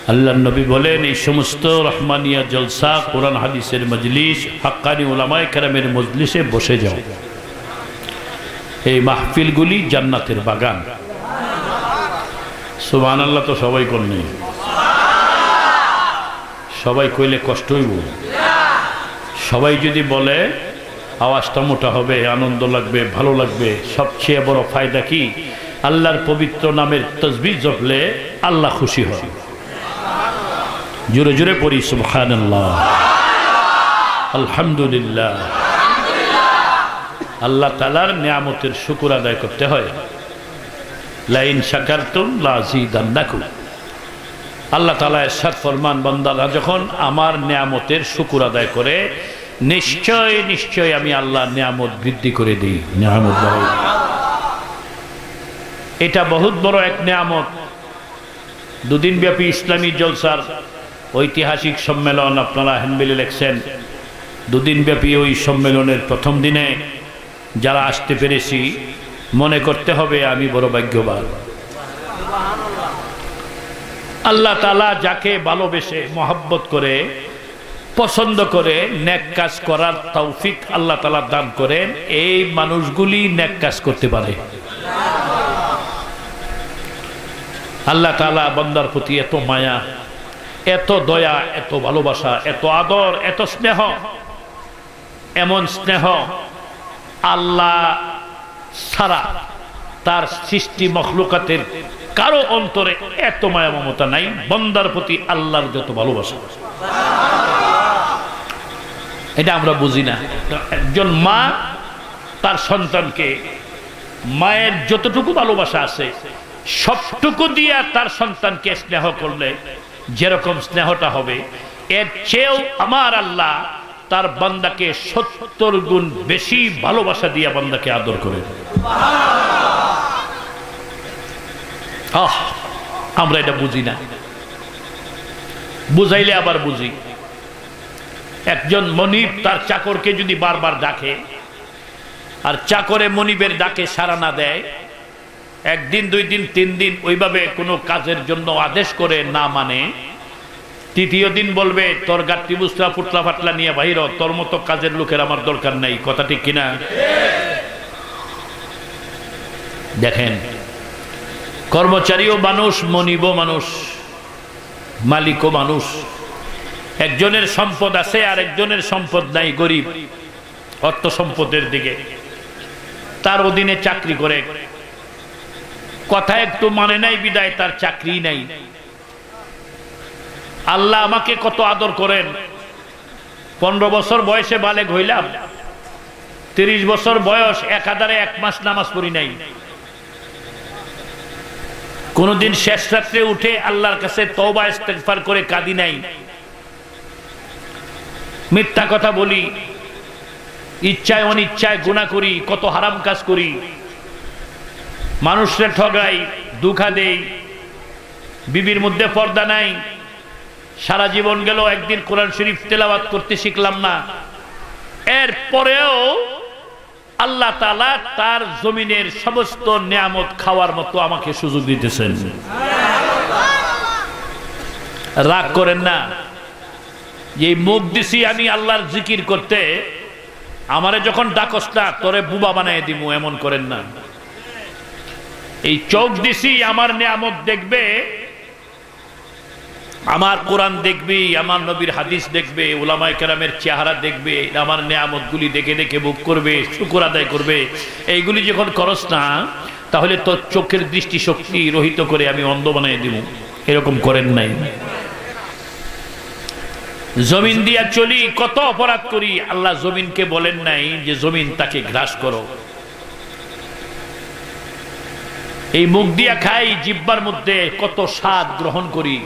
আল্লাহর নবী বলেন, এই সমস্ত রহমানিয়া জলসা, কোরআন হাদিসের মজলিস, হাক্কানি উলামায়ে কেরামের মজলিসে বসে যাও। এই মাহফিলগুলি জান্নাতের বাগান। সুবহানাল্লাহ। তো সবাই করলেন, সবাই কইলে কষ্ট হইব। সবাই যদি বলে আওয়াজটা মোটা হবে, আনন্দ লাগবে, ভালো লাগবে। সবচেয়ে বড় ফায়দা কি? আল্লাহর পবিত্র নামের তাসবিহ জপলে আল্লাহ খুশি হয়। জোরে জোরে পড়ি সুবহানাল্লাহ, আলহামদুলিল্লাহ। আল্লাহ তাআলার নিয়ামতের শুকর আদায় করতে হয়। লাইন শাকারতুম লাযিদান্নাকুম। আল্লাহ তাআলা ইরশাদ ফরমান, বান্দারা যখন আমার নিয়ামতের শুকর আদায় করে, নিশ্চয় নিশ্চয় আমি আল্লাহ নিয়ামত বৃদ্ধি করে দিই, নিয়ামত বাড়াই। এটা বহুত বড় এক নিয়ামত। দুদিন ব্যাপী ইসলামী জলসার ঐতিহাসিক সম্মেলন আপনারা হ্যান্ডবিলে লেখছেন। দুদিন ব্যাপী ওই সম্মেলনের প্রথম দিনে যারা আসতে পেরেছি, মনে করতে হবে আমি বড় ভাগ্যবান। আল্লাহ তাআলা যাকে ভালোবেসে মহব্বত করে, পছন্দ করে নেক কাজ করার তৌফিক আল্লাহ তাআলা দান করেন, এই মানুষগুলি নেক কাজ করতে পারে। আল্লাহ তাআলা বান্দার প্রতি এত মায়া, এত দয়া, এত ভালোবাসা, এত আদর, এত স্নেহ। এমন স্নেহ আল্লাহ ছাড়া তার সৃষ্টি মখলুকাতের কারো অন্তরে এত মায়া মমতা নাই বান্দার প্রতি আল্লাহর যত ভালোবাসা। এটা আমরা বুঝি না। একজন মা তার সন্তানকে, মায়ের যতটুকু ভালোবাসা আছে সবটুকু দিয়ে তার সন্তানকে স্নেহ করলে যেরকম স্নেহটা হবে, এর চেয়েও আমার আল্লাহ তার বান্দাকে 70 গুণ বেশি ভালোবাসা দিয়ে বান্দাকে আদর করে। আমরা এটা বুঝি না। বুঝাইলে আবার বুঝি। একজন মনিব তার চাকরকে যদি বারবার ডাকে, আর চাকরে মনিবের ডাকে সাড়া না দেয়, একদিন, 2 দিন, 3 দিন ওইভাবে কোনো কাজের জন্য আদেশ করে না মানে, তৃতীয় দিন বলবে তোর গাত্তি বুসরা ফুটলা ফাটলা নিয়ে বাইর, তোর মতো কাজের লোকের আমার দরকার নাই। কথা ঠিক কিনা? দেখেন, কর্মচারীও মানুষ, মনিবও মানুষ, মালিকও মানুষ। একজনের সম্পদ আছে আর একজনের সম্পদ নাই, গরিব, অর্থ সম্পদের দিকে। তার অধীনে চাকরি করে, কথা একটু মানে নাই বিদায় তার চাকরি নাই। আল্লাহ আমাকে কত আদর করেন। 15 বছর বয়সে বালেগ হইলাম, 30 বছর বয়স, একাধারে 1 মাস নামাজ পড়ি নাই। কোনদিন শেষ রাত্রে উঠে আল্লাহর কাছে তওবা ইস্তেগফার করে কাঁদি নাই। মিথ্যা কথা বলি, ইচ্ছায় অনিচ্ছায় গুনাহ করি, কত হারাম কাজ করি, মানুষকে ঠগাই, দুঃখা দেই, বিবির মধ্যে পর্দা নাই। সারা জীবন গেল, একদিন কোরআন শরীফ তেলাওয়াত করতে শিখলাম না। এরপরেও আল্লাহ তাআলা তার জমিনের সমস্ত নিয়ামত খাওয়ার মতো আমাকে সুযোগ দিতেছেন। রাগ করেন না। যে মুখ দিছি আমি আল্লাহর জিকির করতে, আমারে যখন ডাকস না তোরে বুবা বানায় দিব, এমন করেন না। এই চোখ দিছি আমার নিয়ামত দেখবে, আমার কোরআন দেখবি, আমার নবীর হাদিস দেখবে, উলামায়ে কেরামের চেহারা দেখবে, আমার নিয়ামতগুলি দেখে দেখে ভোগ করবে, শুকর আদায় করবে। এইগুলি যখন করস না, তাহলে তোর চোখের দৃষ্টি শক্তি রহিত করে আমি অন্ধ বানিয়ে দিব। এরকম করেন নাই। জমিন দিয়া চলি, কত অপরাধ করি, আল্লাহ জমিনকে বলেন নাই যে জমিন তাকে গ্রাস করো। এই মুখ দিয়া খাই, জিহ্বার মধ্যে কত স্বাদ গ্রহণ করি।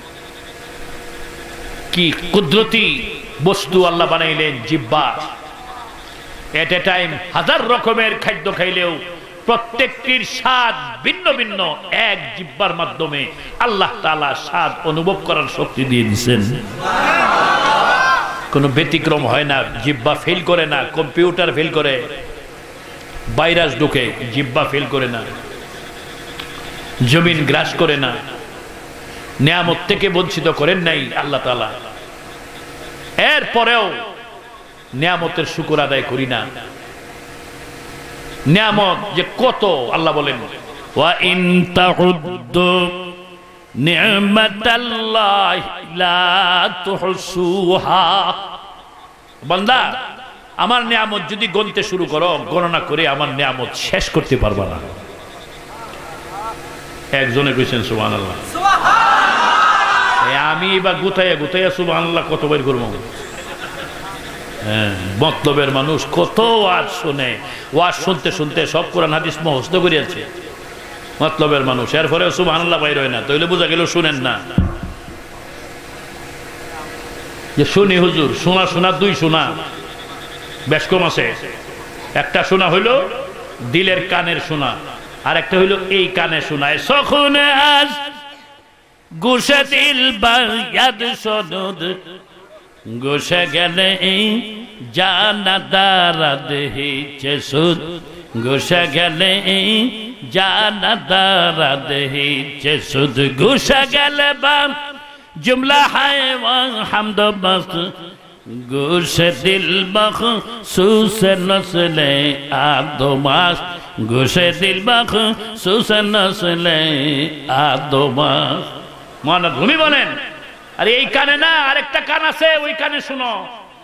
কি কুদরতি বস্তু আল্লাহ বানাইলেন জিহ্বা। এট এ টাইম 1000 রকমের খাদ্য খাইলেও প্রত্যেকটির স্বাদ ভিন্ন ভিন্ন। এক জিহ্বার মাধ্যমে আল্লাহ তাআলা স্বাদ অনুভব করার শক্তি দিয়ে দিয়েছেন। কোনো ব্যতিক্রম হয় না, জিহ্বা ফেল করে না। কম্পিউটার ফেল করে, ভাইরাস ঢুকে, জিহ্বা ফেল করে না। জমিন গ্রাস করে না। নিয়ামত থেকে বঞ্চিত করেন নাই আল্লাহ তাআলা। এরপরেও নিয়ামতের শুকর আদায় করি না। নিয়ামত যে কত, আল্লাহ বলেন ওয়া ইন তাউদ্দু নি'মাতাল্লাহি লা তুহসুহা। বান্দা, আমার নিয়ামত যদি গণতে শুরু করো, গণনা করে আমার নিয়ামত শেষ করতে পারবা না। একজনে কইছেন সুবহানাল্লাহ। আমি এবার গুতাইয়া গুতাইয়া সুবহানাল্লাহ কত বের করবো। মতলবের মানুষ কত ওয়াজ শুনে, ওয়াজ শুনতে শুনতে সব কোরআন হাদিস মুখস্থ করিয়াছে মতলবের মানুষ, এরপরে সুবহানাল্লাহ বাইর হয় না, তাইলে বোঝা গেল শুনেন না। যে শুনি হুজুর, শোনা শোনা দুই শোনা বেশ কম আছে। একটা শোনা হইলো দিলের কানের শোনা, আর একটা হইলো এই কানে শোনায় সখনে আজ গুছে দিল বায়াদ সনদ গুছে গেলে জানা দারাদ হিচে সুদ গুছে গেলে জানা দারাদ হিচে সুদ গুছে গেলে বাম जुमला है हमद बख्श गुश दिल बख्शूस नस्ले आदमास गुश दिल बख्शूस नस्ले आदमास। মহান ভূমি বলেন, আরে এই কানে না, আরেকটা কান আছে, ওই কানে শুনো,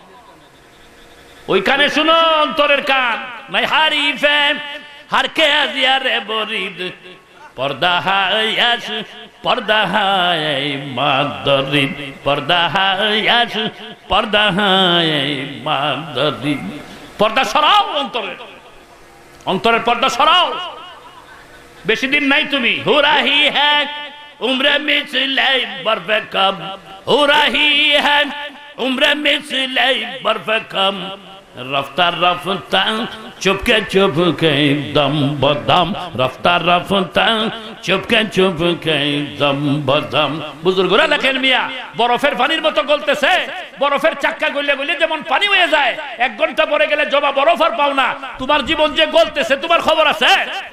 ওই কানে শুনো, অন্তরের কান নাই হারিফে হারকে আজিয়ারে বরিদ পর্দা হায়াস পর্দা হায় মাদরিন পর্দা হায়াস পর্দা হায় মাদরিন। পর্দা সরাও, অন্তরের অন্তরের পর্দা সরাও। বেশি দিন নাই তুমি। হো রাহি হ্যাঁ উমরে মিসলে বরফে কম, হো রাহি হ্যাঁ উমরে মিসলে বরফে কম रफ्ता रफ्ता चुपके चुपके दम बदम रफ्ता रफ्ता चुपके चुपके दम बदम। বুজুর্গরা লেখেন মিয়া, বরফের পানির মতো গলতেছে, বরফের চাক্কা গলে গলে যেমন পানি হয়ে যায়, 1 ঘন্টা পরে গেলে জমা বরফ আর পাও না। তোমার জীবন যে গলতেছে তোমার খবর আছে?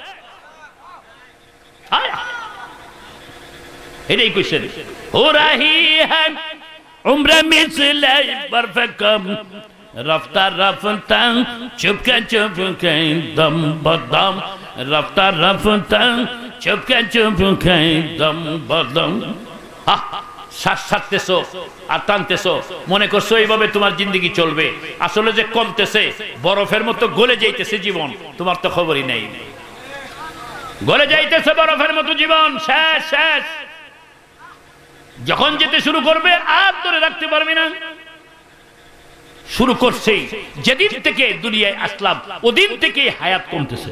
এটাই কইছেন হো রাহি হ্যাঁ উমরে মিসলে বরফে কম रफ्ता रफ्ता चुपके चुपके दम बदम रफ्ता रफ्ता चुपके चुपके दम बदम। শ্বাস ছাড়তেছো আর টানতেছো, মনে করছো এইভাবে তোমার জিন্দগি চলবে, আসলে যে কমতেছে, বরফের মতো গলে যাইতেছে জীবন, তোমার তো খবরই নেই। গলে যাইতেছে বরফের মতো জীবন, শেষ শেষ। যখন যেতে শুরু করবে আর ধরে রাখতে পারবি না। শুরু করছে যেদিন থেকে দুনিয়ায় আসলাম ওদিন থেকে হায়াত কমতেছে,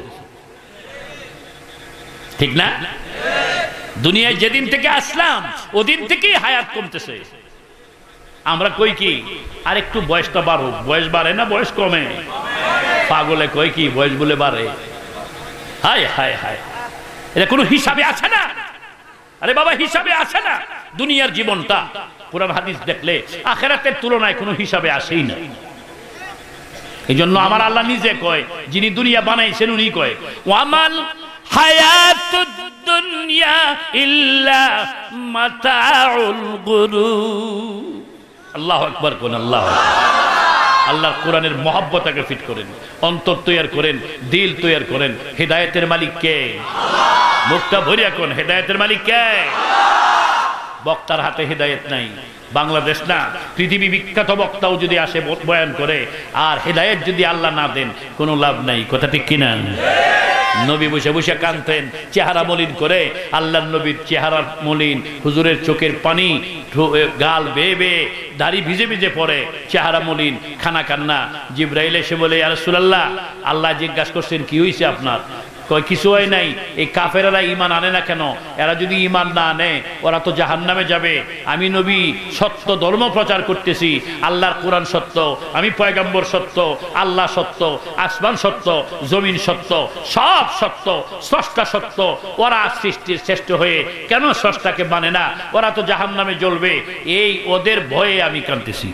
ঠিক না? দুনিয়ায় যেদিন থেকে আসলাম ওদিন থেকে হায়াত কমতেছে। আমরা কই কি আর একটু বয়সটা বাড়ো, বয়স বাড়ে না বয়স কমে? পাগলে কই কি বয়স বলে বাড়ে? হায় হায় হায়, এটা কোনো হিসাবে আছে না? আরে বাবা, হিসাবে আছে না? দুনিয়ার জীবনটা কোরআন হাদিস দেখলে আখিরাতের তুলনায় কোনো হিসাবে আসেই না। এই জন্য আমার আল্লাহ নিজে কয়, যিনি দুনিয়া বানাইছেন উনি কয় ওয়ামাল হায়াতুদ দুনিয়া ইল্লা মাতাউল গুরুর। আল্লাহু আকবার কোন আল্লাহ। আল্লাহর কোরআনের মহব্বতকে ফিট করেন, অন্তর তৈরি করেন, দিল তৈরি করেন। হেদায়েতের মালিক কে? মুখটা ভরিয়া কোন হেদায়েতের মালিক কে? বক্তার হাতে হেদায়েত নাই। বাংলাদেশ না, পৃথিবী বিখ্যাত বক্তাও যদি আসে বয়ান করে আর হেদায়েত যদি আল্লাহ না দেন কোনো লাভ নাই। কথা ঠিক কিনা? নবী বসে বসে কাঁদতেন, চেহারা মলিন করে। আল্লাহর নবীর চেহারা মলিন, হুজুরের চোখের পানি গাল বেয়ে বেয়ে, দাড়ি ভিজে ভিজে পড়ে, চেহারা মলিন, খানা কান্না। জিবরাইল এসে বলে ইয়া রাসূলুল্লাহ, আল্লাহ জিজ্ঞাসা করছেন কি হয়েছে আপনার? কয় কিছু হয় নাই। এই কাফেরেরা ঈমান আনে না কেন? এরা যদি ঈমান না আনে ওরা তো জাহান্নামে যাবে। আমি নবী সত্য ধর্ম প্রচার করতেছি, আল্লাহর কোরআন সত্য, আমি পয়গম্বর সত্য, আল্লাহ সত্য, আসমান সত্য, জমিন সত্য, সব সত্য, স্রষ্টা সত্য। ওরা সৃষ্টির শ্রেষ্ঠ হয়ে কেন স্রষ্টাকে মানে না? ওরা তো জাহান্নামে জ্বলবে। এই ওদের ভয়ে আমি কাঁদতেছি।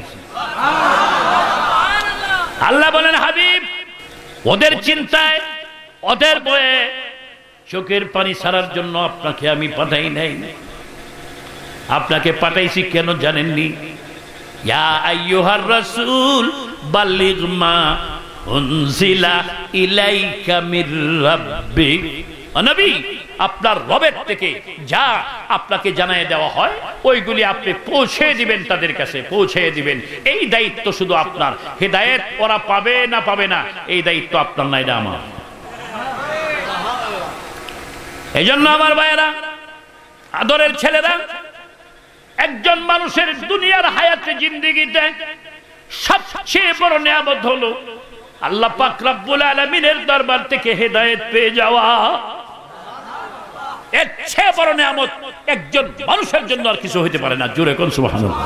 আল্লাহ বলেন হাবিব, ওদের চিন্তায় ওদের বয়ে চোখের পানি ছাড়ার জন্য আপনাকে আমি পাঠাই নাই। আপনাকে পাঠাইছি কেন জানেননি? ইয়া আইয়ুহার রাসূল বাল্লিগ মা উনজিলা ইলাইকা মির রাব্বিক। নবী, আপনার রবের থেকে যা আপনাকে জানায় দেওয়া হয় ওইগুলি আপনি পৌঁছে দিবেন, তাদের কাছে পৌঁছে দিবেন। এই দায়িত্ব শুধু আপনার। হেদায়েত ওরা পাবে না পাবে না এই দায়িত্ব আপনার না, এটা আমার। এই জন্য আমার ভাইয়েরা, আদরের ছেলেরা, একজন মানুষের দুনিয়ার হায়াতে জিন্দেগিতে সবচেয়ে বড় নিয়ামত হলো আল্লাহ পাক রব্বুল আলামিনের দরবার থেকে হেদায়েত পেয়ে যাওয়া। এর চেয়ে বড় নিয়ামত একজন মানুষের জন্য আর কিছু হইতে পারে না। জোরে কোন সুবহানাল্লাহ।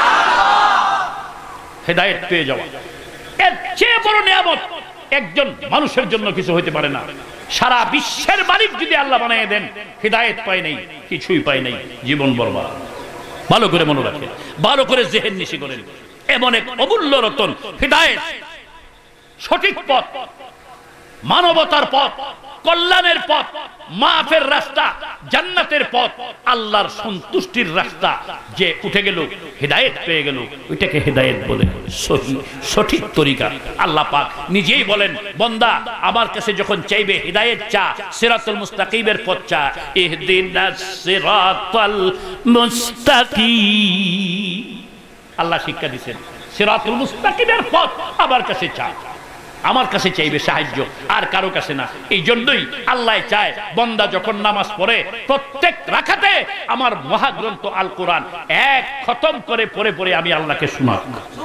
হেদায়েত পেয়ে যাওয়া এর চেয়ে বড় নিয়ামত একজন মানুষের জন্য কিছু হইতে পারে না। সারা বিশ্বের মালিক যদি আল্লাহ বানিয়ে দেন, হেদায়েত পায় নাই, কিছুই পায় নাই, জীবন বরবাদ। ভালো করে মনে রাখেন, ভালো করে জেহেন নিশি করেন। এমন এক অমূল্য রতন হেদায়েত, সঠিক পথ, মানবতার পথ, কল্যাণের পথ, মাফের রাস্তা, জান্নাতের পথ, আল্লাহর সন্তুষ্টির রাস্তা যে উঠে গেল, হেদায়েত পেয়ে গেল, ওইটাকে হেদায়েত বলে। সঠিক তরিকা। আল্লাহ পাক নিজেই বলেন, বান্দা আমার কাছে যখন চাইবে হেদায়েত চা, সিরাতুল মুস্তাকিমের পথ চা। ইহদিনাস সিরাতাল মুস্তাকিম। আল্লাহ শিক্ষা দিয়েছেন, সিরাতুল মুস্তাকিমের পথ আমার কাছে চা, আমার কাছে চাইবে সাহায্য, আর কারো কাছে না। এই জন্যই আল্লাহ চায় বান্দা যখন নামাজ পড়ে প্রত্যেক রাকাতে আমার মহাগ্রন্থ আল কোরআন এক খতম করে পড়ে পড়ে আমি আল্লাহকে শোনাব।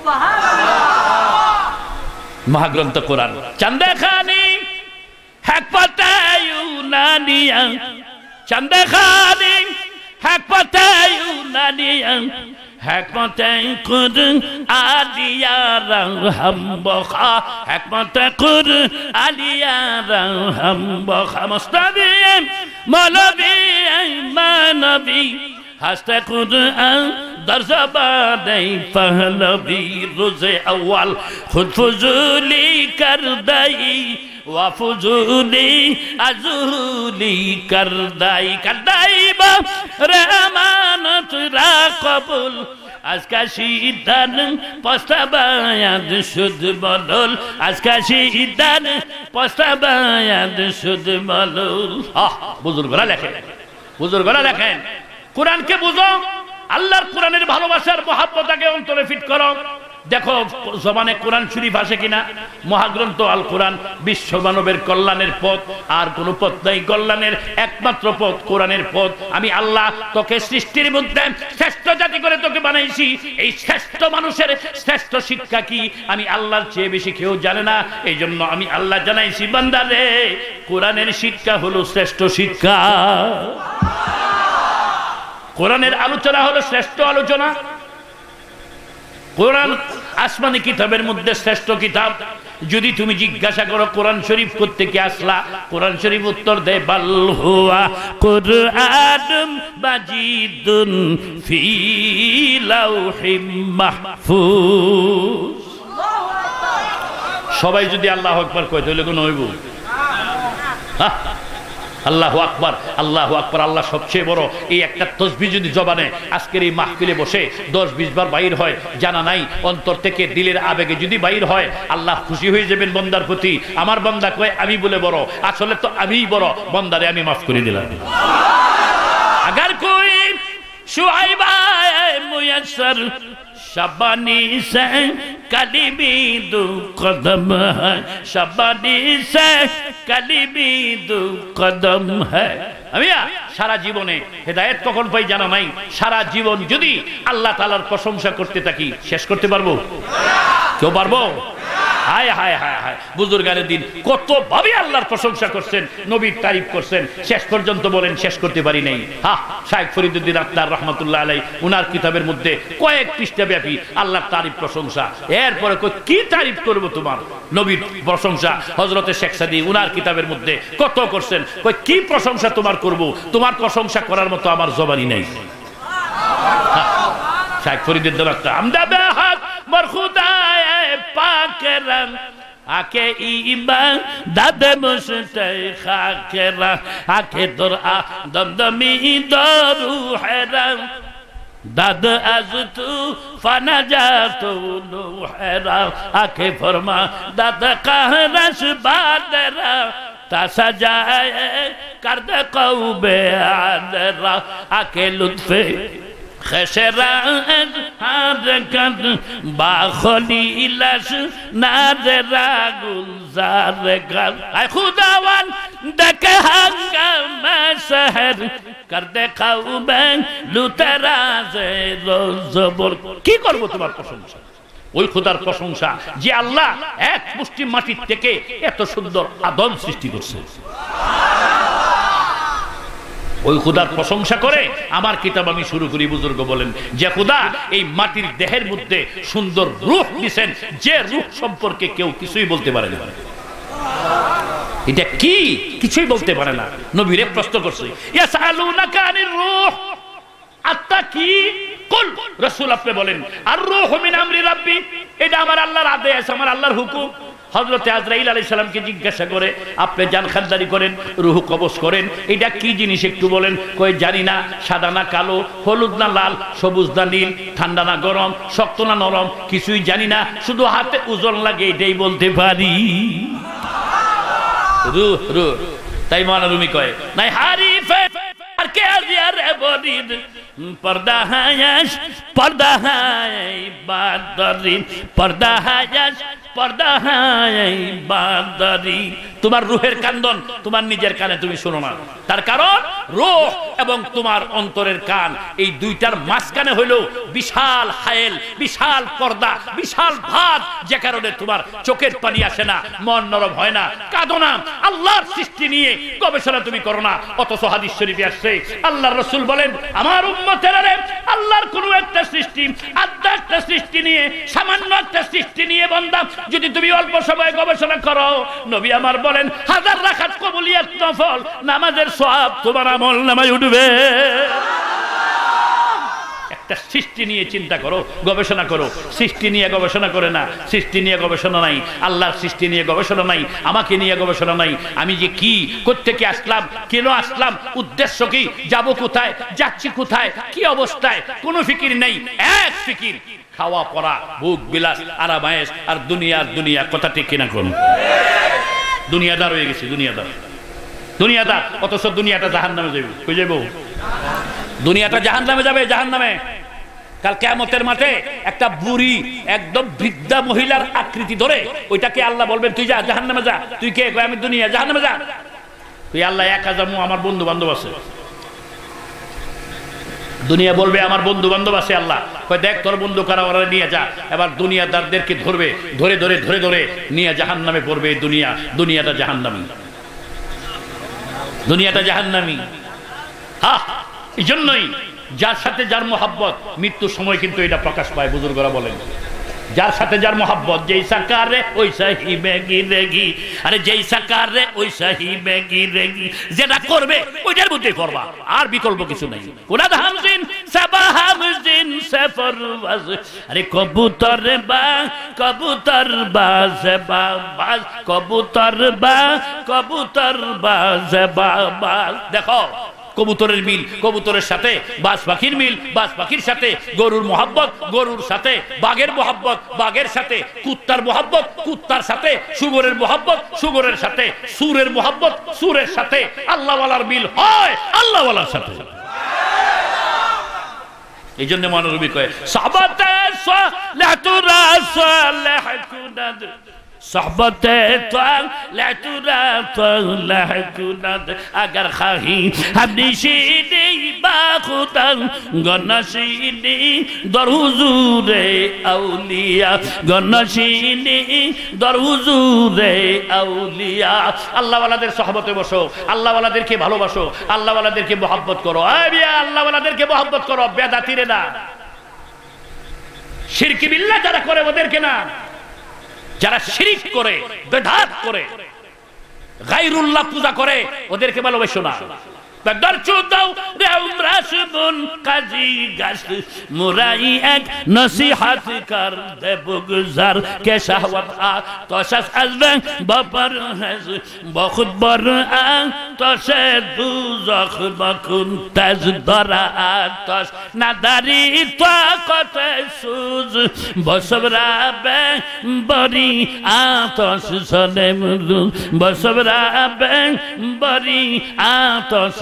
মহাগ্রন্থ কোরআন চান্দেখানি হক পাতায়ুনানিয়া, চান্দেখানি হক পাতায়ুনানিয়া, হিকমতে কুরআন আলিয়া রহম বখা, হিকমতে কুরআন আলিয়া রহম বখা। মুস্তাবি মৌলভী মানবী হাসতে কুরআন در زبانی پهلوی روز اول خود فضولی کردی و فضولی ازولی کردی با رحمانت را قبول از کشیدن پست باید شد بلول، از کشیدن پست باید شد بلول। বুজুর্গরা লেখেন, বুজুর্গরা লেখেন, কোরআনকে বুঝো, আল্লাহর কোরআনের ভালোবাসার মহাব্বতকে অন্তরে ফিট করো। দেখো জবানে কোরআন শরীফ আসে কিনা। মহাগ্রন্থ আল কোরআন বিশ্ব মানবের কল্যাণের পথ, আর কোন পথ নাই কল্যাণের, একমাত্র পথ কোরআনের পথ। আমি আল্লাহ তোকে সৃষ্টির মধ্যে শ্রেষ্ঠ জাতি করে তোকে বানাইছি। এই শ্রেষ্ঠ মানুষের শ্রেষ্ঠ শিক্ষা কি আমি আল্লাহর চেয়ে বেশি কেউ জানে না। এই জন্য আমি আল্লাহ জানাইছি, বান্দা রে কোরআনের শিক্ষা হলো শ্রেষ্ঠ শিক্ষা। কোরআনের আলোচনা হলো শ্রেষ্ঠ আলোচনা। কোরআন আসমানি কিতাবের মধ্যে শ্রেষ্ঠ কিতাব। যদি তুমি জিজ্ঞাসা করো কোরআন শরীফ কোত্থেকে আসলা, কোরআন শরীফ উত্তর দেয় বাল হুয়া কুরআনুম মাজিদুন ফি লাউহিম মাহফুজ। সবাই যদি আল্লাহু আকবার কয় তাহলে কোন হইব? আল্লাহু আকবার, আল্লাহু আকবার, আল্লাহ সবচেয়ে বড়। এই একটা তাসবিহ যদি জবানে আজকের এই মাহফিলে বসে 10-20 বার বাইর হয়, জানা নাই অন্তর থেকে দিলের আবেগে যদি বাইর হয়, আল্লাহ খুশি হয়ে যাবেন বান্দার প্রতি। আমার বান্দা কয় আমি বলে বড়, আসলে তো আমিই বড়, বান্দারে আমি মাফ করে দিলাম। আগার কোই শুআইবা মুয়াসসর शबानी से कलीमी दो कदम है, शबानी से कलीमी दो कदम है। আমিয়া সারা জীবনে হেদায়েত কখন পাই জানা নাই। সারা জীবন যদি আল্লাহ তাআলার প্রশংসা করতে থাকি শেষ করতে পারবো? কেউ পারবো? হায় হায় হায় হায়, বুজুর্গানের দিন কত ভাবে আল্লাহর প্রশংসা করছেন, নবীর তারিফ করছেন, শেষ পর্যন্ত বলেন শেষ করতে পারি নাই। শাইখ ফরিদউদ্দিন আত্মার রহমাতুল্লাহ আলাইহি উনার কিতাবের মধ্যে কয়েক পৃষ্ঠা ব্যাপী আল্লাহর তারিফ প্রশংসা। এরপরে কি তারিফ করব তোমার? নবীর প্রশংসা হযরতে শেখ সাদী উনার কিতাবের মধ্যে কত করছেন। কি প্রশংসা তোমার করব? তোমার প্রশংসা করার মতো আমার জবানি নাই। শাইখ ফরিদউদ্দিন আত্মা আমদাবাদ মরখুদায়ে পাকেরাম আকে ইমান দাদে মুস্তাখা কেরা আকে দর দমদমি দরু হেরাম दाद आज तू फना जा तो नूहरा आके फरमा दाद कहरस बादरा तासा जाए कर दे कौबे आदरा आके लुत्फे खशरा हारकत बाखलीलस नादरा गुलजार कर आय खुदावन देखे हंगाम शहर कर दे कौबे लुतेरा से रोजबोर की करबो তোমার প্রশংসা ওই খোদার প্রশংসা যে আল্লাহ এক মুষ্টি মাটি থেকে এত সুন্দর আদম সৃষ্টি করছে ওই খোদার প্রশংসা করে আমার কিতাব আমি শুরু করি বুজুর্গ বলেন যে খোদা এই মাটির দেহের মধ্যে সুন্দর রূহ দিবেন যে রূহ সম্পর্কে কেউ কিছুই বলতে পারে না এটা কি কিছুই বলতে পারে না নবীরে প্রশ্ন করছে ইয়াসালুনাকা আনির রূহ আত্মা কি কুল রাসূল আপনি বলেন আর রূহু মিন আমরি রাব্বি এটা আমার আল্লাহর আদেশ আমার আল্লাহর হুকুম হযরত আজরাইল আলাইহিস সালামকে জিজ্ঞাসা করে আপনি জান খানদারি করেন রূহ কবজ করেন এটা কি জিনিস একটু বলেন কই জানি না সাদা না কালো হলুদ না লাল সবুজ না নীল ঠান্ডা না গরম শক্ত না নরম কিছুই জানি না শুধু হাতে ওজন লাগে এটাই বলতে পারি রূহ রূহ তাই মাওলানা রুমি কয় নাই হারিফে আর কে আজিয়ার বদিদ पर्दा हायस पर्दा हाय बादरी पर्दा हायस पर्दा हाय बादरी তোমার রূহের কান্দন তোমার নিজের কানে তুমি শুনো না তার কারণ রূহ এবং তোমার অন্তরের কান এই দুইটার মাঝখানে হইল বিশাল হায়েল বিশাল পর্দা বিশাল ভাত যে কারণে তোমার চোখের পানি আসে না মন নরম হয় না কাঁদো না আল্লাহর সৃষ্টি নিয়ে গবেষণা তুমি করো না অথচ হাদিস শরীফে আসছে আল্লাহর রাসূল বলেন আমার উম্মতেরা আল্লাহর কোন একটা সৃষ্টি আদ্যা একটা সৃষ্টি নিয়ে সামান্য একটা সৃষ্টি নিয়ে বান্দা যদি তুমি অল্প সময় গবেষণা করো নবী আমার বলেন হাজার রাকাত কবুলিয়াত নফল নামাজের সওয়াব তোমার আমলনামায় উঠবে একটা সৃষ্টি নিয়ে চিন্তা করো গবেষণা করো সৃষ্টি নিয়ে গবেষণা করে না সৃষ্টি নিয়ে গবেষণা নাই আল্লাহর সৃষ্টি নিয়ে গবেষণা নাই আমাকে নিয়ে গবেষণা নাই আমি যে কি কোত্থেকে আসলাম কেন আসলাম উদ্দেশ্য কি যাব কোথায় যাচ্ছি কোথায় কি অবস্থায় কোনো ফিকির নেই এক ফিকির খাওয়া পড়া ভোগ বিলাস আরামায়েশ আর দুনিয়া কথা ঠিক কিনা করুন দুনিয়াদার হয়ে গেছে দুনিয়াদার অথচ দুনিয়াটা জাহান্নামে যাবে কই যাবো দুনিয়াটা জাহান্নামে যাবে জাহান্নামে কাল কিয়ামতের মাঠে একটা বুড়ি একদম বৃদ্ধা মহিলার আকৃতি ধরে ওইটাকে আল্লাহ বলবেন তুই যা জাহান্নামে যা তুই কে কই আমি দুনিয়া জাহান্নামে যা তুই আল্লাহ একা যাবো আমার বন্ধু বান্ধব আছে দুনিয়া বলবে আমার বন্ধু বান্ধব আছে আল্লাহ কয় দেখ তোর বন্ধু কারা ওরা নিয়ে যা এবার দুনিয়াদারদেরকে ধরবে ধরে নিয়ে জাহান্নামে পড়বে দুনিয়াটা জাহান্নামী হ্যাঁ এই জন্যই যার সাথে যার মোহাব্বত মৃত্যুর সময় কিন্তু এটা প্রকাশ পায় বুজুর্গরা বলেন যার সাথে যার মোহাব্বত যেইসা কার রে ওইসা হি বেগি আরে যেইসা কার রে ওইসা হি বেগি যেটা করবে ওইটার মধ্যে করবা আর বিকল্প কিছু নাই কুনাদ হামজিন সাবা হামজিন সাফরওয়াজ আরে কবুতর বা সাবা বাজ কবুতর বা সাবা দেখো কবুতরের মিল কবুতরের সাথে বাজ পাখির মিল বাজ পাখির সাথে গরুর মোহাব্বত গরুর সাথে বাঘের মোহাব্বত বাঘের সাথে কুত্তার মোহাব্বত কুত্তার সাথে সুগরের মোহাব্বত সুগরের সাথে সুরের মোহাব্বত সুরের সাথে আল্লাহওয়ালার মিল হয় আল্লাহওয়ালার সাথে এই জন্য মনোরবি কয় সাবাতে সালাতু রাসূলিল্লাহ কুনাদ صحبت اگر خواهی همنشینی با خودم گنشینی در حضور اولیاء گنشینی در حضور اولیاء আল্লাহ ওয়ালাদের صحبতে বসো আল্লাহ ওয়ালাদেরকে ভালোবাসো আল্লাহ ওয়ালাদেরকে মহব্বত করো আল্লাহ ওয়ালাদেরকে মহব্বত করো বেদাতিরে না শিরক বিল্লাহ যারা করে ওদেরকে না যারা শিরিক করে বেদাত করে গায়রুল্লাহ পূজা করে ওদেরকে ভালোবাসো না দরচু দাও রে উমরাস মন কাজী গাছ মুরাই এক নসিহত কর দে বুগজার কে শাহওয়াত আ তশাস আজবে বাবার হাজ বহুত বড় আ তশে দুজখ বকুন তাজ দরা তশ নাদারি তাকত সুজ বসবরা বে বরি আ তশ সলেম বসবরা বে বরি আ তশ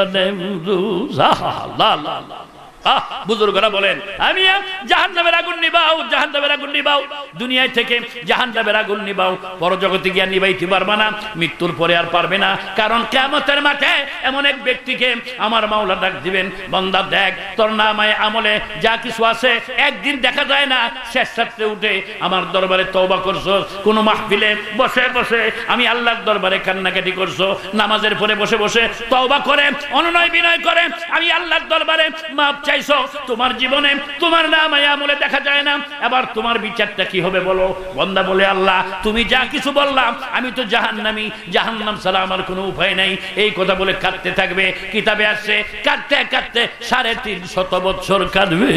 বুজুর্গরা বলেন আমি জাহান্নামের আগুন নিবাও, জাহান্নামের আগুন নিবাও, দুনিয়ায় থেকে জাহান্নামের আগুন নিবাও, পরজগতে গিয়া নিবাইতে পারবে না, মৃত্যুর পরে আর পারবে না। কারণ কিয়ামতের মাঠে এমন এক ব্যক্তিকে আমার মাওলা ডাক দিবেন, বান্দা দেখ তোর নামায় আমলে যা কিছু আছে একদিন দেখা যায় না, শেষ রাত্রে উঠে আমার দরবারে তওবা করছো, কোন মাহফিলে বসে বসে আমি আল্লাহর দরবারে কান্নাকাটি করছো, নামাজের পরে বসে বসে তওবা করে অনুনয় বিনয় করে আমি আল্লাহর দরবারে মাপ চাইছো, তোমার জীবনে তোমার নামায় আমলে দেখা যায় না, এবার তোমার বিচারটা কি হবে বলো? বান্দা বলে আল্লাহ তুমি যা কিছু বললাম আমি তো জাহান্নামী, জাহান্নাম ছাড়া আমার কোনো উপায় নাই। এই কথা বলে কাঁদতে থাকবে। কিতাবে আসছে কাঁদতে কাঁদতে 350 বছর কাঁদবে।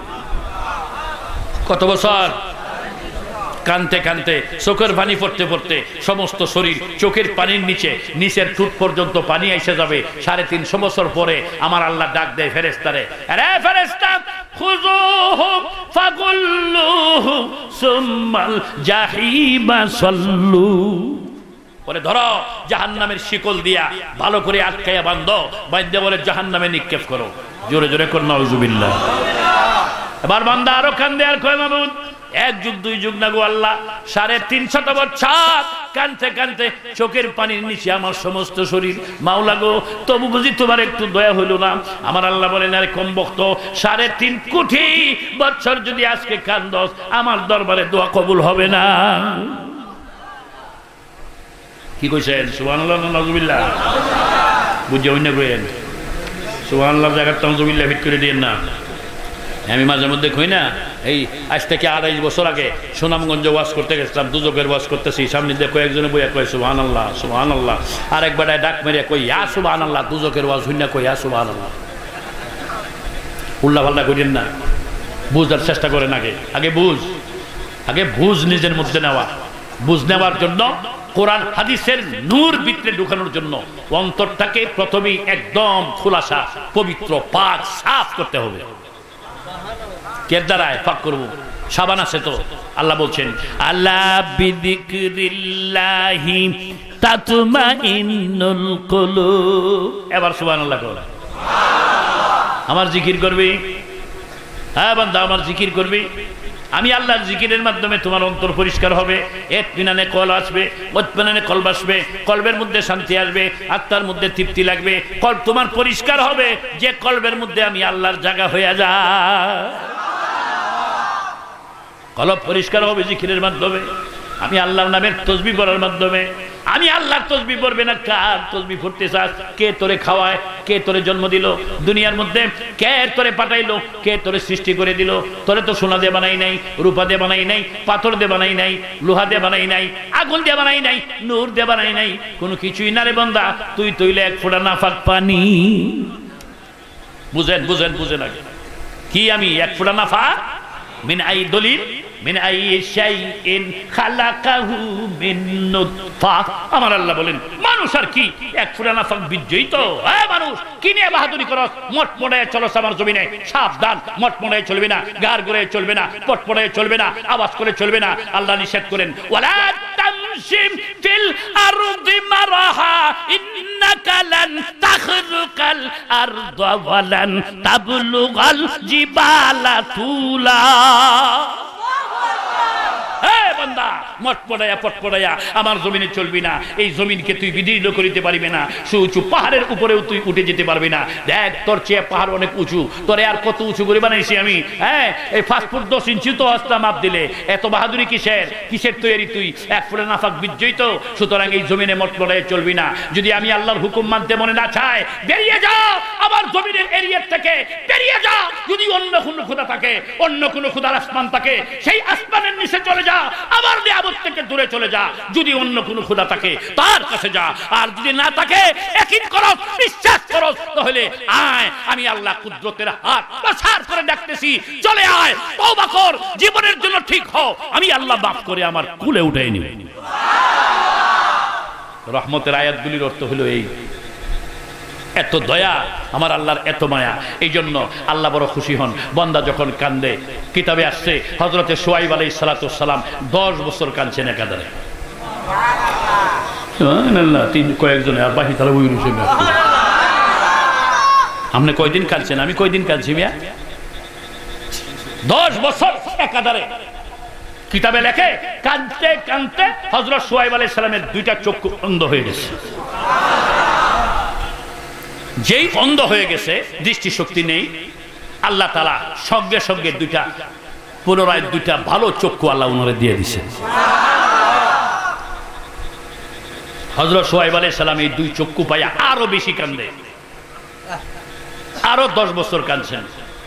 কত বছর? কানতে কানতে চোখের পানি পড়তে পড়তে সমস্ত শরীর চোখের পানির নিচে নিচের ঠোঁট পর্যন্ত পানি এসে যাবে। 350 বছর পরে আমার আল্লাহ ডাক দেয় ফেরেশতারে, আরে ফেরেশতা খুযুহু ফাগুল্লুহু সুম্মাল জাহিমা সাল্লু, বলে ধরো জাহান্নামের শিকল দিয়া ভালো করে আটকাইয়া বাঁধো, বাঁধতে বলে জাহান্নামে নিক্ষেপ করো। জোরে জোরে কর নাউজুবিল্লাহ। এবার বান্দা আরো কান্দে আর কয় মাবুদ এক যুগ দুই যুগ না গো আল্লাহ, 350 বছর কানতে কানতে চোখের পানির নিচে আমার সমস্ত শরীর, মাওলা গো তবু বুঝি তোমার একটু দয়া হইল না? আমার আল্লাহ বলেন আরে কম বক্ত, 3.5 কোটি বছর যদি আজকে কান্দস আমার দরবারে দোয়া কবুল হবে না। কি কইছেন? সুবহানাল্লাহ না নাউজুবিল্লাহ? বুঝে অন্য কইেন সুবহানাল্লাহ, জায়গাটা নাউজুবিল্লাহ ফিট করে দিয়েন না। আমি মাঝে মধ্যে কই না, এই আজ থেকে 28 বছর আগে সুনামগঞ্জ ওয়াজ করতে গেছিলাম, দুজকের ওয়াজ করতেছি, সামনে দিয়ে কয়েকজনে বইয়া কয় সুবহানাল্লাহ সুবহানাল্লাহ, আর একবার ডাক মেরে কই ইয়া সুবহানাল্লাহ, দুজকের ওয়াজ হইনা কই ইয়া সুবহানাল্লাহ। উল্লা পাল্লা করেন না, বুঝার চেষ্টা করেন। আগে বুঝ নিজের মধ্যে নেওয়া, বুঝ নেওয়ার জন্য কোরআন হাদিসের নূর ভিতরে ঢুকানোর জন্য অন্তরটাকে প্রথমেই একদম খোলাসা পবিত্র পাক সাফ করতে হবে। কে দ্বারায় পাক করব? সাবান আছে তো। আল্লাহ বলছেন আল্লাহ বিযিকরিল্লাহি তাতমাইন্নুল কুলুব। এবার সুবহানাল্লাহ কর। আমার জিকির করবি, হ্যাঁ বান্দা আমার জিকির করবি। আমি আল্লাহর জিকিরের মাধ্যমে তোমার অন্তর পরিষ্কার হবে, ইতমিনানে কল আসবে, মুতমাইনানে কলব আসবে, কলবের মধ্যে শান্তি আসবে, আত্মার মধ্যে তৃপ্তি লাগবে, কলব তোমার পরিষ্কার হবে, যে কলবের মধ্যে আমি আল্লাহর জায়গা হয়ে যা। কলব পরিষ্কার হবে জিকিরের মাধ্যমে, আমি আল্লাহর নামের তাসবিহ পড়ার মাধ্যমে। আমি আল্লাহর তাসবিহ পড়বে না, কার তাসবিহ পড়তে চাস? কে তোরে খাওয়ায়? কে তোরে জন্ম দিল দুনিয়ার মধ্যে? কে তোরে পাঠাইলো? কে তোরে সৃষ্টি করে দিল? তোরে তো সোনা দিয়ে বানাই নাই, রূপা দিয়ে বানাই নাই, পাথর দিয়ে বানাই নাই, লোহা দিয়ে বানাই নাই, আগুন দিয়ে বানাই নাই, নূর দিয়ে বানাই নাই, কোনো কিছুই না রে বান্দা। তুই তৈলে এক ফোঁটা নাফাক পানি। বুঝেন বুঝেন বুঝেন আগে কি? আমি এক ফোঁটা নাফাক মিন আই দলিল মিন আই শাইইন খালাকাহু মিন নুতফা। আমার আল্লাহ বলেন মানুষ আর কি এক ফোঁটা নাফাক বীর্যই তো। হ্যাঁ মানুষ কি নিয়ে বাহাদুরি করস? মটমটায় চলস আমার জমিনে, সাবধান। মটমটায় চলবে না, গার করে চলবে না, পটপটায় চলবে না, আওয়াজ করে চলবে না। আল্লাহ নিষেধ করেন ওয়ালা তামশিম ফিল আরদি মারহা ইন্নাকা লান তাখরুকাল আরদা ওয়ালান তাবলুগাল জিবালা তুলা। আমার জমিনে চলবি না, এই জমিনকে তুই বিদীর্ণ করিতে পারবি না, সুউঁচু পাহাড়ের উপরেও তুই উঠে যেতে পারবি না। দেখ তোর চেয়ে পাহাড় অনেক উঁচু, তোরে আর কত উঁচু করে বানাইছি আমি। হ্যাঁ এই 5 ফুট 10 ইঞ্চি তো হস্তা মাপ দিলে, এত বাহাদুরি কিসের তৈরি? তুই এক ফুটে নাফাক বীর্যই তো। সুতরাং এই জমিনে মটমটায় চলবি না। যদি আমি আল্লাহর হুকুম মানতে মনে না চায়, বেরিয়ে যা আমার জমিনের এরিয়ার থেকে, বেরিয়ে যা। যদি অন্য কোনো খোদা থাকে, অন্য কোনো খোদার আসমান থাকে, সেই আসমানের নিচে চলে যা। আমার ইবাদত থেকে দূরে চলে যা, যদি অন্য কোনো খোদা থাকে তার কাছে যা, আর যদি না থাকে ইয়াকিন করো, বিশ্বাস করো, তাহলে আয় আমি আল্লাহ কুদরতের হাত প্রসার করে ডাকতেছি, চলে আয়, তওবা কর, জীবনের জন্য ঠিক হও, আমি আল্লাহ মাফ করে আমার কুলে উঠাই নিব। রহমতের আয়াতগুলির অর্থ হলো এই, এত দয়া আমার আল্লাহর, এত মায়া। এই জন্য আল্লাহ বড় খুশি হন বান্দা যখন কান্দে। কিতাবে আসছে হযরতে শুআইব আলাইহিস সালাতু ওয়াস সালাম 10 বছর কাঁদছেন একাধারে। সুবহানাল্লাহ। কয়েকজনে আর বাকি তারা বই রয়েছে। আপনি কয়দিন কাঁদছেন? আমি কয়দিন কাঁদছি মিয়া? 10 বছর একাধারে। কিতাবে লেখে কাঁদতে কাঁদতে হযরত শুআইব আলাইহিস সালামের 2টা চক্ষু অন্ধ হয়ে গেছে। যেই অন্ধ হয়ে গেছে, দৃষ্টিশক্তি নেই, আল্লাহ তাআলা সঙ্গে সঙ্গে পুনরায় 2টা ভালো চক্ষু আল্লাহ ওনারে দিয়ে দিয়েছেন। হযরত শুআইব আলাইহিস সালাম এই 2 চক্ষু পাইয়া আরো বেশি কান্দে, আরো 10 বছর কাঁদছেন।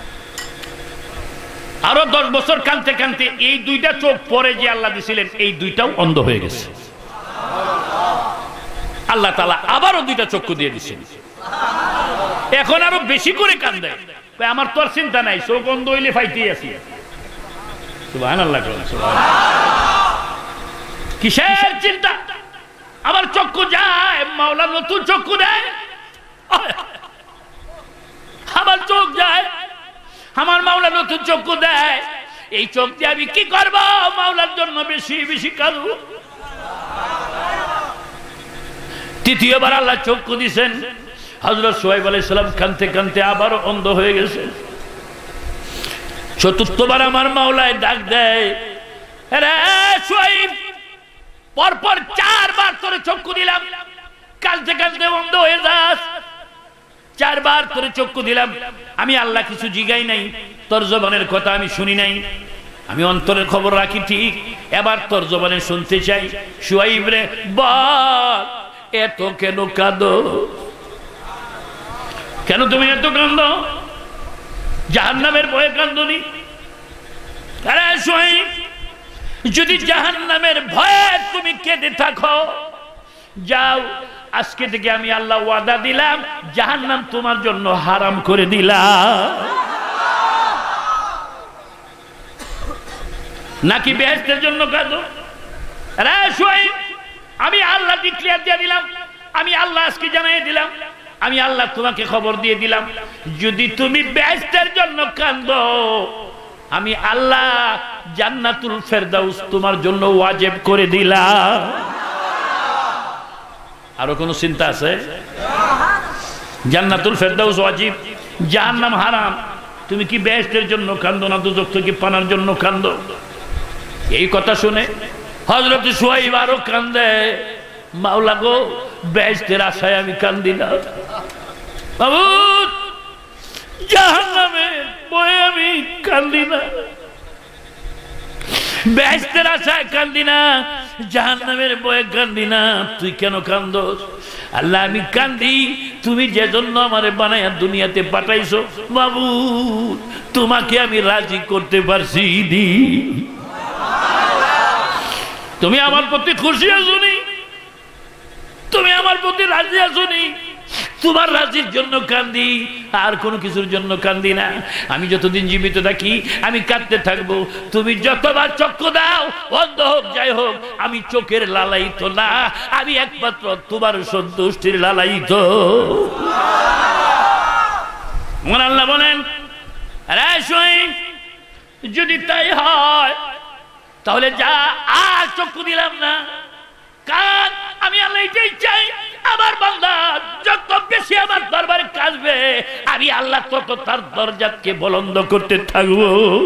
আরো 10 বছর কাঁদতে কাঁদতে এই 2টা চোখ পরে যে আল্লাহ দিছিলেন, এই 2টাও অন্ধ হয়ে গেছে। আল্লাহ তাআলা আবারও 2টা চক্ষু দিয়ে দিয়েছেন। এখন আরো বেশি করে কান্দে, আমার তো আর চিন্তা নাই, চোখ অন্ধ হইলে ফাইতেই আছি। সুবহানাল্লাহ। কিসের চিন্তা? আমার চক্ষু যায়, মাওলা নতুন চক্ষু দেয়। আমার চোখ যায়, আমার মাওলা নতুন চক্ষু দেয়। এই চোখ দিয়ে আমি কি করব? মাওলার জন্য বেশি বেশি কাঁদব। তৃতীয়বার আল্লাহ চক্ষু দিয়েছেন। হযরত শুআইব আলাইহিস সালাম কাঁদতে কাঁদতে আবারও অন্ধ হয়ে গেছে। চতুর্থবার আমার মাওলায় ডাক দেয়, রে শুআইব, পরপর 4 বার তোরে চক্ষু দিলাম, কাঁদতে কাঁদতে অন্ধ হয়ে যাস। 4 বার তোরে চক্ষু দিলাম, আমি আল্লাহ কিছু জিগাই নাই, তোর জবানের কথা আমি শুনি নাই, আমি অন্তরের খবর রাখি ঠিক, এবার তোর জবানে শুনতে চাই। শুআইব রে বল, এত কেন কাঁদো? কেন তুমি এত কাঁদো? জাহান্নামের ভয়ে কাঁদনি? আরে শুআইব, যদি জাহান্নামের ভয়ে তুমি কেঁদে থাকো, যাও, আজকে থেকে আমি আল্লাহ ওয়াদা দিলাম, জাহান্নাম তোমার জন্য হারাম করে দিলাম। নাকি বেহেশতের জন্য কাঁদো? আরে শুআইব, আমি আল্লাহ ডিক্লেয়ার দিয়ে দিলাম, আমি আল্লাহ আজকে জানিয়ে দিলাম, আমি আল্লাহ তোমাকে খবর দিয়ে দিলাম, যদি তুমি বেহেশতের জন্য কাঁদো, আমি আল্লাহ জান্নাতুল ফেরদাউস তোমার জন্য ওয়াজিব করে দিলাম। আরো কোনো চিন্তা আছে? জান্নাতুল ফেরদাউস ওয়াজিব, জাহান্নাম হারাম, তুমি কি বেহেশতের জন্য কাঁদো না দোজখ থেকে পানার জন্য কাঁদো? এই কথা শুনে হযরত শুআইব আরো কান্দে, মাওলা গো, বেহেশতের আশায় আমি কান্দি না, মাবুদ, জাহান্নামের ভয়ে আমি কান্দি না, বেহেশতের আশায় কান্দি না, জাহান্নামের ভয়ে কান্দি না। তুই কেন কান্দোস? আল্লাহ, আমি কান্দি তুমি যে জন্য আমারে বানায়া দুনিয়াতে পাঠাইছো, মাবুদ, তোমাকে আমি রাজি করতে পারছি নি। তুমি আমার প্রতি খুশি আছো নি? তুমি আমার প্রতি রাজি আছো নি? তোমার রাজির জন্য কান্দি, আর কোনো কিছুর জন্য কান্দি না। আমি যতদিন জীবিত থাকি আমি কাঁদতে থাকবো। তুমি যতবার চক্ষু দাও, অন্ধ হোক যাই হোক, আমি চোখের লালায়িত না, আমি একমাত্র তোমার সন্তুষ্টির লালায়িত। আমার আল্লাহ বলেন, আরে শুআইব, যদি তাই হয় তাহলে যা, আর চক্ষু দিলাম না, কান, আমি আল্লাহ এটাই চাই, আমার বান্দা যত বেশি আমার দরবারে কাঁদবে, আমি আল্লাহ তত তার দরজাকে বুলন্দ করতে থাকবো।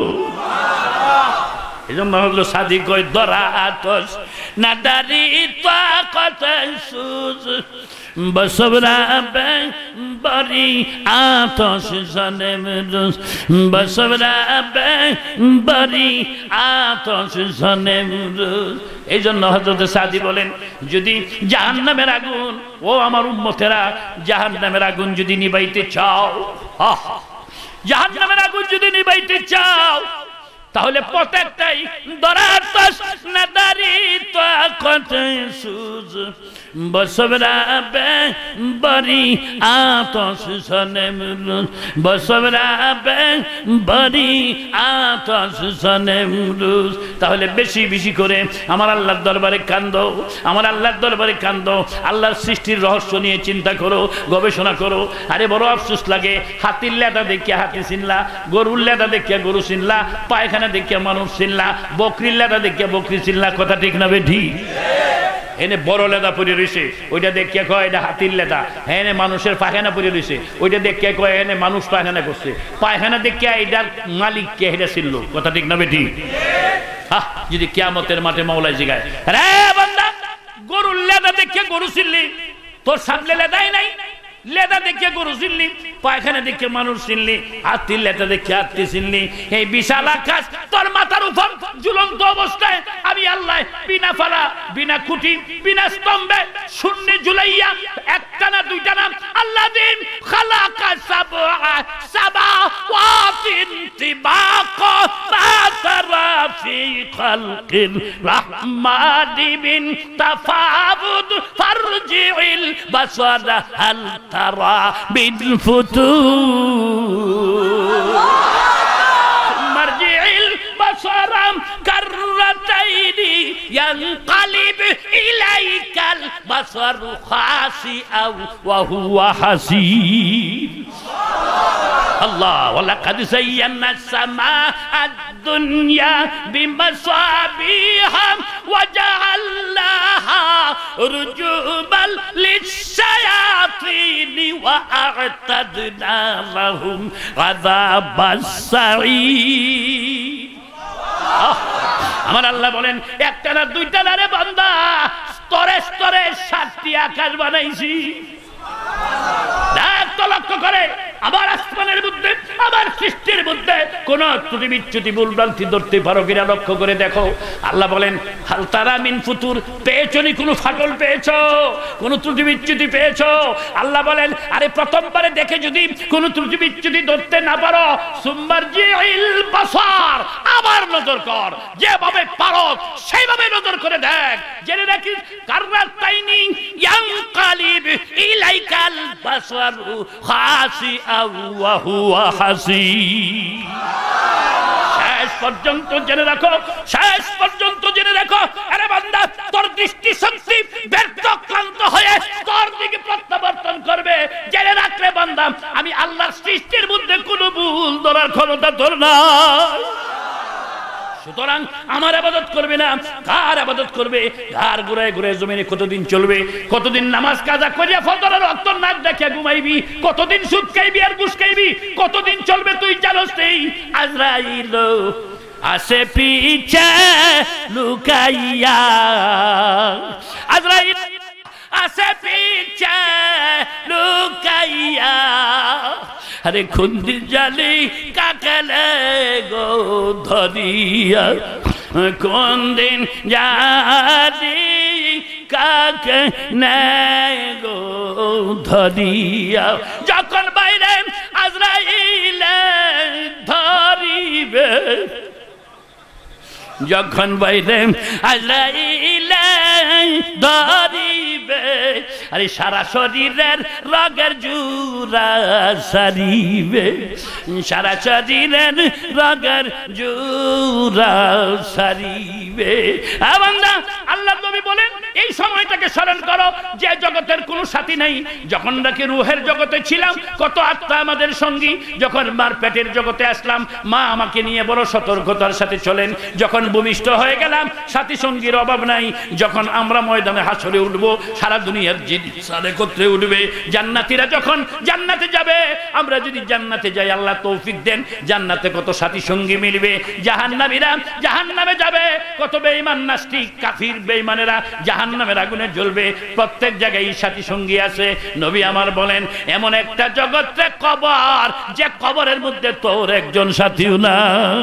এই জন্য হলো সাদি কই দরা আতস না দারি তাকত সুজ বসবরা বে বরি আতস জানেম রুজ বসবরা বে বরি আতস জানেম রুজ। এই জন্য হযরত সাদি বলেন, যদি জাহান্নামের আগুন, ও আমার উম্মতেরা, জাহান্নামের আগুন যদি নিভাইতে চাও, জাহান্নামের আগুন যদি নিভাইতে চাও, তাহলে প্রত্যেকটাই দরাতস নাদারি তাকত সুজ বসবরা বে বরি আতস সনেম বসবরা বে বরি আতস সনেম। তাহলে বেশি বেশি করে আমার আল্লাহর দরবারে কান্দো, আমার আল্লাহর দরবারে কান্দো, আল্লাহর সৃষ্টির রহস্য নিয়ে চিন্তা করো, গবেষণা করো। আরে বড় আফসোস লাগে, হাতির লেদা দেখিয়া হাতি চিনলা, গরুর লেদা দেখিয়া গরু চিনলা, পায়খানা দেখিয়া মানুষ চিনলা, বকরির লেদা দেখিয়া বকরি চিনলা। কথা ঠিক না বেঠি? এনে বড় লেদা পরে রয়েছে, ওইটা দেখিয়া কয় এটা হাতির লেদা। হ্যাঁ, এনে মানুষের পায়খানা পরে রয়েছে, ওইটা দেখিয়া কয় এনে মানুষ পায়খানা করছে। পায়খানা দেখিয়া এটার মালিক কে এটা চিনলো। কথা ঠিক না বেঠি? যদি কিয়ামতের মাঠে মাওলায় জিগায়, রে বান্দা গরুর লেদা দেখিয়া গরু চিনলি, তোর সামনে লেদাই নাই, লেদা দেখে গরু চিনলি, পায়খানা দেখে মানুষ চিনলি, হাতির লেদা দেখে হাতি চিনলি। এই বিশাল আকাশ তোর মাথার উপর ঝুলন্ত অবস্থায় আমি আল্লাহ বিনা ফালা, বিনা খুঁটি, বিনা স্তম্ভে শূন্য ঝুলাইয়া একটা না দুইটা না আল্লাহ দিন খালাকা সামাওয়াতিন তিবাকা মা তারা ফি খালকির রাহমানি মিন তাফাউদ ফারজিল বাসারা হাল ترى بالفتور مرجع البصر كرتين ينقلب إليك البصر خاسئا وهو حسير الله ولقد زينا السماء الدنيا بمصابيح وجعلناها رجوما للشياطين وأعتدنا لهم عذاب السعير। আমার আল্লাহ বলেন একটা না দুইটা না রে বান্দা, স্তরে স্তরে 7টি আকাশ বানাইছি। লক্ষ্য করে আবার আসমানের মধ্যে, আবার সৃষ্টির মধ্যে কোন ত্রুটি বিচ্যুতি ভুলভ্রান্তি ধরতে পারো কিনা লক্ষ্য করে দেখো। আল্লাহ বলেন হাল তারা মিন ফুতুর, পেয়েছো নি কোনো ফাটল, পেয়েছো কোন ত্রুটি বিচ্যুতি পেয়েছো? আল্লাহ বলেন আরে প্রথমবারে দেখে যদি কোন ত্রুটি বিচ্যুতি ধরতে না পারো, সুমারজিল বাসার, আবার নজর কর, যেভাবে পারো সেইভাবে নজর করে দেখ। জেনে রাখিস কাররাতাইনি ইয়ানকালিব ইলাইকাল বাসারু খাসিআ ওয়া হুয়া হাসির। শেষ পর্যন্ত জেনে রাখো, শেষ পর্যন্ত জেনে রাখো, আরে বান্দা তোর দৃষ্টি শক্তি ব্যর্থ ক্লান্ত হয়ে তোর দিকে প্রত্যাবর্তন করবে। জেনে রাখলে বান্দা আমি আল্লাহর সৃষ্টির মধ্যে কোনো ভুল ধরার ক্ষমতা তোর নাই। সুতরাং আমার ইবাদত করবে না, কার ইবাদত করবে? ঘাড় ঘুরে ঘুরে জমিনে কতদিন চলবে? কতদিন নামাজ কাজা করিয়া ফজরের ওয়াক্ত নাক ডাকিয়া ঘুমাইবি? কতদিন সুদ খাইবি আর ঘুষ খাইবি? কতদিন চলবে তুই জানোস নেই? আজরাইল আসে পিছে লুকাইয়া, আজরাইল আসে পিছে লুকাইয়া, আরে খুন্দি জালি কাকালে গো ধরিয়া, কোন দিন জালি কাকে নেয় গো ধরিয়া। যখন বাইরে আজরাইলে ধরিবে, যখন বাইরে আজরাইলে ধরিবে, আরে সারা শরীরের রগের জুরা সারিবে, সারা শরীরের রগের জুরা সারিবে। বান্দা আল্লাহ নবী বলেন এই সময়টাকে স্মরণ করো যে জগতের কোনো সাথী নাই। যখন নাকি রুহের জগতে ছিলাম কত আত্মা আমাদের সঙ্গী, যখন মার পেটের জগতে আসলাম মা আমাকে নিয়ে বড় সতর্কতার সাথে চলেন। যখন ভূমিষ্ঠ হয়ে গেলাম সাথী সঙ্গীর অভাব নাই। যখন আমরা ময়দানে হাসরে উঠবো সারা দুনিয়ার জিন সারে একত্রে উঠবে। জান্নাতীরা যখন জান্নাতে যাবে, আমরা যদি জান্নাতে যাই আল্লাহ তৌফিক দেন, জান্নাতে কত সাথী সঙ্গী মিলবে। জাহান্নামীরা জাহান্নামে যাবে, কত বেঈমান নাস্তিক কাফির বেঈমানেরা জাহান্নামের আগুনে জ্বলবে। প্রত্যেক জায়গায় সাথী সঙ্গী আছে। নবী আমার বলেন এমন একটা জগতে কবর, যে কবরের মধ্যে তোর একজন সাথীও না,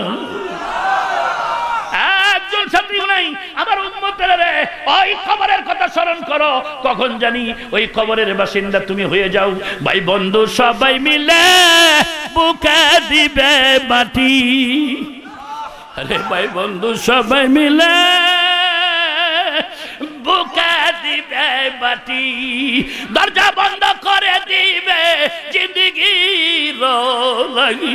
একজন সাথীও নাই। আমার উম্মতেরা রে, ওই কবরের কথা স্মরণ করো, কখন জানি ওই কবরের বাসিন্দা তুমি হয়ে যাও। ভাই বন্ধু সবাই মিলে বুকে দিবে মাটি, আরে ভাই বন্ধু সবাই মিলে বুকা দিবে বাটি, দরজা বন্ধ করে দিবে জিন্দেগির লাগি।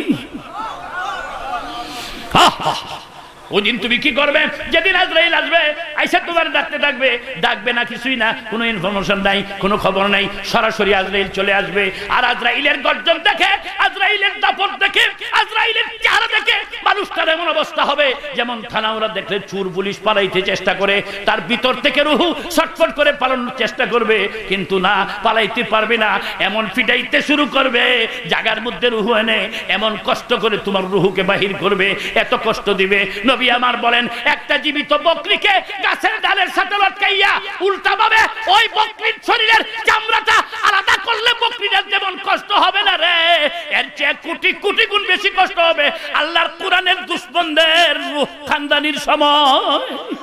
ওদিন তুমি কি করবে? যেদিন আজরাইল আসবে, আইসা তোমার ডাকতে থাকবে, ডাকবে না কিছুই না, কোনো ইনফরমেশন নাই, কোনো খবর নাই, সরাসরি আজরাইল চলে আসবে। আর আজরাইলের গর্জন দেখে, আজরাইলের দাপট দেখে, আজরাইলের চেহারা দেখে মানুষটার এমন অবস্থা হবে যেমন থানাওরা দেখলে চোর পুলিশ পালাইতে চেষ্টা করে, তার ভিতর থেকে রুহু ছটফট করে পালানোর চেষ্টা করবে, কিন্তু না, পালাইতে পারবে না, এমন পিটাইতে শুরু করবে জায়গার মধ্যে রুহু এনে এমন কষ্ট করে তোমার রুহুকে বাহির করবে, এত কষ্ট দিবে। নবী আমার বলেন, একটা জীবিত বকরিকে গাছের ডালের সাথে লটকাইয়া উল্টা ভাবে ওই বকরির শরীরের চামড়াটা আলাদা করলে বকরিটার যেমন কষ্ট হবে না রে, এর চেয়ে কোটি কোটি গুণ বেশি কষ্ট হবে আল্লাহর কোরআনের দুশমনদের রূহ খানদানির সময়।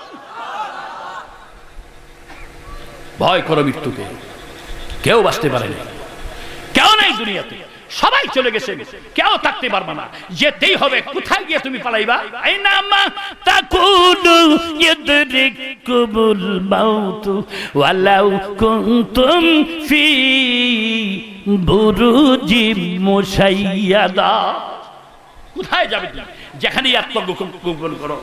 ভয় করো মৃত্যুকে, কেউ বাঁচতে পারে না, কেউ নাই দুনিয়াতে, সবাই চলে গেছে, কেউ থাকতে পারবে না, যেতেই হবে। কোথায় গিয়ে তুমি পালাইবা? আইনামা তাকুনু ইদরিকুমুল মাউত ওয়ালাউ কুনতুম ফি বুরুজিম মুশাইয়াদা। কোথায় যাবে তুমি? যেখানেই আত্মগোপন করো,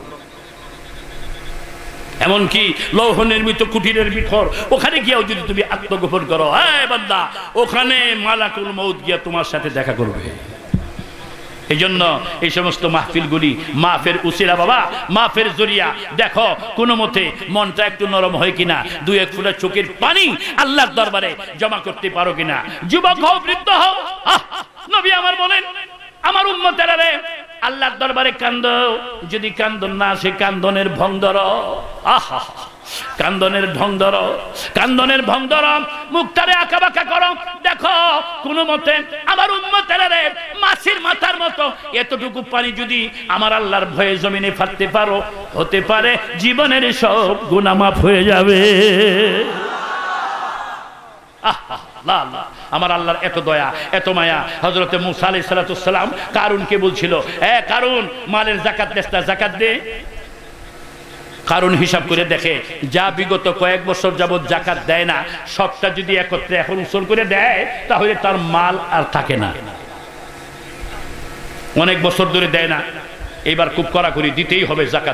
এমনকি লৌহ নির্মিত কুটিরের ভিতর, ওখানে গিয়েও যদি তুমি আত্মগোপন করো, হ্যাঁ বান্দা, ওখানে মালাকুল মউত গিয়ে তোমার সাথে দেখা করবে। এই জন্য এই সমস্ত মাহফিলগুলি মাফের উসিলা বাবা, মাফের জরিয়া। দেখো কোনো মতে মনটা একটু নরম হয় কিনা, দুই এক ফোঁটা চোখের পানি আল্লাহর দরবারে জমা করতে পারো কিনা। যুবক হও, বৃদ্ধ হও, নবী আমার বলেন, আমার উম্মতেরা রে, আল্লাহর দরবারে কান্দো, যদি কান্দন না আসে কান্দনের ভং ধরো। আহা, কান্দনের ঢং ধরো, কান্দনের ভং ধরো, মুখটারে আঁকা বাঁকা করো। দেখো কোনো মতে আমার উম্মতেরা রে, মাছির মাথার মতো এতটুকু পানি যদি আমার আল্লাহর ভয়ে জমিনে ফাটতে পারো, হতে পারে জীবনের সব গুনাহ মাফ হয়ে যাবে। আমার আল্লাহর এত দয়া, এত মায়া। হযরতে মূসা আলাইহিস সালাম কারুনকে বলছিল, এ কারুন, মালের যাকাত দেস না, যাকাত দে। কারুন হিসাব করে দেখে, যা বিগত কয়েক বছর যাবত যাকাত দেয় না, সবটা যদি একত্রে এখন উসুল করে দেয়, তাহলে তার মাল আর থাকে না। অনেক বছর ধরে দেয় না, এবার খুব কড়াকড়ি দিতেই হবে যাকাত।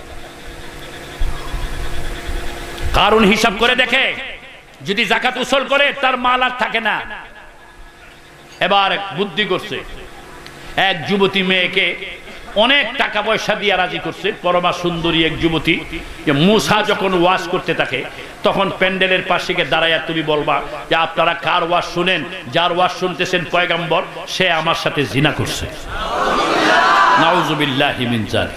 কারুন হিসাব করে দেখে, যদি যাকাত উসুল করে তার মাল আর থাকে না। এবার বুদ্ধি করছে, এক যুবতী মেয়েকে অনেক টাকা পয়সা দিয়ে রাজি করছে, পরমা সুন্দরী এক যুবতী। যে মূসা যখন ওয়াজ করতে থাকে, তখন প্যান্ডেলের পাশে গিয়ে দাঁড়াইয়া তুমি বলবা যে আপনারা কার ওয়াজ শুনেন? যার ওয়াজ শুনতেছেন পয়গম্বর, সে আমার সাথে জিনা করছে। নাউজুবিল্লাহি মিন যালিক।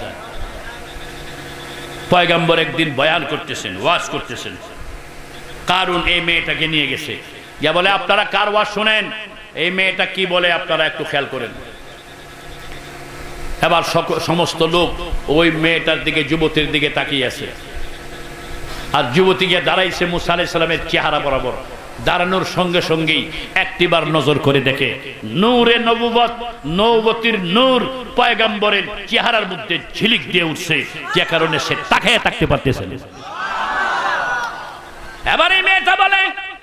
পয়গম্বর একদিন বয়ান করতেছেন, ওয়াজ করতেছেন, কারুন এই মেয়েটাকে নিয়ে গেছে, যা বলে আপনারা কার ওয়াজ শুনেন? এই মেয়েটা কি বলে আপনারা একটু খেয়াল করেন। এবার সমস্ত লোক ওই মেয়েটার দিকে, যুবতীর দিকে তাকিয়ে আছে। আর যুবতী গিয়ে দাঁড়াইছে মূসা আলাইহিস সালামের চেহারা বরাবর। দাঁড়ানোর সঙ্গে সঙ্গেই একটিবার নজর করে দেখে নূরে নবুবত, নবুবতির নূর পয়গম্বরের চেহারার মধ্যে ঝিলিক দিয়ে উঠছে, যে কারণে সে তাকিয়ে থাকতে পারতেছে না। এবার এই মেয়েটা বলে,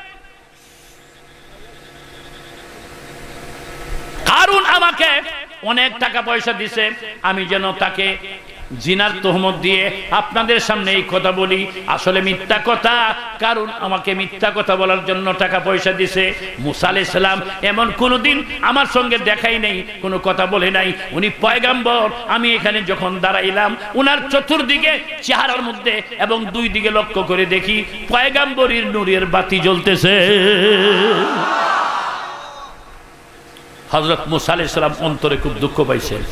কারুন আমাকে অনেক টাকা পয়সা দিছে, আমি যেন তাকে জিনার তোহমত দিয়ে আপনাদের সামনে এই কথা বলি। আসলে মিথ্যা কথা, কারণ আমাকে মিথ্যা কথা বলার জন্য টাকা পয়সা দিছে। মূসা আলাইহিস সালাম এমন কোনোদিন আমার সঙ্গে দেখাই নাই, কোনো কথা বলে নাই। উনি পয়গম্বর। আমি এখানে যখন দাঁড়াইলাম, উনার চতুর্দিকে চেহারার মধ্যে এবং দুই দিকে লক্ষ্য করে দেখি পয়গম্বরীর নূরের বাতি জ্বলতেছে। হযরত মূসা আলাইহিস সালাম অন্তরে খুব দুঃখ পাইছেন।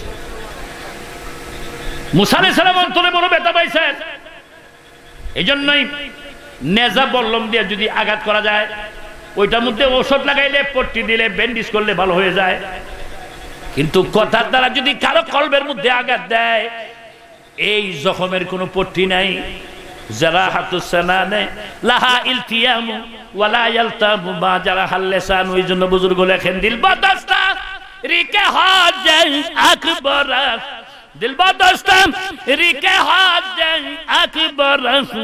মূসা আলাইহিস সালাম অন্তরে বড় ব্যথা পাইছেন। এই জন্যই নেজা বল্লম দিয়ে যদি আঘাত করা যায়, ওইটার মধ্যে ঔষধ লাগাইলে, পট্টি দিলে, ব্যান্ডেজ করলে ভালো হয়ে যায়। কিন্তু কথার দ্বারা যদি কারো কলবের মধ্যে আঘাত দেয়, এই জখমের কোনো পট্টি নাই। জারাহাতুস সানানে লাহা ইলতিয়ামু ওয়ালা ইয়ালতামু মা জারাহাল লিসান। ওই জন্য বুজুর্গ লেখেন, দিল বাদাস্তা রিকে হাজাল আকবর दिलबर दोस्तम रिके हाथ अकबर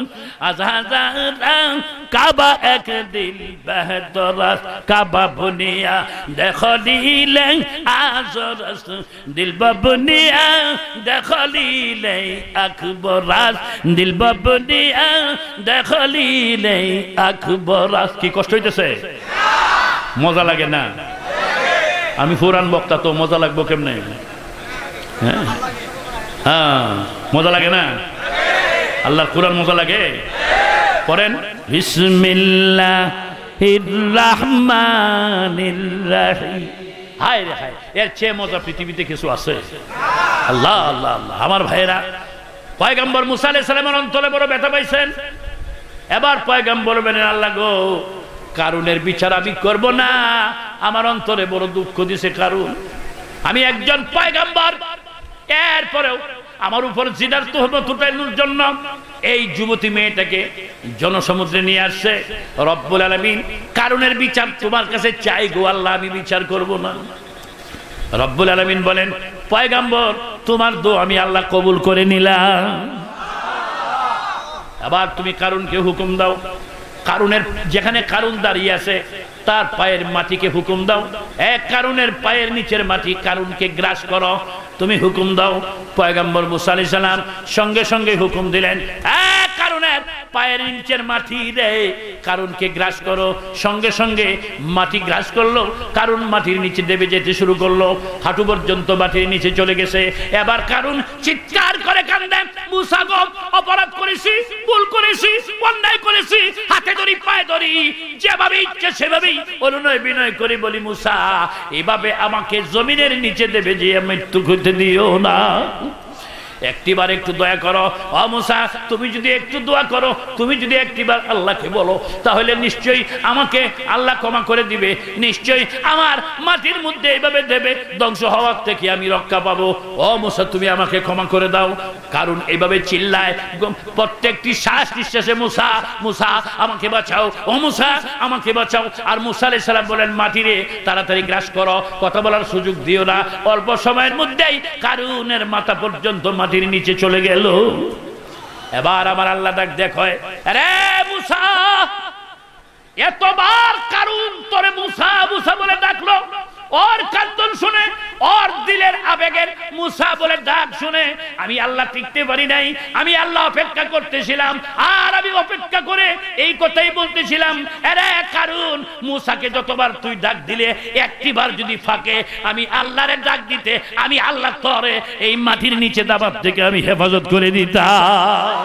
काबा एक दिल बहदरस काबा बुनिया देखलीले आजरस दिलबर बुनिया देखलीले अकबरस दिलबर बुनिया देखलीले अकबरस। কি কষ্ট হইতেছে? মজা লাগে না? আমি পুরান বক্তা তো মজা লাগবো কেমনে? হ্যাঁ মজা লাগে না? আল্লাহর কুরআন মজা লাগে? পড়েন বিসমিল্লাহির রহমানির রহিম। হায় রে হায়, এর চেয়ে মজা পৃথিবীতে কিছু আছে? আল্লাহ আল্লাহ আল্লাহ। আমার ভাইরা, পয়গম্বর মুসা আলাইহিস সালামের অন্তরে বড় ব্যথা পাইছেন। এবার পয়গম্বর বলেন, আল্লাহ গো, কারুনের বিচার আমি করব না, আমার অন্তরে বড় দুঃখ দিছে কারুন। আমি একজন পয়গম্বর, এরপরেও আমার উপর জিনার তুহমত উঠানোর জন্য এই যুবতী মেয়েটাকে জনসমুদ্রে নিয়ে আসছে। রব্বুল আলামিন কারুনের বিচার তোমার কাছে চাই গো আল্লাহ, আমি বিচার করব না। রব্বুল আলামিন বলেন, পয়গম্বর তোমার দোয়া আমি আল্লাহ কবুল করে নিলাম। আবার তুমি কারুনকে হুকুম দাও, কারুনের যেখানে কারুন দাঁড়িয়ে আছে তার পায়ের মাটিকে হুকুম দাও, এক কারুনের পায়ের নিচের মাটি কারুনকে গ্রাস করো, তুমি হুকুম দাও। পয়গম্বর মুসা আলাইহিস সালাম সঙ্গে সঙ্গে হুকুম দিলেন, এক কারুনের পায়ের নিচের মাটি রে কারুনকে গ্রাস করো। সঙ্গে সঙ্গে মাটি গ্রাস করলো, কারুন মাটির নিচে দেবে যেতে শুরু করলো, হাঁটু পর্যন্ত মাটির নিচে চলে গেছে। এবার কারুন চিৎকার করে কান্দে, মুসা গো, অপরাধ করেছি, ভুল করেছি, অন্যায় করেছি, হাতে ধরি পায়ে ধরি, যেভাবে ইচ্ছে সেভাবেই অনুনয় বিনয় করে বলি, মুসা এভাবে আমাকে জমিনের নিচে দেবে যে মৃত্যু হতে দিও না, একটিবার একটু দয়া করো। ও মুসা, তুমি যদি একটু দোয়া করো, তুমি যদি একটিবার আল্লাহকে বলো, তাহলে নিশ্চয়ই আমাকে আল্লাহ ক্ষমা করে দিবে, নিশ্চয়ই আমার মাটির মধ্যে এইভাবে দেবে ধ্বংস হওয়ার থেকে আমি রক্ষা পাবো। ও মুসা, তুমি আমাকে ক্ষমা করে দাও। কারণ এইভাবে চিল্লায় প্রত্যেকটি শ্বাস নিঃশ্বাসে, মুসা মুসা আমাকে বাঁচাও, ও মুসা আমাকে বাঁচাও। আর মুসা আলাইহিস সালাম বলেন, মাটিরে তাড়াতাড়ি গ্রাস করো, কথা বলার সুযোগ দিও না। অল্প সময়ের মধ্যেই কারুনের মাথা পর্যন্ত মাটির নিচে চলে গেল। এবার আমার আল্লাহ ডাক দেখো, আরে মুসা, এতবার কারুন তোরে মুসা মুসা বলে ডাকলো, ওর কান্দন শুনে, ওর দিলের আবেগের মুসা বলে ডাক শুনে আমি আল্লাহ টিকতে পারি নাই। আমি আল্লাহ অপেক্ষা করতেছিলাম, আর আমি অপেক্ষা করে এই কথাই বলতেছিলাম, আরে কারুন, মুসাকে যতবার তুই ডাক দিলে একটিবার যদি ফাঁকে আমি আল্লাহরে ডাক দিতে, আমি আল্লাহ তোরে এই মাটির নিচে দাবাত থেকে আমি হেফাজত করে দিতাম।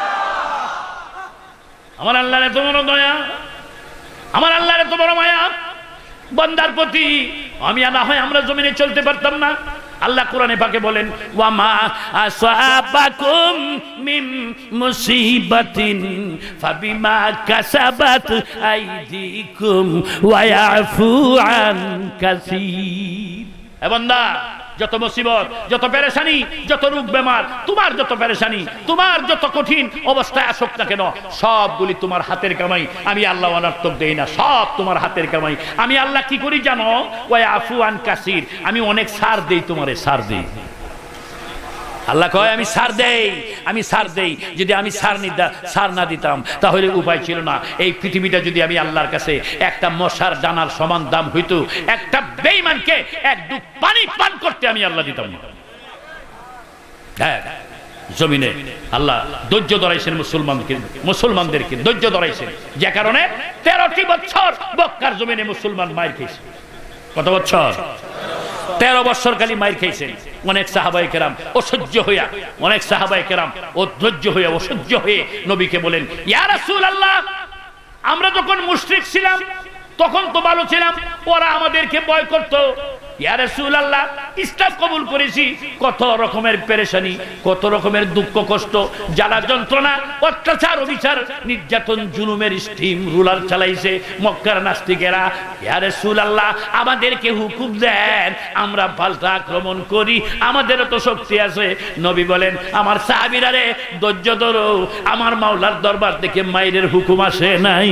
আমার আল্লাহর এত বড় দয়া, আমার আল্লাহর এত বড় মায়া বান্দার প্রতি। আমি না হয় আমরা জমিনে চলতে পারতাম না। আল্লাহ কোরআনে পাকে বলেন, ওয়ামা আসাবাকুম মিন মুসিবাতিন ফাবিমা কাসাবাত আইদিকুম ওয়া ইয়াফু আন কাসীর। এ বান্দা, যত মুসিবত, যত পেরেশানি, যত রোগ বেমার, তোমার যত পেরেশানি, তোমার যত কঠিন অবস্থায় আসুক না কেন, সবগুলি তোমার হাতের কামাই। আমি আল্লাহ অনর্থক দেই না, সব তোমার হাতের কামাই। আমি আল্লাহ কি করি জানো? ওয়া আফু আন কাসির, আমি অনেক সার দেই, তোমারে সার দেই। আল্লাহ কয় আমি সার দেই, আমি সার দেই। যদি আমি সার না দিতাম তাহলে উপায় ছিল না। এই পৃথিবীটা যদি আমি আল্লাহর কাছে একটা মশার ডানার সমান দাম হইতো, একটা বেঈমানকে এক ডুব পানি পান করতে আমি আল্লাহ দিতাম না। হ্যাঁ, জমিনে আল্লাহ ধৈর্য ধরাইছেন মুসলমানদেরকে ধৈর্য ধরাইছেন, যে কারণে 13টি বছর মক্কার জমিনে মুসলমান মাইর খেয়েছে। কত বছর? 13 বছর খালি মাইর খেয়েছেন। অনেক সাহাবায়ে কেরাম অসহ্য হইয়া, অনেক সাহাবায়ে কেরাম অধৈর্য হইয়া, অসহ্য হয়ে নবীকে বলেন, ইয়া রাসূলুল্লাহ, আমরা যখন মুশরিক ছিলাম তখন তো ভালো ছিলাম, ওরা আমাদেরকে ভয় করত। ইয়া রাসূলুল্লাহ, ইসলাম কবুল করেছি, কত রকমের পেরেশানি, কত রকমের দুঃখ কষ্ট, জ্বালা যন্ত্রণা, অত্যাচার, অবিচার, নির্যাতন, জুলুমের স্টিম রুলার চালাইছে মক্কার নাস্তিকেরা। ইয়া রাসূলুল্লাহ, আমাদেরকে হুকুম দেন, আমরা পাল্টা আক্রমণ করি, আমাদেরও তো শক্তি আছে। নবী বলেন, আমার সাহাবীরা রে, ধৈর্য ধরো, আমার মাওলার দরবার থেকে মাইরের হুকুম আসে নাই,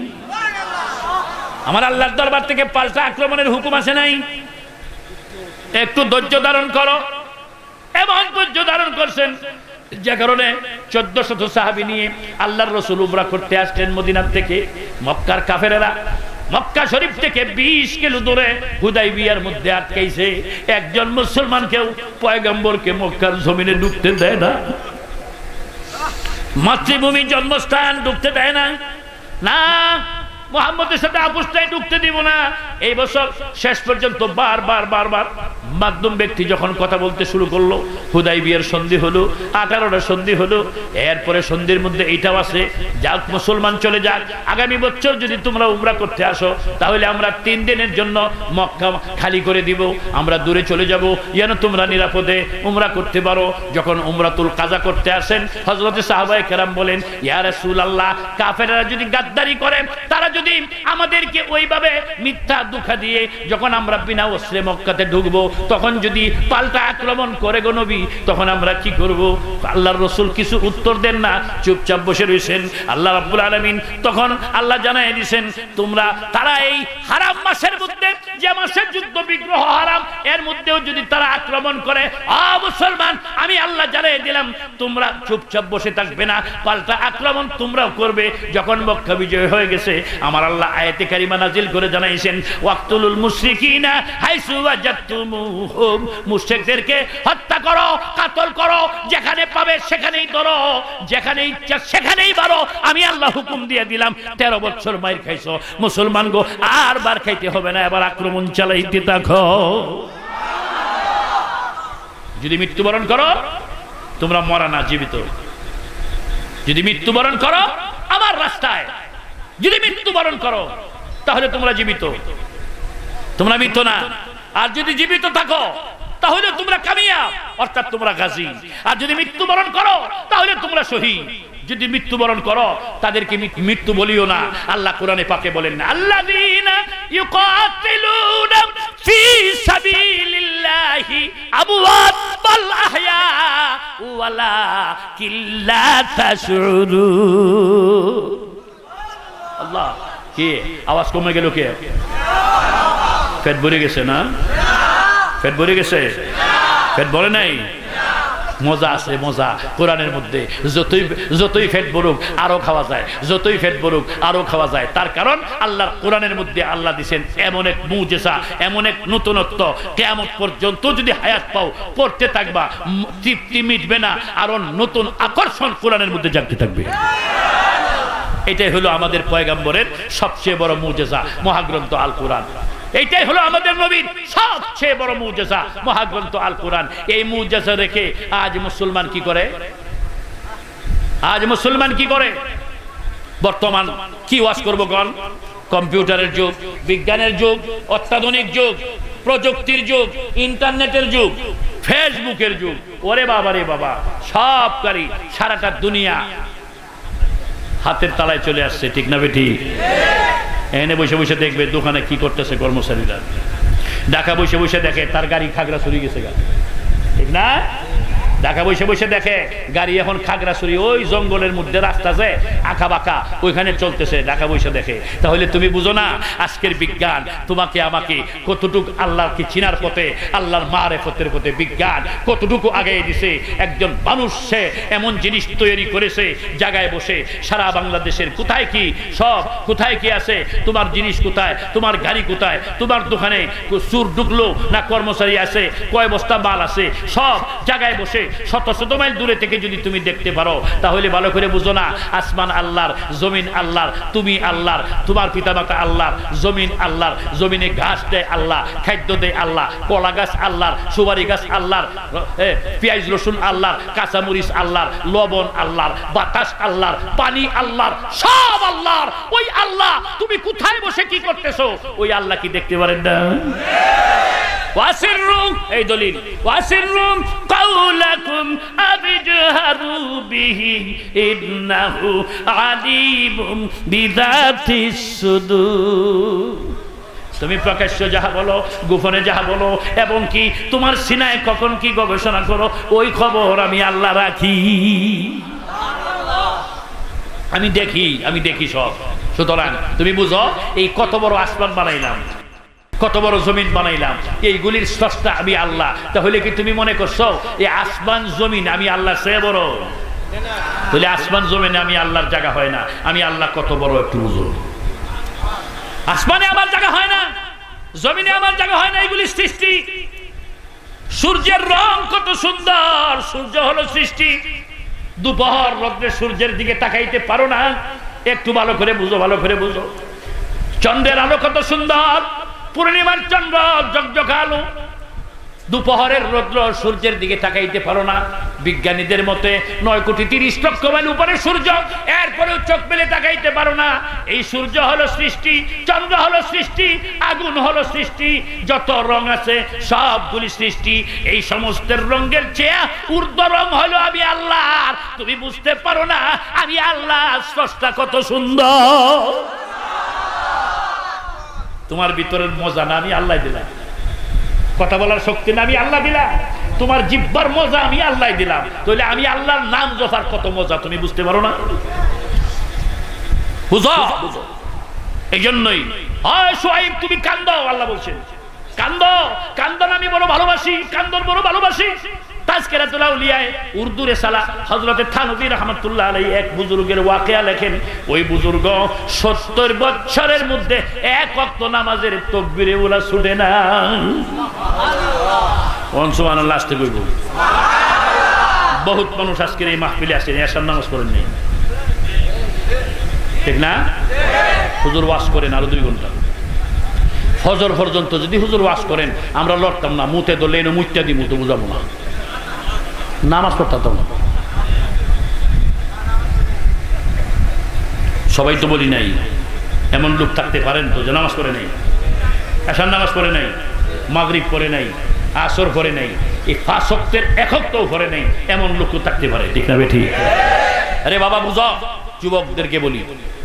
আমার আল্লাহর দরবার থেকে পাল্টা আক্রমণের হুকুম আসে নাই, একটু ধৈর্য ধারণ করো। এমন করছেন, যে কারণে 1400 সাহাবী নিয়ে আল্লাহর রাসূল উমরা করতে আসলেন মদিনা থেকে। মক্কার কাফেরেরা মক্কা শরীফ থেকে 20 কিলো দূরে হুদাইবিয়ার মধ্যে আটকাইছে। একজন মুসলমানকেও পয়গম্বরকে মক্কার জমিনে ঢুকতে দেয় না, মাতৃভূমি জন্মস্থান ঢুকতে দেয় না। না, মুহাম্মদের সাথে আপোষটাই ঢুকতে দিব না। এই বছর শেষ পর্যন্ত বারবার মাধ্যম ব্যক্তি যখন কথা বলতে শুরু করলো, হুদাইবিয়ার সন্ধি হলো, 18টা সন্ধি হলো। এরপরে সন্ধির মধ্যে এইটাও আছে, যাক মুসলমান চলে যাক, আগামী বছর যদি তোমরা উমরা করতে আসো তাহলে আমরা 3 দিনের জন্য মক্কা খালি করে দিব, আমরা দূরে চলে যাব, যেন তোমরা নিরাপদে উমরা করতে পারো। যখন উমরাতুল কাজা করতে আসেন, হযরত সাহাবায়ে কেরাম বলেন, ইয়া রাসূলুল্লাহ, কাফেররা যদি গাদ্দারি করে, তারা যদি আমাদেরকে ওইভাবে মিথ্যা দুঃখা দিয়ে যখন আমরা বিনা অস্ত্রে মক্কাতে ঢুকবো, তখন যদি পাল্টা আক্রমণ করে গো নবী, তখন আমরা কি করব? আল্লাহর রাসূল কিছু উত্তর দেন না, চুপচাপ বসে রয়েছেন। আল্লাহ রাব্বুল আলামিন তখন আল্লাহ জানায় দিয়েছেন, তোমরা তারা এই হারাম মাসের মধ্যে, যে মাসের যুদ্ধ বিগ্রহ হারাম, এর মধ্যেও যদি তারা আক্রমণ করে, মুসলমান আমি আল্লাহ জানায় দিলাম, তোমরা চুপচাপ বসে থাকবে না, পাল্টা আক্রমণ তোমরাও করবে। যখন মক্কা বিজয় হয়ে গেছে, আমার আল্লাহ আয়াতে কারিমা নাজিল করে জানাইছেন, ওয়াক্তুলুল মুশরিকিনা হাইসু ওয়াজাতুমুহুম, মুশরিকদেরকে হত্যা করো, কাতল করো, যেখানে পাবে সেখানেই ধরো, যেখানে ইচ্ছা সেখানেই মারো। আমি আল্লাহ হুকুম দিয়ে দিলাম। 13 বছর মাইর খাইছো মুসলমান গো, আর বার খাইতে হবে না, এবার আক্রমণ চালাইতে থাকো। যদি মৃত্যুবরণ করো, তোমরা মরা না, জীবিত। যদি মৃত্যুবরণ করো আমার রাস্তায়, যদি মৃত্যুবরণ করো তাহলে তোমরা জীবিত, তোমরা মৃত না। আর যদি জীবিত থাকো তাহলে তোমরা কামিয়াব, অর্থাৎ তোমরা গাজী। আর যদি মৃত্যুবরণ করো তাহলে তোমরা শহীদ। যদি মৃত্যুবরণ করো তাদেরকে মৃত্যু বলিও না। আল্লাহ কোরআনে পাকে বলেন না, আল্লাযীনা ইউকাতিলুনা ফি সাবিলিল্লাহি আমওয়াত বাল আহইয়া ওয়ালাকিন লা তাশউরুন। আল্লাহ, কি আওয়াজ কমে গেল? কে পেট ভরে গেছে? না, পেট ভরে গেছে? পেট ভরে নাই? মজা আছে, মজা কোরআনের মধ্যে। যতই পেট ভরুক আরো খাওয়া যায়, যতই পেট ভরুক আরো খাওয়া যায়। তার কারণ আল্লাহর কোরআনের মধ্যে আল্লাহ দিয়েছেন এমন এক মুজিজা, এমন এক নতুনত্ব, কিয়ামত পর্যন্ত যদি হায়াত পাও পড়তে থাকবা, তৃপ্তি মিটবে না, আরো নতুন আকর্ষণ কোরআনের মধ্যে জাগতে থাকবে। এটাই হলো আমাদের পয়গম্বরের সবচেয়ে বড় মুজিজা, মহাগ্রন্থ আল কোরআন। এইটাই হলো আমাদের নবীর সবচেয়ে বড় মুজিজা, মহাগ্রন্থ আল কোরআন। এই মুজিজা রেখে আজ মুসলমান কি করে? আজ মুসলমান কি করে? বর্তমান কি ওয়াজ করবো কোন? কম্পিউটারের যুগ, বিজ্ঞানের যুগ, অত্যাধুনিক যুগ, প্রযুক্তির যুগ, ইন্টারনেটের যুগ, ফেসবুকের যুগ। ওরে বাবা রে বাবা, সব কারি সারাটা দুনিয়া হাতের তালায় চলে আসছে, ঠিক না বেটি? এনে বসে বসে দেখবে দোকানে কি করতেছে কর্মচারীরা, ঢাকা বসে বসে দেখে তার গাড়ি খাগড়াছড়ি গেছে, ঠিক না? ঢাকা বসে বসে দেখে গাড়ি এখন খাগড়াছড়ি, ওই জঙ্গলের মধ্যে রাস্তা যে আঁকা বাঁকা, ওইখানে চলতেছে, ঢাকা বসে দেখে। তাহলে তুমি বুঝো না আজকের বিজ্ঞান তোমাকে আমাকে কতটুকু আল্লাহকে চিনার পথে, আল্লাহর মারেফতের পথে বিজ্ঞান কতটুকু আগে দিছে। একজন মানুষ সে এমন জিনিস তৈরি করেছে, জায়গায় বসে সারা বাংলাদেশের কোথায় কি সব, কোথায় কি আছে, তোমার জিনিস কোথায়, তোমার গাড়ি কোথায়, তোমার দোকানে চোর ঢুকলো না কর্মচারী আছে, কয় বস্তা মাল আছে, সব জায়গায় বসে শত শত মাইল দূরে থেকে যদি তুমি দেখতে পারো, তাহলে ভালো করে বুঝো না আসমান আল্লাহর, জমিন আল্লাহর, তুমি আল্লাহর, তোমার পিতামাতা আল্লাহর, জমিন আল্লাহর, জমিনে ঘাস দেয় আল্লাহ, খাদ্য দেয় আল্লাহ, কলা গাছ আল্লাহর, সুপারি গাছ আল্লাহর, পেঁয়াজ রসুন আল্লাহর, কাঁচামরিচ আল্লাহর, লবণ আল্লাহর, বাতাস আল্লাহর, পানি আল্লাহর, সব আল্লাহর। ওই আল্লাহ তুমি কোথায় বসে কি করতেছো, ওই আল্লাহ কি দেখতে পারেন না? ওয়াসিররুম, এই দলিল, ওয়াসিররুম কাউলাকুম আবিজহারু বিহি ইন্নাহু আলিমুম বিযাতিস সুদূর। তুমি প্রকাশ্য যাহা বলো, গোপনে যাহা বলো, এবং কি তোমার সিনায় কখন কি গবেষণা করো, ওই খবর আমি আল্লাহ রাখি, আমি দেখি সব। সুতরাং তুমি বুঝো এই কত বড় আসমান বানাইলাম, কত বড় জমিন বানাইলাম, এইগুলির স্রষ্টা আমি আল্লাহ। তাহলে কি তুমি মনে করছো এই আসমান জমিন আমি আল্লাহ সে বড়? বলে আসমান জমিনে আমি আল্লাহর জায়গা হয় না, আমি আল্লাহ কত বড় একটু বুঝো। আসমানে আমার জায়গা হয় না, জমিনে আমার জায়গা হয় না, এগুলি সৃষ্টি। সূর্যের রং কত সুন্দর, সূর্য হলো সৃষ্টি। দুপুর রৌদ্রে সূর্যের দিকে তাকাইতে পারো না, একটু ভালো করে বুঝো, ভালো করে বুঝো। চন্দ্রের আলো কত সুন্দর, পূর্ণিমার চন্দ্র ঝকঝকে আলো। দুপুরের রৌদ্র সূর্যের দিকে তাকাইতে পারো না। বিজ্ঞানীদের মতে 9,30,00,000 মাইল উপরে সূর্য, এরপরেও চোখ মেলে তাকাইতে পারো না। এই সূর্য হলো সৃষ্টি, চন্দ্র হলো সৃষ্টি, আগুন হলো সৃষ্টি, যত রং আছে সবগুলি সৃষ্টি। এই সমস্ত রঙের চেয়ে ঊর্ধ্ব রং হলো আমি আল্লাহ। তুমি বুঝতে পারো না আমি আল্লাহ স্রষ্টা কত সুন্দর। তোমার ভিতরের মজা না আমি আল্লাহ দিলাম, কথা বলার শক্তি না আমি আল্লাহ দিলাম, তোমার জিহ্বার মজা আমি আল্লাহ দিলাম। তাহলে আমি আল্লাহর নাম জপার কত মজা তুমি বুঝতে পারো না? বুঝো, এই জন্যই হয় শুআইব তুমি কান্দো, আল্লাহ বলছেন কান্দো, কান্দন আমি বড় ভালোবাসি, কান্দন বড় ভালোবাসি। তাজকিরাতুল আউলিয়ায়ে উর্দু রেসালা হযরত থানভী রাহমাতুল্লাহ আলাইহি এক বুজুর্গের ওয়াকিয়া লেখেন। ওই বুজুর্গ 70 বছরের মধ্যে এক ওয়াক্ত নামাজের তাকবীরে উলা ছুটে না। সুবহানাল্লাহ, সুবহানাল্লাহ আসতে কইব। বহুত মানুষ আজকের এই মাহফিলে আসেন, এশার নামাজ পড়েন নাই, ঠিক না? হুজুর ওয়াজ করেন আরো 2 ঘন্টা, ফজর পর্যন্ত যদি হুজুর ওয়াজ করেন আমরা লড়তাম না, মুতে দলে এনে মুইত্যা দি মুতে বুঝাবো না, নামাজ পড়তাম না। সবাই তো বলি নাই, এমন লোক থাকতে পারেন তো যে নামাজ পড়ে নাই, এশার নামাজ পড়ে নাই, মাগরিব পড়ে নাই, আসর পড়ে নাই, এই 5 ওয়াক্তের এককটাও পড়ে নাই, এমন লোক থাকতে পারে, ঠিক না বেঠি? আরে বাবা বুঝো, যুবকদেরকে বলি,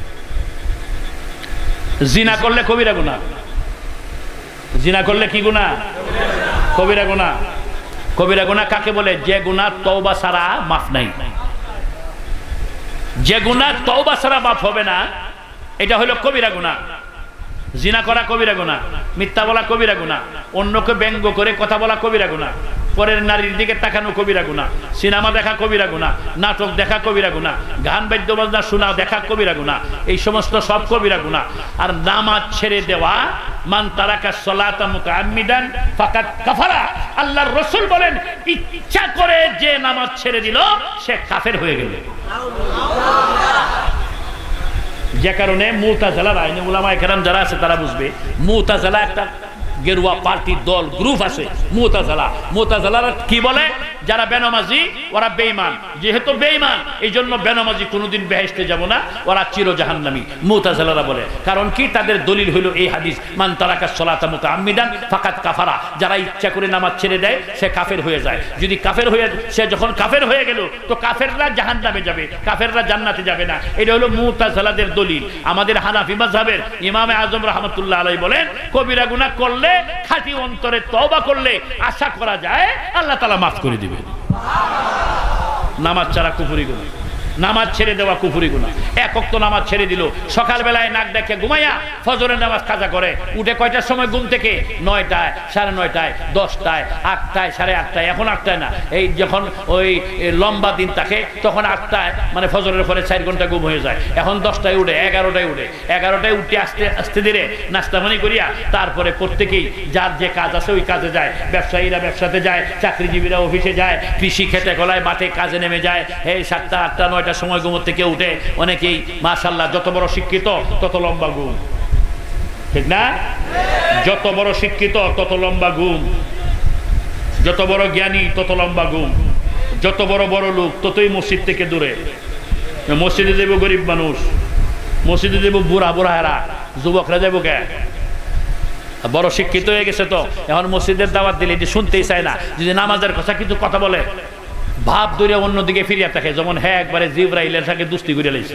জিনা করলে কবিরা গুনাহ। জিনা করলে কি গুনাহ? কবিরা গুনাহ। কবিরা গুনাহ কাকে বলে? যে গুনাহ তওবা ছাড়া মাফ নাই, যে গুনাহ তওবা ছাড়া মাফ হবে না, এটা হলো কবিরা গুনাহ। জিনা করা কবিরা গুনাহ, মিথ্যা বলা কবিরা গুনাহ, অন্যকে ব্যঙ্গ করে কথা বলা কবিরা গুনাহ, পরের নারীর দিকে তাকানো কবিরা গুনাহ, সিনেমা দেখা কবিরা গুনাহ, নাটক দেখা কবিরা গুনাহ, গান বাদ্য বাজনা শোনা দেখা কবিরা গুনাহ, এই সমস্ত সব কবিরা গুনাহ। আর নামাজ ছেড়ে দেওয়া, মান তারাকা সালাতা মুতাআম্মিদান ফাকাদ কাফারা, আল্লাহর রাসূল বলেন ইচ্ছা করে যে নামাজ ছেড়ে দিল সে কাফের হয়ে গেল। যে কারণে মুতাজিলার আইনে উলামায়ে কেরাম যারা আছে তারা বুঝবে, মুতাজিলা একটা গেরুয়া পার্টি দল গ্রুপ আছে মুতাজিলা। মুতাজিলারা কি বলে? যারা বেনামাজি ওরা বেঈমান, যেহেতু বেঈমান এই জন্য বেনামাজি কোনোদিন বেহেশতে যাব না, ওরা চির জাহান্নামী, মুতাজিলারা বলে। কারণ কি? তাদের দলিল হলো এই হাদিস, মান তারাকা সালাতা মুতাআম্মিদান ফাকাদ কাফারা, যারা ইচ্ছা করে নামাজ ছেড়ে দেয় সে কাফের হয়ে যায়। যদি কাফের হয়ে, সে যখন কাফের হয়ে গেল তো কাফেররা জাহান্নামে যাবে, কাফেররা জান্নাতে যাবে না। এটা হলো মুতাজিলাদের দলিল। আমাদের হানাফি মাযহাবের ইমামে আজম রাহমাতুল্লাহ আলাইহি বলেন কবিরা গুনাহ করলে, খাঁটি অন্তরে তওবা করলে আশা করা যায় আল্লাহ তাআলা মাফ করে দিবেন। নামাজ ছাড়া কুফরি গুনাহ, নামাজ ছেড়ে দেওয়া কুফরি গুনাহ। এক ওয়াক্ত নামাজ ছেড়ে দিল, সকাল বেলায় নাক ডেকে ঘুমাইয়া ফজরের নামাজ কাজা করে, উঠে কয়টার সময় ঘুম থেকে? 9টায়, 9:30, 10টায়, 8টায়, 8:30, এখন 8টায় না, এই যখন ওই লম্বা দিন থাকে তখন 8টায়, মানে ফজরের পরে 4 ঘন্টা ঘুম হয়ে যায়। এখন 10টায় উঠে, 11টায় উঠে, 11টায় উঠে আস্তে আস্তে ধীরে নাস্তা পানি করিয়া তারপরে প্রত্যেকেই যার যে কাজ আছে ওই কাজে যায়। ব্যবসায়ীরা ব্যবসাতে যায়, চাকরিজীবীরা অফিসে যায়, কৃষি খেতে গলায় মাঠে কাজে নেমে যায়। এই 7টা, 8টা, 9টার সময় ঘুম থেকে উঠে অনেকেই মাশাআল্লাহ, যত বড় শিক্ষিত তত লম্বা ঘুম, ঠিক না? যত বড় শিক্ষিত তত লম্বা ঘুম, যত বড় জ্ঞানী তত লম্বা ঘুম, যত বড় বড় লোক ততই মসজিদ থেকে দূরে। মসজিদে দেব গরিব মানুষ, মসজিদে দেব বুড়া বুড়াহারা, যুবকরা দেব কে? বড় শিক্ষিত হয়ে গেছে তো এখন মসজিদের দাওয়াত দিলে যে শুনতেই চায় না। যদি নামাজের কথা কিছু কথা বলে ভাব ধরে অন্যদিকে ফিরিয়া থাকে, যেমন হ্যাঁ একবারে জিবরাইলের সাথে দুস্তি করে লাইছে।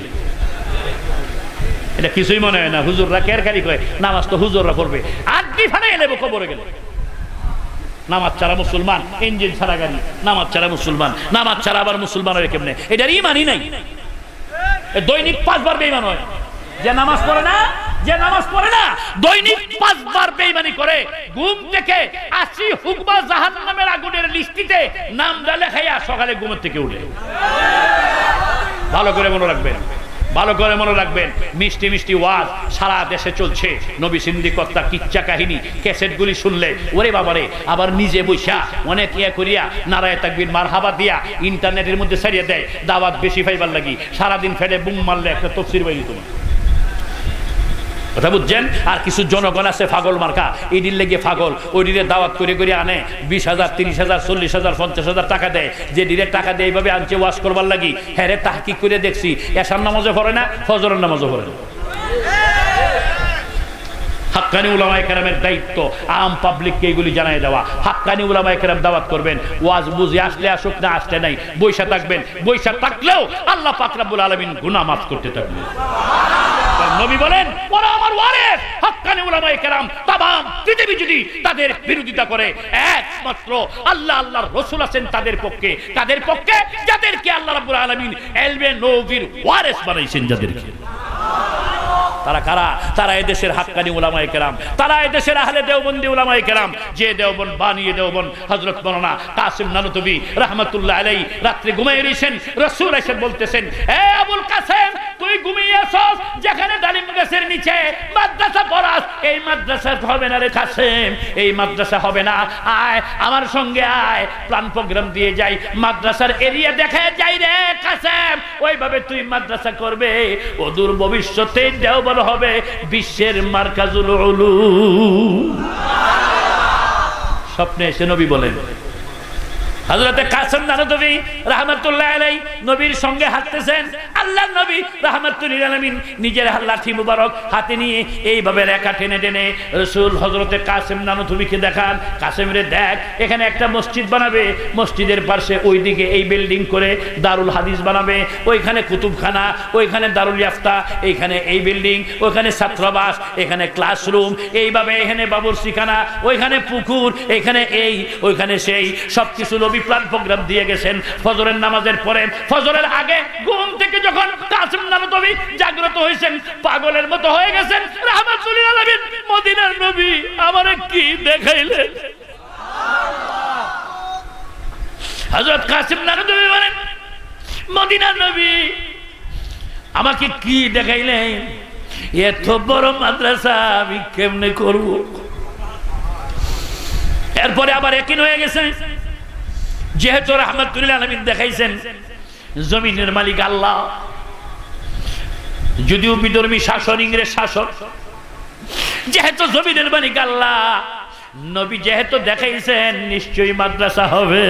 এটা কিছুই মনে হয় না। হুজুররা কেরকারি করে, নামাজ তো হুজুররা পড়বে, আড্ডি ফাটাই নেব কবরে গেলে। নামাজ ছাড়া মুসলমান, ইঞ্জিন ছাড়া গাড়ি, নামাজ ছাড়া মুসলমান, নামাজ ছাড়া আবার মুসলমান হয় কেমনে? এটার ইমানই নাই। দৈনিক 5 বার বেঈমান হয়, যে নামাজ পড়ে না যে নামাজ পড়ে না, দৈনিক 5 বার বেঈমানি করে, ঘুম থেকে 80 হুকবা জাহান্নামের আগুনের লিস্টিতে নামটা লেখাইয়া সকালে ঘুম থেকে উঠে। ভালো করে মনে রাখবেন, ভালো করে মনে রাখবেন। মিষ্টি মিষ্টি ওয়াজ সারা দেশে চলছে, নবী সিন্দিকতা কিচ্ছা কাহিনী ক্যাসেটগুলি শুনলে ওরে বাবারে, আবার নিজে বৈশা অনেক ইয়া করিয়া নারায়ে তাকবীর মারহাবা দিয়া ইন্টারনেটের মধ্যে ছাড়িয়ে দেয় দাওয়াত বেশি পাইবার লাগি। সারাদিন ফেলে বুম মারলে একটা তফসির বাইরে তোমার কথা বুঝছেন। আর কিছু জনগণ আছে পাগল মার্কা, এদিন লেগে পাগল, ওই দিনে দাওয়াত করে করে আনে 20,000 30,000 40,000 50,000 টাকা দেয়। যে দিনে টাকা দিয়ে এইভাবে আনছে ওয়াজ করবার লাগি, হ্যাঁ রে তাহকিক করে দেখছি এশার নামাজও পড়ে না, ফজরের নামাজও পড়ে না। হাক্কানি উলামায়ে কেরামের দায়িত্ব আম পাবলিককে এগুলি জানাই দেওয়া। হাক্কানি উলামায়ে কেরাম দাওয়াত করবেন, ওয়াজ বুঝে আসলে আসুক, না আসলে নাই, বৈশা থাকবেন। বৈশা থাকলেও আল্লাহ পাক রব্বুল আলামিন গুনাহ মাফ করতে থাকবেন। নবী বলেন ওরা আমার ওয়ারিস। হাক্কানি উলামায়ে কেরাম তামাম পৃথিবী যদি তাদের বিরোধিতা করে, একমাত্র আল্লাহ আল্লাহর রাসূল আছেন তাদের পক্ষে। তাদের পক্ষে যাদেরকে আল্লাহ রাব্বুল আলামিন ইলমে নবীর ওয়ারিস বানাইছেন যাদেরকে। তারা কারা? তারা এদেশের হাক্কানি উলামায়ে কেরাম, তারা এদেশের আহলে দেওবন্দি উলামায়ে কেরাম। যে দেওবন্দ বানিয়ে দেওবন্দ হযরত মাওলানা কাসিম নানুতুবি রাহমাতুল্লাহ আলাইহি রাত্রে ঘুমিয়ে রইছেন, রাসূল এসে বলতেছেন, এ আবুল কাসেম তুই ঘুমিয়ে আছস, যেখানে ডালিম গাছের নিচে মাদ্রাসা পড়াস, এই মাদ্রাসা হবে না রে কাসেম, এই মাদ্রাসা হবে না। আয় আমার সঙ্গে আয়, প্ল্যান প্রোগ্রাম দিয়ে যাই, মাদ্রাসার এরিয়া দেখে যাই রে কাসেম। ওইভাবে তুই মাদ্রাসা করবে, অদূর ভবিষ্যতে দেওবন্দ হবে বিশ্বের মারকাজুল উলুম। স্বপ্নে এসে নবী বলেন, হযরতে কাসিম নানুতুবি রাহমাতুল্লাহ আলাইহি নবীর সঙ্গে হাঁটতেছেন। আল্লাহর নবী রাহমাতুল লিল আলামিন নিজের লাঠি মুবারক হাতে নিয়ে এইভাবে রেখা টেনে টেনে রাসূল হযরতে কাসিম নানুতুবিকে দেখান, কাসিম রে দেখ, এখানে একটা মসজিদ বানাবে, মসজিদের পাশে ওইদিকে এই বিল্ডিং করে দারুল হাদিস বানাবে, ওইখানে কুতুবখানা, ওইখানে দারুল ইয়াফতা, এইখানে এই বিল্ডিং, ওইখানে ছাত্রাবাস, এখানে ক্লাসরুম, এইভাবে এখানে বাবুরচিখানা, ওইখানে পুকুর, এখানে এই, ওইখানে সেই, সবকিছু প্ল্যান প্রোগ্রাম দিয়ে গেছেন। ফজরের নামাজের পরে, ফজরের আগে ঘুম থেকে যখন কাসিম নানুতুবি জাগ্রত হয়েছেন, পাগলের মতো হয়ে গেছেন, রাহমাতুল লিল আলামিন মদিনার নবী আমারে কি দেখাইলেন। হযরত কাসিম নানুতুবি বলেন, মদিনার নবী আমাকে কি দেখাইলেন, এত বড় মাদ্রাসা আমি কেমনে করব। এরপরে আবার একই হয়ে গেছে, যেহেতু রাহমাতুল লিল আলামিন দেখাইছেন জমিনের মালিক আল্লাহ, যদিও বিধর্মী শাসন, ইংরেজ শাসন, যেহেতু জমিনের মালিক আল্লাহ, নবী যেহেতু দেখাইছেন নিশ্চয়ই মাদ্রাসা হবে।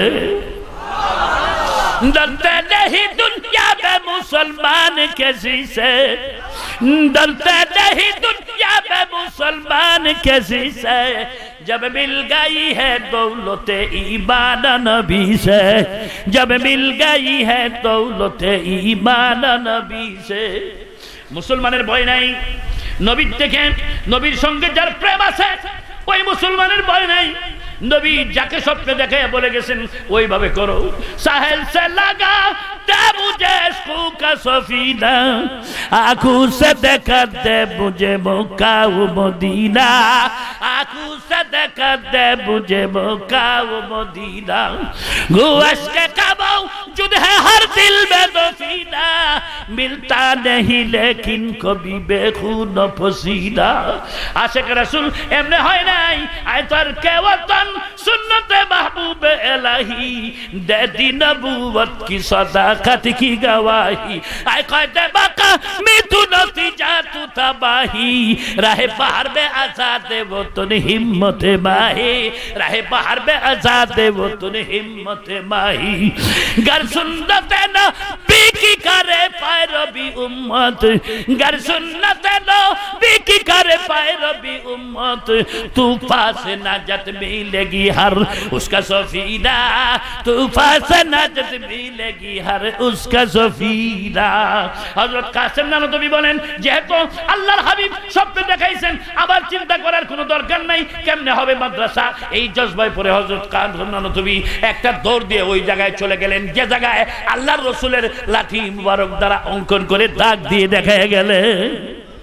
डरते नहीं दुनिया में मुसलमान किसी से, डरते नहीं दुनिया में मुसलमान किसी से, जब मिल गई है दौलत ईमान नबी से, जब मिल गई है दौलत ईमान नबी से। मुसलमाনের ভয় নাই, নবীর থেকে, নবীর সঙ্গে যার প্রেম আছে ওই মুসলমানের ভয় নাই। নবী যাকে স্বপ্নে দেখে বলে গেছেন ওইভাবে করো। সাহেল সে লাগা দে মুঝে ইশক কা সফিনা, আঁখোं से देखा दे मुझे मक्का व मदीना, आंखों से देखा दे मुझे मक्का व मदीना, गुश के कबो जुद है हर दिल में दफीना, मिलता नहीं लेकिन कभी बेखून पसीना। आशिक रसूल एमने হয় নাই, আয়তার কে वतन सुन्नत महबूब इलाही, दे दी नबूवत की सदाकत की गवाही, आय कहते बाका मितु नतीजा तू तबाही, रहे बाहर में आजाद वो तुन हिम्मत माही, रहे बाहर में आजाद वो तुन हिम्मत माही, गर सुन्नत न बीकी करे पैरवी उम्मत, गर सुन्नत न बीकी करे पैरवी उम्मत, तूफान से नाजत मिलेगी हर उसका सफीना, तूफान से नाजत मिलेगी हर उसका सफीना। হযরত কাসিম নানুতুবি বলেন, যেহেতু আল্লাহর হাবিব স্বপ্নে দেখাইছেন, আবার চিন্তা করার কোনো দরকার নাই কেমনে হবে মাদ্রাসা। এই জজবায় পরে হযরত কাসিম নানুতুবি একটা দৌড় দিয়ে ওই জায়গায় চলে গেলেন, যে জায়গায় আল্লাহর রাসূলের লাঠি মুবারক দ্বারা অঙ্কন করে দাগ দিয়ে দেখায় গেলেন।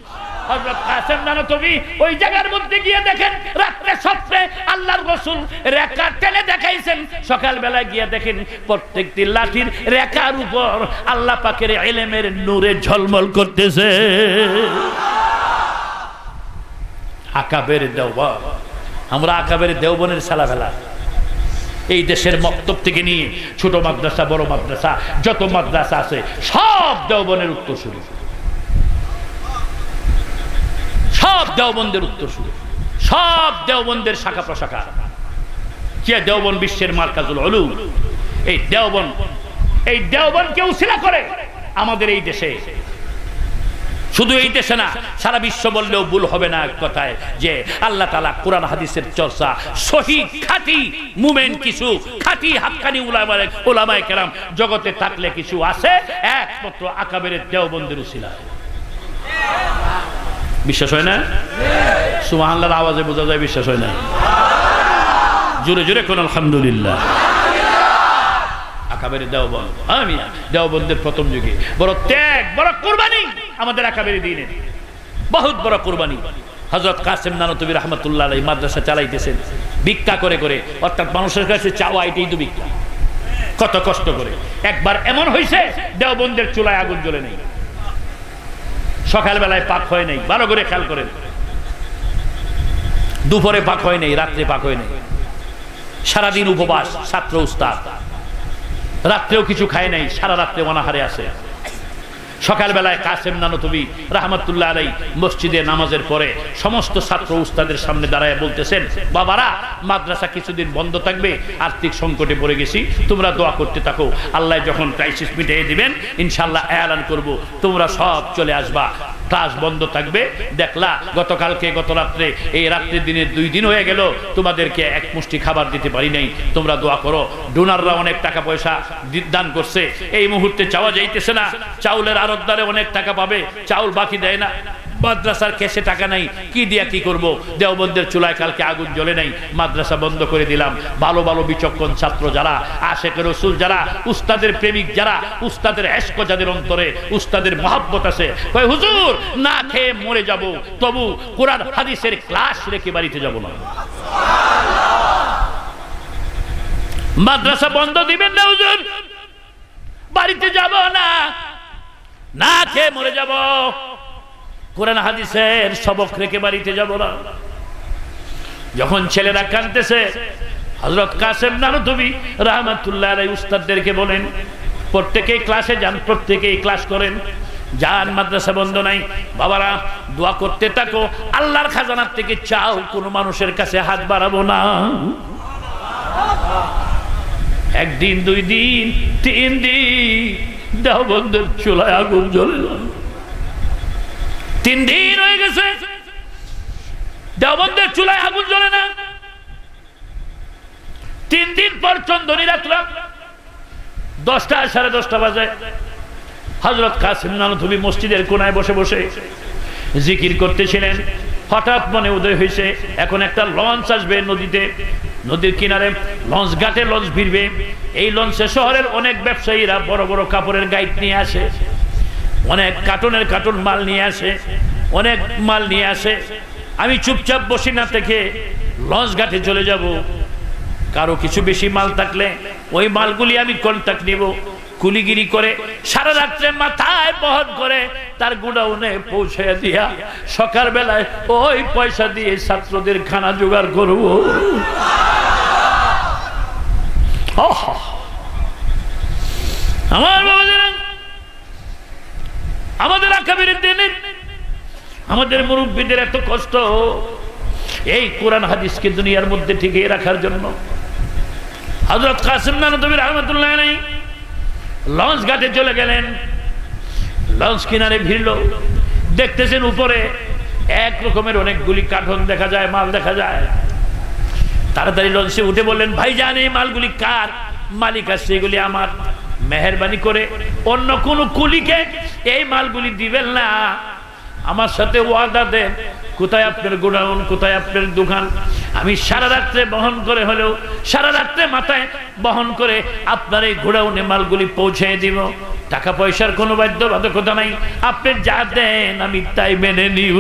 হযরত কাসেম নানতবী ওই জায়গার মধ্যে গিয়ে দেখেন রাতে স্বপ্নে আল্লাহর রাসূল রেখা টেনে দেখাইছেন, সকাল বেলা গিয়ে দেখেন প্রত্যেকটি লাঠির রেখার উপর আল্লাহ পাকের ইলমের নূরে ঝলমল করতেছে। আকাবের দেওবন, আমরা আকাবের দেওবনের সালাবেলা এই দেশের মক্তব থেকে নিয়ে ছোট মাদ্রাসা বড় মাদ্রাসা যত মাদ্রাসা আছে সব দেওবনের উত্তরসূরি, সব দেওবন্দের উত্তরসূরি, সব দেওবন্দের শাখা প্রশাখা। কে দেওবন বিশ্বের মারকাজুল উলুম। এই দেওবনকে উসিলা করে আমাদের এই দেশে, শুধু এই দেশে না সারা বিশ্ব বললেও ভুল হবে না কথায়, যে আল্লাহ তাআলা কোরআন হাদিসের চর্চা সহিহ খাঁটি মুমিন কিছু খাঁটি হাক্কানি উলামায়ে কেরাম জগতে থাকলে কিছু আছে একমাত্র আকাবের দেওবন্দের উসিলা। বিশ্বাস হয় না? সুবহানাল্লাহর আওয়াজে বোঝা যায় বিশ্বাস হয় না। জোরে জোরে কোন আলহামদুলিল্লাহ। আকাবের দেওবন, আমি দেওবন্দের প্রথম যুগে বড় ত্যাগ বড় কুরবানি আমাদের আকাবের দিনে, বহুত বড় কুরবানি। হযরত কাসেম নানতবী রাহমাতুল্লাহ আলাইহি মাদ্রাসা চালাইতেছেন ভিক্ষা করে করে, অর্থাৎ মানুষের কাছে চাওয়া এটাই তো ভিক্ষা, কত কষ্ট করে। একবার এমন হয়েছে দেওবন্দের চুলায় আগুন জ্বলে নেই, সকাল বেলায় পাক হয় নাই, ভালো করে খেয়াল করেন, দুপুরে পাক হয় নাই, রাত্রে পাক হয় নাই, সারাদিন উপবাস ছাত্র উস্তাদ, রাত্রেও কিছু খায় নাই, সারা রাত্রে অনাহারে আছে। সকাল বেলায় কাসেম নানতবী রাহমাতুল্লাহ আলাইহি মসজিদে নামাজের পরে সমস্ত ছাত্র উস্তাদের সামনে দাঁড়ায় বলতেছেন, বাবারা মাদ্রাসা কিছুদিন বন্ধ থাকবে, আর্থিক সংকটে পড়ে গেছি, তোমরা দোয়া করতে থাকো, আল্লাহ যখন ক্রাইসিস মিটিয়ে দিবেন ইনশাআল্লাহ এলান করব, তোমরা সব চলে আসবা, ক্লাস বন্ধ থাকবে। দেখলা গতকালকে গত রাত্রে এই রাত্রে দিনে 2 দিন হয়ে গেল তোমাদেরকে এক মুষ্টি খাবার দিতে পারি নাই, তোমরা দোয়া করো। ডোনাররা অনেক টাকা পয়সা দান করছে, এই মুহূর্তে চাওয়া যাইতেছে না, চাউলের আড়তদারে অনেক টাকা পাবে, চাউল বাকি দেয় না, মাদ্রাসার কেসে টাকা নাই, কি দিয়া কি করব। দেওবন্দের চুলায় কালকে আগুন জ্বলে নাই, মাদ্রাসা বন্ধ করে দিলাম। ভালো ভালো বিচক্ষণ ছাত্র যারা, আশেকের রাসূল যারা, উস্তাদের প্রেমিক যারা, উস্তাদের ইশক যাদের অন্তরে, উস্তাদের মহব্বত আছে, কয় হুজুর না খেয়ে মরে যাব, তবু কোরআন হাদিসের ক্লাস রেখে বাড়িতে যাব না। মাদ্রাসা বন্ধ দিবেন না হুজুর, বাড়িতে যাব না, না খেয়ে মরে যাব, কোরআন হাদিসের সবক রেখে বাড়িতে যাব না। যখন ছেলেরা কাঁদতেছে হযরত কাসেম নানতবী রাহমাতুল্লাহ আলাইহি উস্তাদদেরকে বলেন, প্রত্যেকেই ক্লাসে যান, প্রত্যেকেই ক্লাস করেন, যান, মাদ্রাসা বন্ধ নাই। বাবারা দোয়া করতে থাকো, আল্লাহর খাজানার থেকে চাও, কোন মানুষের কাছে হাত বাড়াবো না। একদিন 2 দিন 3 দিন দেওবন্দের চুলায় আগুন জ্বলে, 3 দিন হয়ে গেছে দেওবন্দের চুলায় আগুন জ্বলে না। 3 দিন পর চন্দনী রাখলাম, 10টা 10:30 বাজে হযরত কাসেম নানতবী মসজিদের কোনায় বসে বসে জিকির করতেছিলেন। হঠাৎ মনে উদয় হয়েছে এখন একটা লঞ্চ আসবে নদীতে, নদীর কিনারে লঞ্চ ঘাটে লঞ্চ ভিড়বে। এই লঞ্চে শহরের অনেক ব্যবসায়ীরা বড় বড় কাপড়ের গাইড নিয়ে আসে, অনেক কার্টনের কার্টন মাল নিয়ে আসে, অনেক মাল নিয়ে আসে। আমি চুপচাপ বসি না থেকে লঞ্চ ঘাটে চলে যাব, কারো কিছু বেশি মাল থাকলে ওই মালগুলি আমি কন্ট্যাক্ট নিব, কুলিগিরি করে সারা রাত্রে মাথায় বহন করে তার গোডাউনে পৌঁছে দিয়া সকাল বেলায় ওই পয়সা দিয়ে ছাত্রদের খানা জোগাড় করব। আমার আমাদের আকাবের দিনে আমাদের মুরব্বীদের এত কষ্ট এই কোরআন হাদিসকে দুনিয়ার মধ্যে টিকিয়ে রাখার জন্য। হযরত কাসেম নানতবী রাহমাতুল্লাহ আলাইহি লঞ্চ ঘাটে চলে গেলেন, লঞ্চ কিনারে ভিড়ল, দেখতেছেন উপরে এক রকমের অনেকগুলি কার্টন দেখা যায়, মাল দেখা যায়। তাড়াতাড়ি লঞ্চে উঠে বললেন, ভাইজান এই মালগুলি কার? মালিক আছে, এগুলি আমার, মেহেরবানি করে অন্য কোন কুলিকে এই মালগুলি দিবেন না, আমার সাথে ওয়াদা দেন। কোথায় আপনার গোডাউন, কোথায় আপনার দোকান? আমি সারা রাত্রে বহন করে হলেও, সারা রাত্রে মাথায় বহন করে আপনার এই গোডাউনে মালগুলি পৌঁছে দিব। টাকা পয়সার কোনো বাধ্যবাধকতা নাই, আপনি যা দেন আমি তাই মেনে নিব।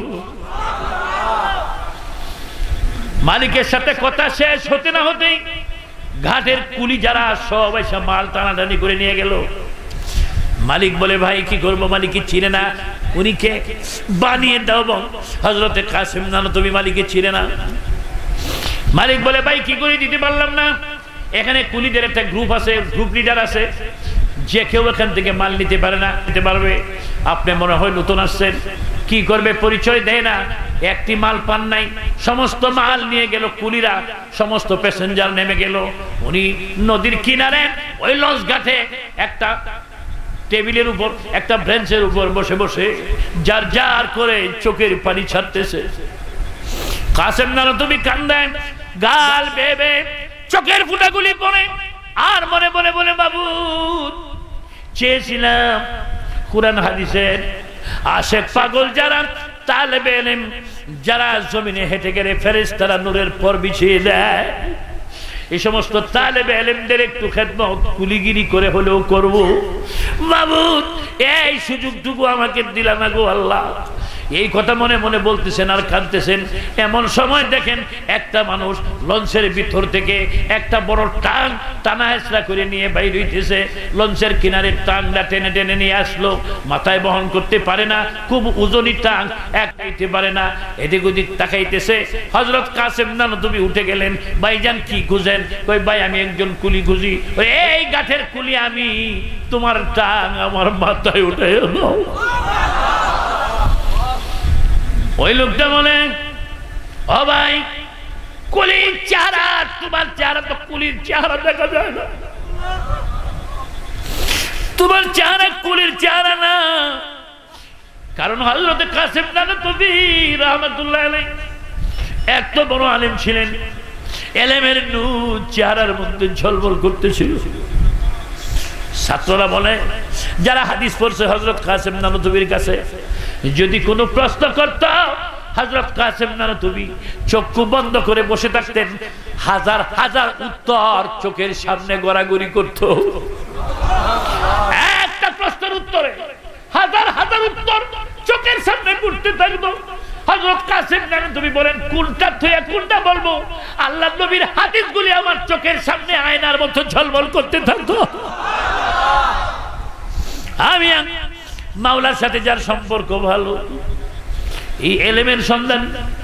মালিকের সাথে কথা শেষ হতে না হতেই ঘাটের কুলি যারা সব এসে মাল টানাটানি করে নিয়ে গেল। মালিক বলে ভাই কি করবো, মালিক কি চিনে না, উনি কে, বানিয়ে দাও। হযরতে কাসেম নানতুবি মালিককে চিনে না। মালিক বলে ভাই কি করে দিতে পারলাম না, এখানে কুলিদের একটা গ্রুপ আছে, গ্রুপ লিডার আছে, যে কেউ এখান থেকে মাল নিতে পারে না, নিতে পারবে। আপনি মনে হয় নতুন আসছেন, কি করবে পরিচয় দেয় না, একটি মাল পান নাই, সমস্ত মাল নিয়ে গেল কুলিরা, সমস্ত প্যাসেঞ্জার নেমে গেল। উনি নদীর কিনারে ওই লঞ্চ ঘাটে একটা টেবিলের উপর, একটা ব্রেঞ্চের উপর বসে বসে যার যার করে চোখের পানি ছাড়তেছে। কাসেম নানতুবি কান্দেন, গাল বেয়ে চোখের ফুটাগুলি পড়ে, আর মনে মনে বলে বাবু চেয়েছিলাম কুরআন হাদিসের আশেক পাগল যারা, তালেবে ইলম যারা জমিনে হেঁটে গেলে ফেরেশতারা নূরের পর বিছিয়ে দেয়, এই সমস্ত তালেবে ইলমদের একটু খেদমত কুলিগিরি করে হলেও করব। মাবুদ এই সুযোগটুকু আমাকে দিলা না গো আল্লাহ। এই কথা মনে মনে বলতেছেন আর কাঁদতেছেন। এমন সময় দেখেন একটা মানুষ লঞ্চের ভিতর থেকে একটা বড় টাং টানা হেঁচড়া করে নিয়ে বাইর হইতেছে। লঞ্চের কিনারে টাংটা টেনে টেনে নিয়ে আসলো, মাথায় বহন করতে পারে না, খুব ওজনী টাং, একটাইতে পারে না, এদিক ওদিক তাকাইতেছে। হযরত কাসেম নানতুবি উঠে গেলেন, ভাইজান কি খুঁজেন? কই ভাই আমি একজন কুলি খুঁজি। এই গাঠের কুলি আমি, তোমার টাং আমার মাথায় উঠে দাও। ওই লোকটা বলে ও ভাই কুলির চেহারা, তোমার চেহারা তো কুলির চেহারা দেখা যায় না, তোমার চেহারা কুলির চেহারা না। কারণ হযরত কাসেম নানতুবি রাহমাতুল্লাহ আলাইহি এত বড় আলেম ছিলেন, এলেমের নূর চেহারার মধ্যে ঝলমল করতেছিল। ছাত্ররা বলে যারা হাদিস পড়ছে হযরত কাসেম নানতুবির কাছে, যদি কোনো প্রশ্ন করত হযরত কাসেম নানতুবি চক্ষু বন্ধ করে বসে থাকতেন, হাজার হাজার উত্তর চোখের সামনে গড়াগড়ি করত। একটা প্রশ্নের উত্তরে হাজার হাজার উত্তর চোখের সামনে ঘুরতে থাকতো। হযরত কাসেম নানতুবি বলেন কোনটা থেকে কোনটা বলবো, আল্লাহর নবীর হাদিসগুলি আমার চোখের সামনে আয়নার মতো ঝলমল করতে থাকতো। আমি মাওলার সাথে যার সম্পর্ক ভালো, এই এলেমের সন্ধান,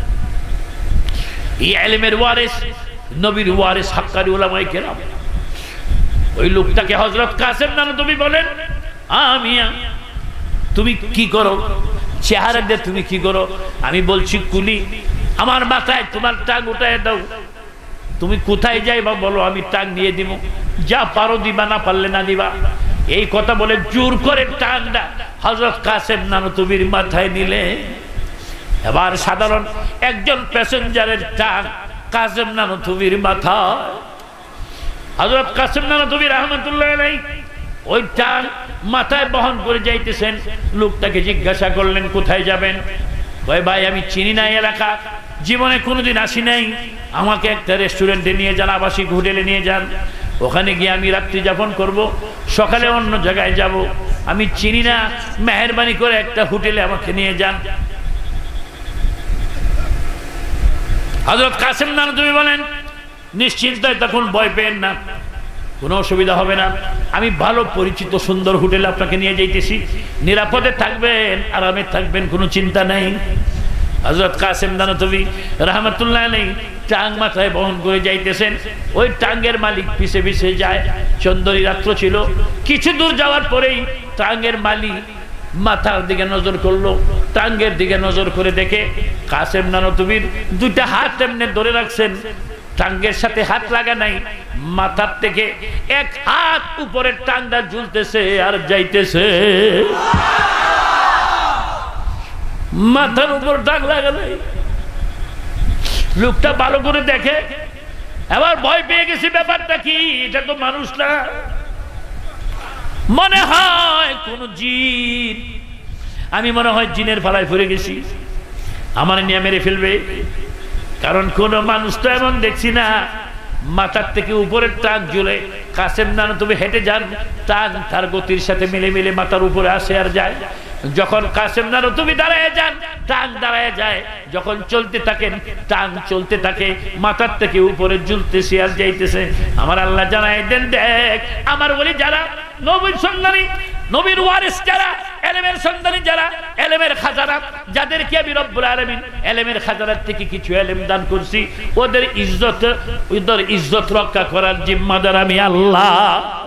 এই এলেমের ওয়ারিস, নবীর ওয়ারিস হাক্কানি উলামায়ে কেরাম, ওই লোকটাকে হযরত কাসেম নানতুবি বলেন আমি, তুমি কি করো, চেহারা দিয়ে তুমি কি করো? আমি বলছি কুলি, আমার মাথায় তোমার টাং উঠায় দাও। তুমি কোথায় যাইবা বলো, আমি টাং দিয়ে দিব, যা পারো দিবা, না পারলে না দিবা। এই কথা বলে জোর করে টাংটা হযরত কাসেম নানতুবির মাথায় নিলে, এবার সাধারণ একজন প্যাসেঞ্জারের টাং কাসেম নানতুবির মাথায়। হযরত কাসেম নানতুবি রাহমাতুল্লাহ আলাইহি ওই টাং মাথায় বহন করে যাইতেছেন। লোকটাকে জিজ্ঞাসা করলেন কোথায় যাবেন? ভাই ভাই আমি চিনি না এলাকা, জীবনে কোনোদিন আসি নাই, আমাকে একটা রেস্টুরেন্টে নিয়ে যান, আবাসিক হোটেলে নিয়ে যান, ওখানে গিয়ে আমি রাত্রি যাপন করব, সকালে অন্য জায়গায় যাব, আমি চিনি না, মেহেরবানি করে একটা হোটেলে আমাকে নিয়ে যান। হযরত কাসেম নানতুবি বলেন নিশ্চিন্তায় তখন ভয় পেন না, কোনো অসুবিধা হবে না, আমি ভালো পরিচিত সুন্দর হোটেলে আপনাকে নিয়ে যাইতেছি, নিরাপদে থাকবেন, আরামে থাকবেন, কোনো চিন্তা নাই। হযরত কাসেম নানতুবি রাহমাতুল্লাহ আলাইহি টাং মাথায় বহন করে যাইতেছেন। ওই টাঙ্গের মালিক পিছে পিছে যায়। সুন্দরী রাত্র ছিল, কিছু দূর যাওয়ার পরেই টাঙ্গের মালিক মাথার দিকে নজর করলো, টাঙ্গের দিকে নজর করে দেখে কাসেম নানতুবির দুইটা হাত এমনি ধরে রাখছেন, টাঙ্গের সাথে হাত লাগা নাই, মাথার থেকে এক হাত উপরের টাঙ্গা ঝুলতেছে আর যাইতেছে, মাথার উপর টাং লাগা নাই। লোকটা ভালো করে দেখে, এবার ভয় পেয়ে গেছি, ব্যাপারটা কি, এটা তো মানুষ না, মনে হয় কোন জিন, আমি মনে হয় জিনের ফালায় পড়ে গেছি, আমার নিয়ে মেরে ফেলবে। কারণ কোন মানুষ তো এমন দেখছি না, মাথার থেকে উপরের টাক ঝুলে কাসেম নানতুবি হেঁটে যান, টান তার গতির সাথে মিলে মিলে মাথার উপরে আসে আর যায়। যখন কাসেম নানতুবি দাঁড়ায় যান, টান দাঁড়ায় যায়। যখন চলতে থাকেন, টান চলতে থাকে, মাথার থেকে উপরে ঝুলতেছে আর যাইতেছে। আমার আল্লাহ জানাই দেন, দেখ আমার বলি যারা নবীর সন্ধানী, নবীর ওয়ারিস যারা, এলেমের সন্ধানী যারা, এলেমের খাজানা যাদেরকে আমি রব্বুল আলামিন এলেমের খাজানার থেকে কিছু এলেম দান করছি, ওদের ইজ্জত রক্ষা করার জিম্মাদার আমি আল্লাহ।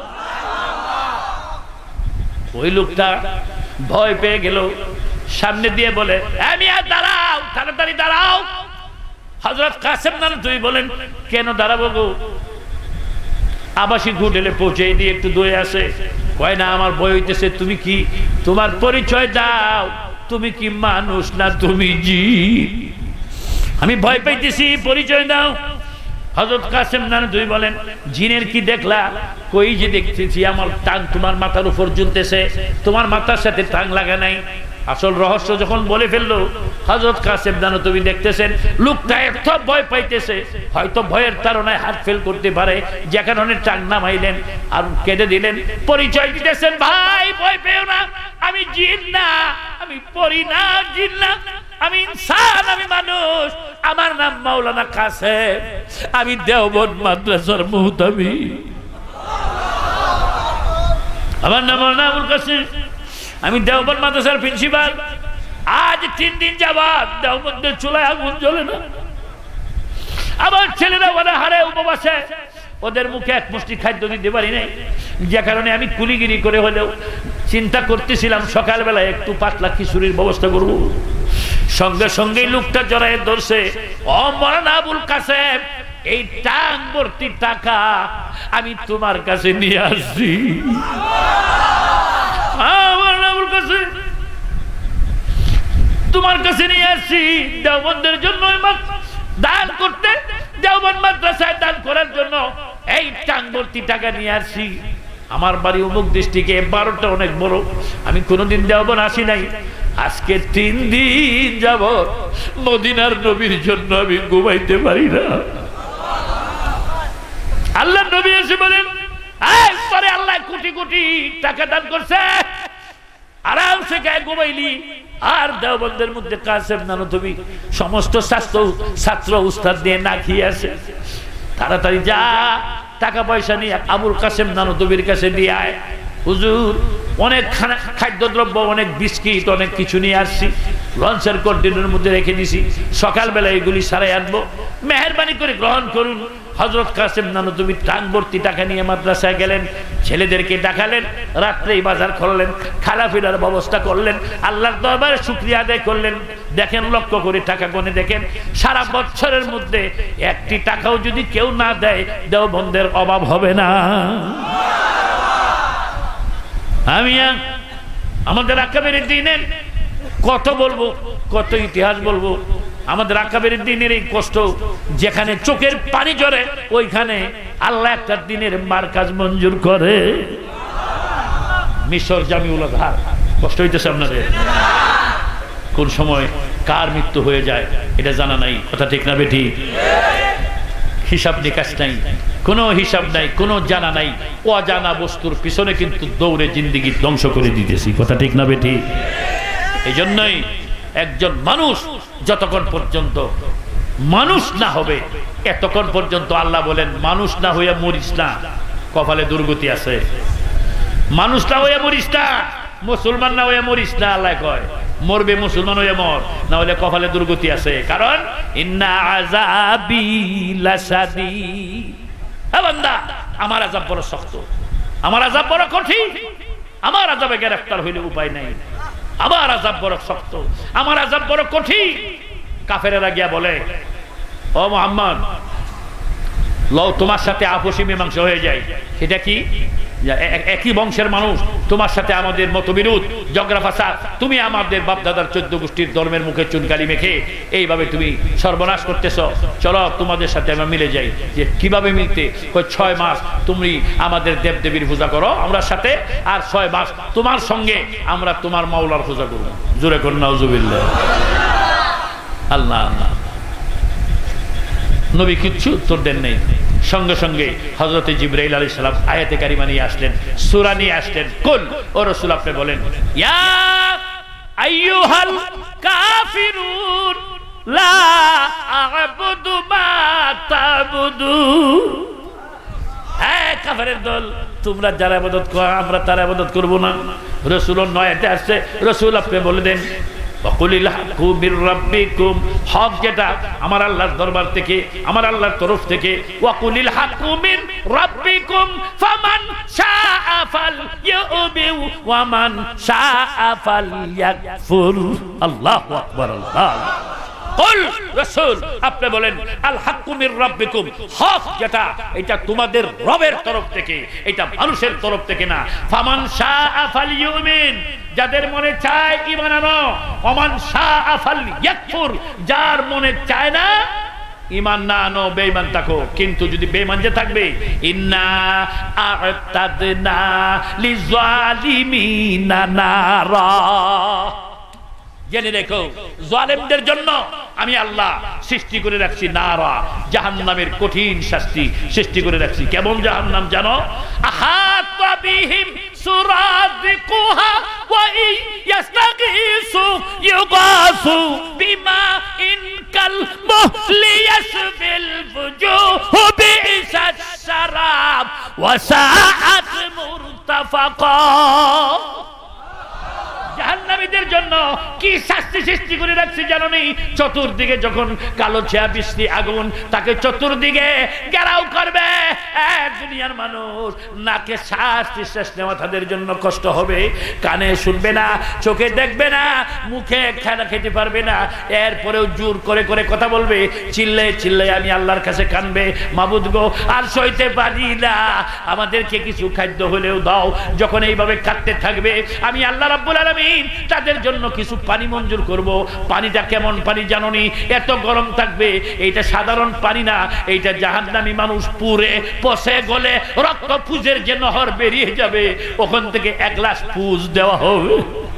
ওই লোকটা ভয় পেয়ে গেল, সামনে দিয়ে বলে, আমি আর দাঁড়াও, তাড়াতাড়ি দাঁড়াও। হযরত কাসেম নানতুবি বলেন, কেন দাঁড়াবো গো? আবাসিক হোটেলে পৌঁছে দিয়ে একটু দূরে আসে। কয় না, আমার ভয় হইতেছে। তুমি কি, তোমার পরিচয় দাও, তুমি কি মানুষ না তুমি জিন? আমি ভয় পাইতেছি, পরিচয় দাও। হযরত কাসেম নানতুবি বলেন, জিনের কি দেখলা? কই যে দেখতেছি আমার টাং তোমার মাথার উপর ঝুলতেছে, তোমার মাথার সাথে টাং লাগা নাই। আসল রহস্য যখন বলে ফেললো, হযরত কাসেম নানতুবি দেখতেছেন লোকটা এত ভয় পাইতেছে, হয়তো ভয়ের তাড়নায় হাত ফেল করতে পারে, যে কারণে টাং নামাইলেন আর কেঁদে দিলেন। পরিচয় দিতেছেন, ভাই ভয় পেও না, আমি জিন না, আমি পরি না, জিন না, আমি ইনসান, আমি মানুষ। আমার নাম মাওলানা কাসেম, আমি দেওবন্দ মাদ্রাসার মুহতামি। আমার নাম মাওলানা আবুল কাসেম, আমি দেওবন্দ মাদ্রাসার প্রিন্সিপাল। আজ 3 দিন যাবত দেওবন্দের চুলায় আগুন জ্বলে না। আমার ছেলেরা অনাহারে উপবাসে, ওদের মুখে এক মুষ্টি খাদ্য দিতে পারি নাই, যে কারণে আমি কুলিগিরি করে হলেও চিন্তা করতেছিলাম সকালবেলায় একটু পাতলা খিচুড়ির ব্যবস্থা করব। সঙ্গে সঙ্গে লোকটা জড়ায় ধরছে, ও মাওলানা আবুল কাসেম, এই টাং ভর্তি টাকা আমি তোমার কাছে নিয়ে আসছি। তোমার কাছে নিয়ে আসছি দেওবন্দের জন্য, দান করতে, দেওবন্দ মাদ্রাসায় দান করার জন্য এই টাং ভর্তি টাকা নিয়ে আসছি। আমার বাড়ি অমুক ডিস্ট্রিক্টে, 12টা অনেক বড়। আমি কোনোদিন দেওবন্দ আসি নাই। আজকে 3 দিন যাবত মদিনার নবীর জন্য আমি ঘুমাইতে পারি না। আল্লাহ নবী এসে বলেন, পরে আল্লাহ কোটি কোটি টাকা দান করছে, আরামসে গায়ে ঘুমাইলি। আর দেওবন্দের মধ্যে কাসেম নানতুবি সমস্ত ছাত্র উস্তাদ দিয়ে না খেয়ে আসে। তাড়াতাড়ি যা, টাকা পয়সা নিয়ে আবুল কাসেম নানতুবির কাছে দিয়ে আয়। হুজুর, অনেক খাদ্যদ্রব্য, অনেক বিস্কিট, অনেক কিছু নিয়ে আসছি, লঞ্চের কন্টেনারের মধ্যে রেখে দিছি, সকালবেলা এগুলি সারাই আনবো, মেহেরবানি করে গ্রহণ করুন। হযরত কাসেম নানতুবি টাং ভর্তি টাকা নিয়ে মাদ্রাসায় গেলেন, ছেলেদেরকে ডাকালেন, রাত্রেই বাজার করলেন, খালাফিরার ব্যবস্থা করলেন, আল্লাহর দরবারে শুকরিয়া আদায় করলেন। দেখেন, লক্ষ্য করে টাকা গণে দেখেন, সারা বছরের মধ্যে একটি টাকাও যদি কেউ না দেয়, দেওবন্দের অভাব হবে না। আমি আমাদের আকাবের দিনের কত বলবো, কত ইতিহাস বলবো। আমাদের আকাবের দিনের এই কষ্ট, যেখানে চোখের পানি ঝরে, ওইখানে আল্লাহ একটা দিনের মারকাজ মঞ্জুর করে। মিশর জামিউল আজহার কষ্ট হইতেছে আপনাদের। কোন সময় কার মৃত্যু হয়ে যায় এটা জানা নাই, কথা ঠিক না বেঠি? হিসাব নিকাশ নাই, কোনো হিসাব নাই, কোনো জানা নাই। অজানা বস্তুর পিছনে কিন্তু দৌড়ে জিন্দেগি ধ্বংস করে দিতেছি, কথা ঠিক না বেঠি? এই জন্যই একজন মানুষ যতক্ষণ পর্যন্ত মানুষ না হবে, এতক্ষণ পর্যন্ত আল্লাহ বলেন, মানুষ না হইয়া মরিস না, কপালে দুর্গতি আছে। মানুষ না হইয়া মরিস না, মুসলমান না হইয়া মরিস না। আল্লাহ কয়, মরবে মুসলমান হইয়া মর, না হলে কপালে দুর্গতি আছে। কারণ ইন্না আযাবি লাশাদীদ, হে বান্দা, আমার আযাব বড় শক্ত, আমার আযাব বড় কঠিন, আমার আযাবে গ্রেফতার হইলে উপায় নাই। আমার আযাব বড় শক্ত, আমার আযাব বড় কঠিন। কাফেরেরা গিয়া বলে, ও মুহাম্মদ, লও তোমার সাথে আপসী মীমাংসা হয়ে যায়। সেটা কি? একই বংশের মানুষ, তোমার সাথে আমাদের মতবিরোধ, ঝগড়া ফাসাদ, তুমি আমাদের বাপদাদার 14 গোষ্ঠীর ধর্মের মুখে চুনকালি মেখে এইভাবে তুমি সর্বনাশ করতেছ। চলো তোমাদের সাথে আমরা মিলে যাই। যে কিভাবে মিলতে? 6 মাস তুমি আমাদের দেবদেবীর পূজা করো আমরা সাথে, আর 6 মাস তোমার সঙ্গে আমরা তোমার মাওলার পূজা করব। জোরে কর নাউজুবিল্লাহ। আল্লাহ আল্লাহ। নবী কিচ্ছু উত্তর দেন নাই। সঙ্গে সঙ্গে হযরতে জিবরাইল আলাইহিস সালাম আয়াতে কারিমা নিয়ে আসলেন, সূরা নিয়ে আসলেন। কুল, ও রাসূল আপনি বলেন, ইয়া আইয়ুহাল কাফিরুন লা আ'বুদু মা তা'বুদুন। হ্যাঁ কাফেরের দল, তোমরা যারা ইবাদত করো আমরা তার ইবাদত করব না। রাসূলুর নয়াতে আসছে, রাসূল আপনি বলে দেন ওয়াকুলিল হাক্কু মির রাব্বিকুম, হক যেটা আমার আল্লাহর দরবার থেকে, আমার আল্লাহর তরফ থেকে। ওয়াকুলিল হাক্কু মির রাব্বিকুম ফামান শাআ ফালইউমিন ওয়া মান শাআ ফালইয়াকফুর। আল্লাহু আকবার, আল্লাহ। কুল, রাসূল আপনি বলেন আল হাক্কু মির রাব্বিকুম, হক যেটা এটা তোমাদের রবের তরফ থেকে, এটা মানুষের তরফ থেকে না। ফামান শাআ ফালইউমিন, যাদের মনে চায় ঈমান আনো। ওমান শাআ ফালইয়াকফুর, যার মনে চায় না ঈমান না আনো, বেঈমান থাকো। কিন্তু যদি বেঈমান যে থাকবে, ইন্না আ'তাদনা লিযালিমিনা নারা, জেনে রেখো জালেমদের জন্য আমি আল্লাহ সৃষ্টি করে রাখছি নারা, জাহান্নামের কঠিন শাস্তি সৃষ্টি করে রাখছি। কেমন জাহান্নাম জানো? আহাতা বিহিম সুরাদিকুহা ওয়া ইয়াস্তাগীসু ইউগাসু বিমা ইন কাল মুহলি ইয়াসবিল ফুজুহু বিইসাস শারাব ওয়া সাআত মুরতাফাকা। জাহান্নামীদের জন্য কি শাস্তি সৃষ্টি করে রাখছি জানো নি? চতুর্দিকে যখন কালো ছেয়া বৃষ্টি আগুন তাকে চতুর্দিকে ঘেরাও করবে, দুনিয়ার মানুষ নাকে শ্বাস নিঃশ্বাস নেওয়া তাদের জন্য কষ্ট হবে। কানে শুনবে না, চোখে দেখবে না, মুখে খানা খেতে পারবে না। এরপরেও জোর করে করে কথা বলবে, চিল্লে চিল্লে আমি আল্লাহর কাছে কানবে, মাবুদ গো আর সইতে পারি না, আমাদেরকে কিছু খাদ্য হলেও দাও। যখন এইভাবে কাটতে থাকবে, আমি আল্লাহ রাব্বুল আলামিন তাদের জন্য কিছু পানি মঞ্জুর করব। পানিটা কেমন পানি জানোনি? এত গরম থাকবে, এইটা সাধারণ পানি না, এইটা জাহান্নামী মানুষ পুড়ে পচে গলে রক্ত পুজের যে নহর বেরিয়ে যাবে, ওখান থেকে এক গ্লাস পুজ দেওয়া হবে।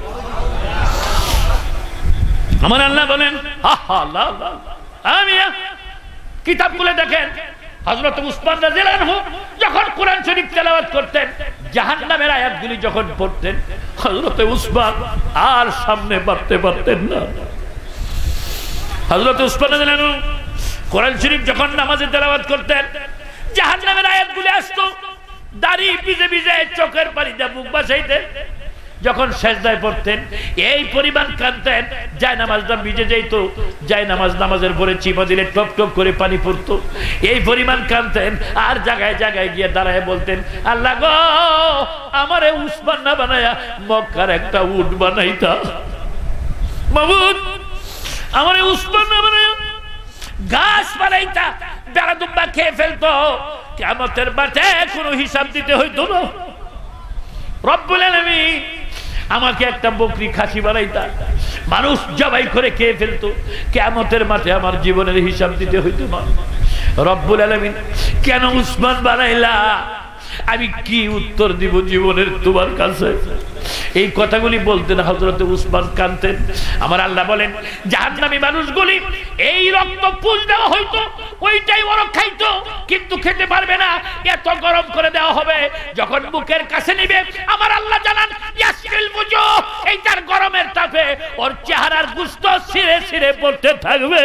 আমার আল্লাহ বলেন, আমি কিতাব খুলে দেখেন, হযরত উসমান রাদিয়াল্লাহু আনহু যখন কোরআন শরীফ তেলাওয়াত করতেন, জাহান্নামের আয়াতগুলি যখন পড়তেন, হযরত উসমান আর সামনে বাড়তে পারতেন না। হযরত উসমান রাদিয়াল্লাহু আনহু কোরআন শরীফ যখন নামাজে তেলাওয়াত করতেন, জাহান্নামের আয়াতগুলি আসতো, দাড়ি ভিজে ভিজে চোখের পানিতে মুখ বাসাইতেন। যখন সেজদায় পড়তেন এই পরিমাণ কাঁদতেন, যায় নামাজটা ভিজে যাইতো, যায় নামাজের পরে চিপা দিলে টপ টপ করে পানি পড়তো। এই পরিমাণ কাঁদতেন, আর জায়গায় জায়গায় গিয়ে দাঁড়ায় বলতেন, আল্লাহ গো আমারে উসমান না বানায়া মক্কার একটা উট বানাইতা, মাবুদ আমারে উসমান না বানায়া ঘাস বানাইতা, বেড়া দুব্বা খেয়ে ফেলতো, কিয়ামতের মাঠে কোনো হিসাব দিতে হইতো না। রব্বুল আলামিন আমাকে একটা বকরি খাসি বানাইতা, মানুষ জবাই করে খেয়ে ফেলতো, কিয়ামতের মাঠে আমার জীবনের হিসাব দিতে হইতো না। রব্বুল আলামিন কেন উসমান বানাইলা? আমি কি উত্তর দিব জীবনের তোমার কাছে? এই কথাগুলি বলতেন হযরত উসমান, কাঁদতেন। আমার আল্লাহ বলেন, জাহান্নামী মানুষগুলি এই রক্ত পুজ দেওয়া হইতো, ওইটাই ওরা খাইতো, কিন্তু খেতে পারবে না, এত গরম করে দেওয়া হবে। যখন বুকের কাছে নিবে, আমার আল্লাহ জানান ইয়াসফিল বুজু, এইটার গরমের তাপে ওর চেহারার গোশত ছিঁড়ে ছিঁড়ে পড়তে থাকবে,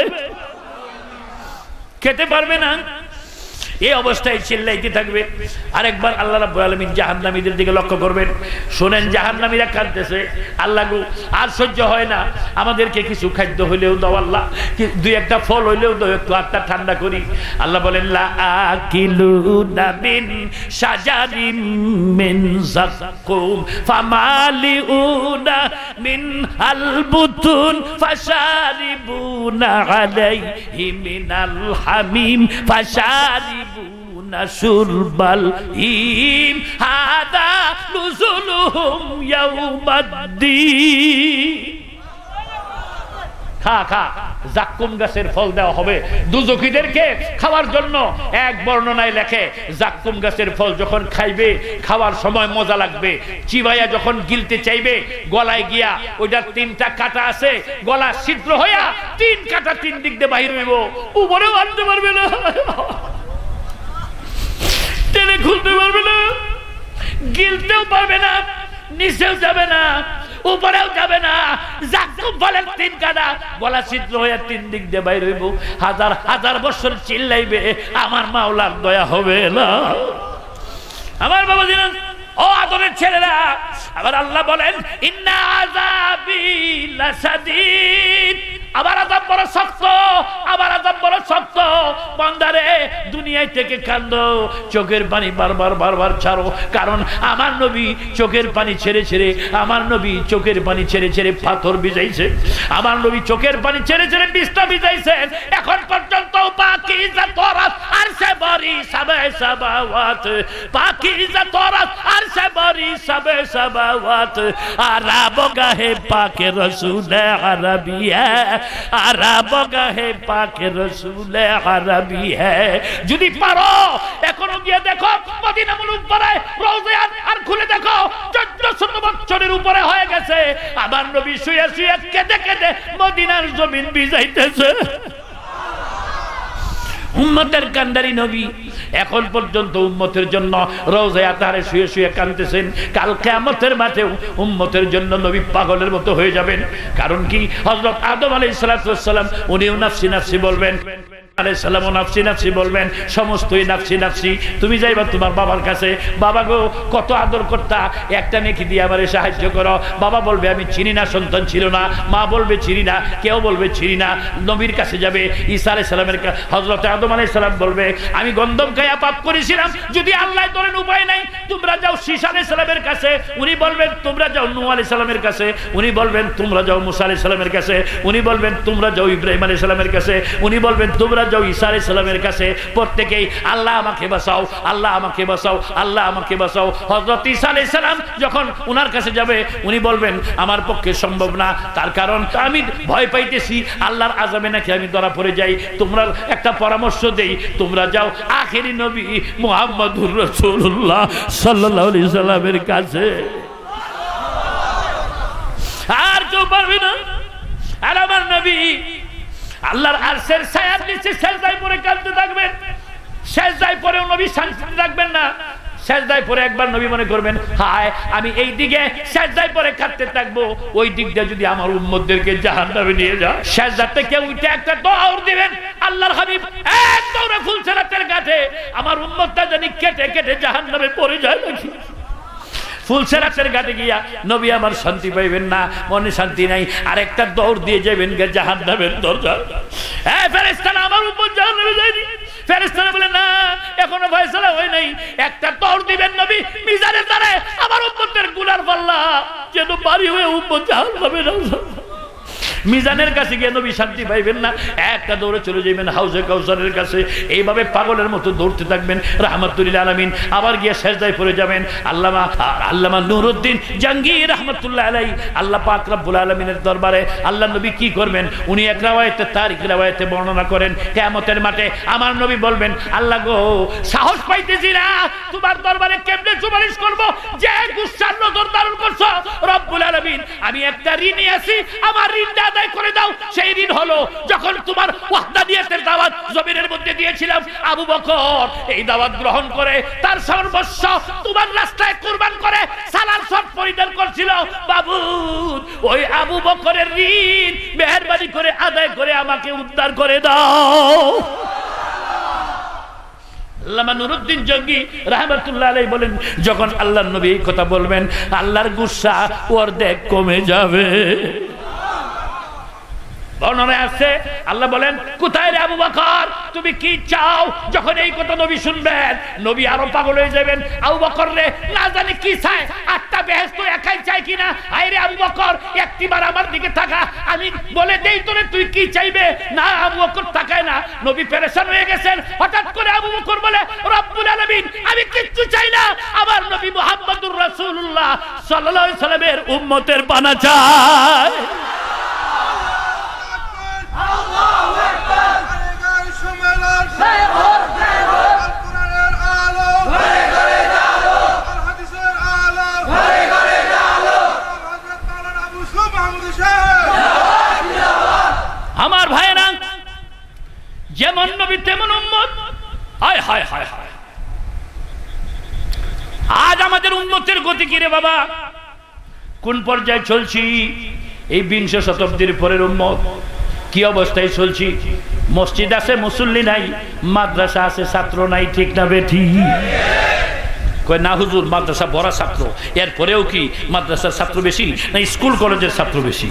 খেতে পারবে না। এই অবস্থায় চিল্লাইতে থাকবে। আরেকবার আল্লাহ রাব্বুল আলামিন জাহান্নামীদের দিকে লক্ষ্য করবেন, শুনেন জাহান্নামীরা কাঁদতেছে, আল্লাহ গো আর সহ্য হয় না, আমাদেরকে কিছু খাদ্য হইলেও দাও, আল্লাহ দুই একটা ফল হইলেও দাও, একটু আত্মা ঠান্ডা করি। আল্লাহ বলেন, লা আকিলুনা মিন শাজারিন মিন যাক্কুম ফামালিউনা মিন আলবুতুন ফাশারিবুনা আলাইহি মিনাল হামিম ফাশারি শুরবাল হিম হাদা নুজুলুহুম ইয়াউমাদ্দিন। খা খা, জাক্কুম গাছের ফল দেওয়া হবে দুজখীদেরকে খাওয়ার জন্য। এক বর্ণনায় লেখে, জাক্কুম গাছের ফল যখন খাইবে, খাওয়ার সময় মজা লাগবে, চিবাইয়া যখন গিলতে চাইবে, গলায় গিয়া ওইটার তিনটা কাঁটা আছে, গলা ছিদ্র হইয়া তিন কাঁটা তিন দিক দিয়ে বাহির হইব, উপরেও আনতে পারবে না। টেনে খুলতে পারবে না, গিলতেও পারবে না, নিচেও যাবে না, উপরেও যাবে না, যাকুব বলেন 3 কাটা গলা ছিদ্র হয়ে 3 দিক দিয়ে বাইর হইব, হাজার হাজার বছর চিল্লাইবে, আমার মাওলার দয়া হবে না। আমার বাবা দিলেন ও আদরের ছেলেরা, আবার আল্লাহ বলেন ইন্না আযাবি লাশাদীদ, আবার আযাব বড় শক্ত, আবার আযাব বড় শক্ত। বান্দারে দুনিয়ায় থেকে কান্দো, চোখের পানি বারবার বারবার ছাড়ো, কারণ আমার নবী চোখের পানি ছেড়ে ছেড়ে, আমার নবী চোখের পানি ছেড়ে ছেড়ে পাথর ভিজাইছে, আমার নবী চোখের পানি ছেড়ে ছেড়ে বিছনা ভিজাইছেন। এখন পর্যন্ত পাকিজা তরাত আরশে বরি সাবে সাবাওয়াত, পাকিজা তরাত আরশে বরি সাবে সাবাওয়াত, আরব গাহে পাকে রসুল আরবী হ্যায়, আরব গাহে পাকে রসুল আরবী হ্যায়। যদি পারো এখনো গিয়ে দেখো মদিনা মুনাওয়ারায় রওজা আর খুলে দেখো 1400 বছরের উপরে হয়ে গেছে, আমার নবী শুয়ে শুয়ে কেঁদে কেঁদে মদিনার জমিন ভিজাইতেছে। উম্মতের কান্দারি নবী এখন পর্যন্ত উম্মতের জন্য রওজায়ে আতহারে শুয়ে শুয়ে কাঁদতেছেন। কাল কিয়ামতের মাঠেও উম্মতের জন্য নবী পাগলের মতো হয়ে যাবেন। কারণ কি, হযরত আদম আলাইহিস সালাম উনিও নাফসি নাফসি বলবেন, আলাইহিস সালাম নাফসি নাফসি বলবেন, সমস্তই নাফসি নাফসি। তুমি যাইবা তোমার বাবার কাছে, বাবা গো কত আদর করতা, একটা নেকি দিয়ে আমারে সাহায্য করো। বাবা বলবে আমি চিনি না, সন্তান ছিল না। মা বলবে চিনি না, কেউ বলবে চিনি না। নবীর কাছে যাবে, ঈসা আলাইহিস সালামের হযরত আদম আলাইহিস সালাম বলবে আমি গন্ধম খাইয়া পাপ করেছিলাম, যদি আল্লাহ ধরেন উপায় নাই, তোমরা যাও ঈসা আলাইহিস সালামের কাছে। উনি বলবেন তোমরা যাও নূহ আলাইহিস সালামের কাছে। উনি বলবেন তোমরা যাও মুসা আলাইহিস সালামের কাছে। উনি বলবেন তোমরা যাও ইব্রাহিম আলাইহিস সালামের কাছে। উনি বলবেন তোমরা যাও ঈসা আলাইহিস সালামের কাছে। প্রত্যেকেই আল্লাহ আমাকে বাঁচাও, আল্লাহ আমাকে বাঁচাও, আল্লাহ আমাকে বাঁচাও। হযরত ঈসা আলাইহিস সালাম যখন উনার কাছে যাবে, উনি বলবেন আমার পক্ষে সম্ভব না, তার কারণ আমি ভয় পাইতেছি আল্লাহর আযাবে নাকি আমি ধরা পড়ে যাই। তোমরা একটা পরামর্শ দেই, তোমরা যাও আখেরি নবী মুহাম্মদুর রাসূলুল্লাহ সাল্লাল্লাহু আলাইহি সাল্লামের কাছে। আর কেউ পারবে না। আর আমার নবী আল্লাহর আরশের ছায়ার নিচে সেজদায় পড়ে কাঁদতে থাকবেন। সেজদায় পড়েও নবী শান্তি রাখবেন না। সেজদায় পড়ে একবার নবী মনে করবেন হায় আমি এই দিকে সেজদায় পড়ে কাঁদতে থাকবো, ওই দিক দিয়ে যদি আমার উম্মতদেরকে জাহান্নামে নিয়ে যায়। সেজদা থেকে উঠে একটা দৌড় দিবেন, আল্লাহর হাবিব এক দৌড়ে ফুলসেরাতের ঘাটে আমার উম্মতটা জানি কেটে কেটে জাহান্নামে পড়ে যায় নাকি। ফুলসেরাতের ঘাটে গিয়া নবী আমার শান্তি পাইবেন না, মনে শান্তি নাই, আর একটা দৌড় দিয়ে যাবেন জাহান্নামের দরজা। ফেরেশতারা আমার উপর জাহান্নামে যায়নি। ফেরেশতারা বলে না এখনো ফয়সালা হয় নাই, একটা দৌড় দিবেন নবী মিজানের দ্বারে আমার উম্মতের গুনার পাল্লা যেন ভারী হয়ে উম্মত জাহান্নামে না। মিজানের কাছে গিয়ে নবী শান্তি পাইবেন না, একটা দৌড়ে চলে যাবেন হাউজে কাউসারের কাছে। এইভাবে পাগলের মতো দৌড়তে থাকবেন রাহমাতুল্লিল আলামিন। আবার গিয়ে সেজদায় পড়ে যাবেন। আল্লামা নুরউদ্দিন জাহাঙ্গীর রাহমাতুল্লাহ আলাইহি আল্লাহ পাক রব্বুল আলামিনের দরবারে আল্লাহ নবী কি করবেন, উনি এক রাওয়ায়াতে তারিখ রাওয়ায়াতে বর্ণনা করেন কিয়ামতের মাঠে আমার নবী বলবেন আল্লাহ গো সাহস পাইতেছি না তোমার দরবারে কেমনে সুপারিশ করব, যে গুসার নজর ধারণ করছো রব্বুল আলামিন। আমি একটা ঋণী আছি, আমার ঋণটা আদায় করে দাও। সেই ঋণ হলো যখন তোমার ওয়াহদানিয়তের দাওয়াত জমিনের মধ্যে দিয়েছিলাম, আবু বকর এই দাওয়াত গ্রহণ করে তার সর্বস্ব তোমার রাস্তায় কুরবান করে সালার সব পরিধান করছিল। বাবু ওই আবু বকরের ঋণ মেহেরবানি করে আদায় করে আমাকে উদ্ধার করে দাও। আল্লামা নুরউদ্দিন জঙ্গি রাহমাতুল্লাহ আলাইহি বলেন যখন আল্লাহর নবী এই কথা বলবেন আল্লাহর গুসা অর্ধেক কমে যাবে। বর্ণনায় আছে আল্লাহ বলেন কোথায় রে আবু বকর, তুমি কি চাও? যখন এই কথা নবী শুনবেন নবী আরো পাগল হয়ে যাবেন। আবু বকর রে না জানি কি চায়, 8টা বেহেশত একাই চাই কিনা। আয় রে আবু বকর একটিবার আমার দিকে তাকা, আমি বলে দেই তোরে তুই কি চাইবে। না আবু বকর তাকায় না, নবী পেরেশান হয়ে গেছেন। হঠাৎ করে আবু বকর বলে রব্বুল আলামিন আমি কিচ্ছু চাই না, আমার নবী মুহাম্মদুর রাসূলুল্লাহ সাল্লাল্লাহু আলাইহি সাল্লামের উম্মতের পানা চাই। আমার ভাইরা যেমন নবী তেমন উম্মত। হায় হায় হায় হায় উম্মতের গতি কি রে বাবা? কোন পর্যায়ে চলছি? এই 20 শতাব্দীর পরের উম্মত কি অবস্থায় চলছি? মসজিদ আছে, মুসল্লি নাই, মাদ্রাসা আছে, ছাত্র নাই, ঠিক না বেঠি? কয় না হুজুর, মাদ্রাসা ভরা ছাত্র। এরপরেও কি মাদ্রাসার ছাত্র বেশি না স্কুল কলেজের ছাত্র বেশি?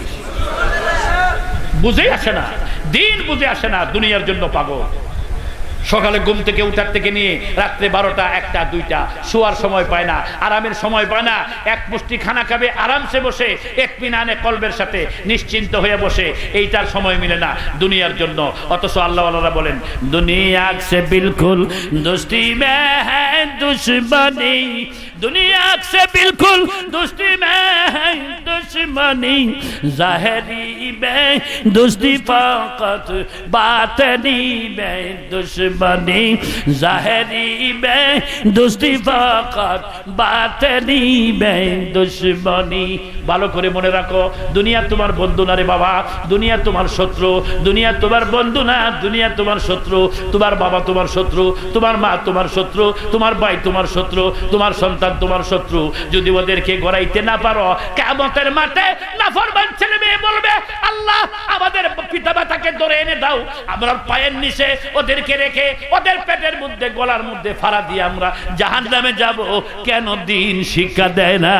বুঝে আসে না, দিন বুঝে আসে না, দুনিয়ার জন্য পাগল। সকালে ঘুম থেকে উঠার থেকে নিয়ে রাত্রে 12টা 1টা 2টা শোয়ার সময় পায় না, আরামের সময় পায় না। এক মুষ্টি খানা খাবে আরামসে বসে, ইতমিনানে কলবের সাথে নিশ্চিন্ত হয়ে বসে, এইটার সময় মিলে না দুনিয়ার জন্য। অথচ আল্লাহ ওয়ালারা বলেন দুনিয়া সে বিলকুল দোস্তি মে হ্যায় দুশ্মনী, दुनिया से बिल्कुल दोस्ती में है दुश्मनी, ज़ाहिरी में दोस्ती फ़कत बातनी में दुश्मनी, ज़ाहिरी में दोस्ती फ़कत बातनी में दुश्मनी। ভালো করে মনে রাখো, দুনিয়া তোমার বন্ধু না রে বাবা, দুনিয়া তোমার শত্রু। দুনিয়া তোমার বন্ধু না, দুনিয়া তোমার শত্রু। তোমার বাবা তোমার শত্রু, তোমার মা তোমার শত্রু, তোমার ভাই তোমার শত্রু, তোমার সন্তান তোমার শত্রু। যদি ওদেরকে গড়াইতে না পারো, কিয়ামতের মাঠে নাফরমান ছেলে মেয়ে বলবে আল্লাহ আমাদের পিতা মাতাকে ধরে এনে দাও, আমরা পায়ের নিচে ওদেরকে রেখে ওদের পেটের মধ্যে গলার মধ্যে ফাড়া দিয়ে আমরা জাহান্নামে যাব। কেন দিন শিক্ষা দেয় না?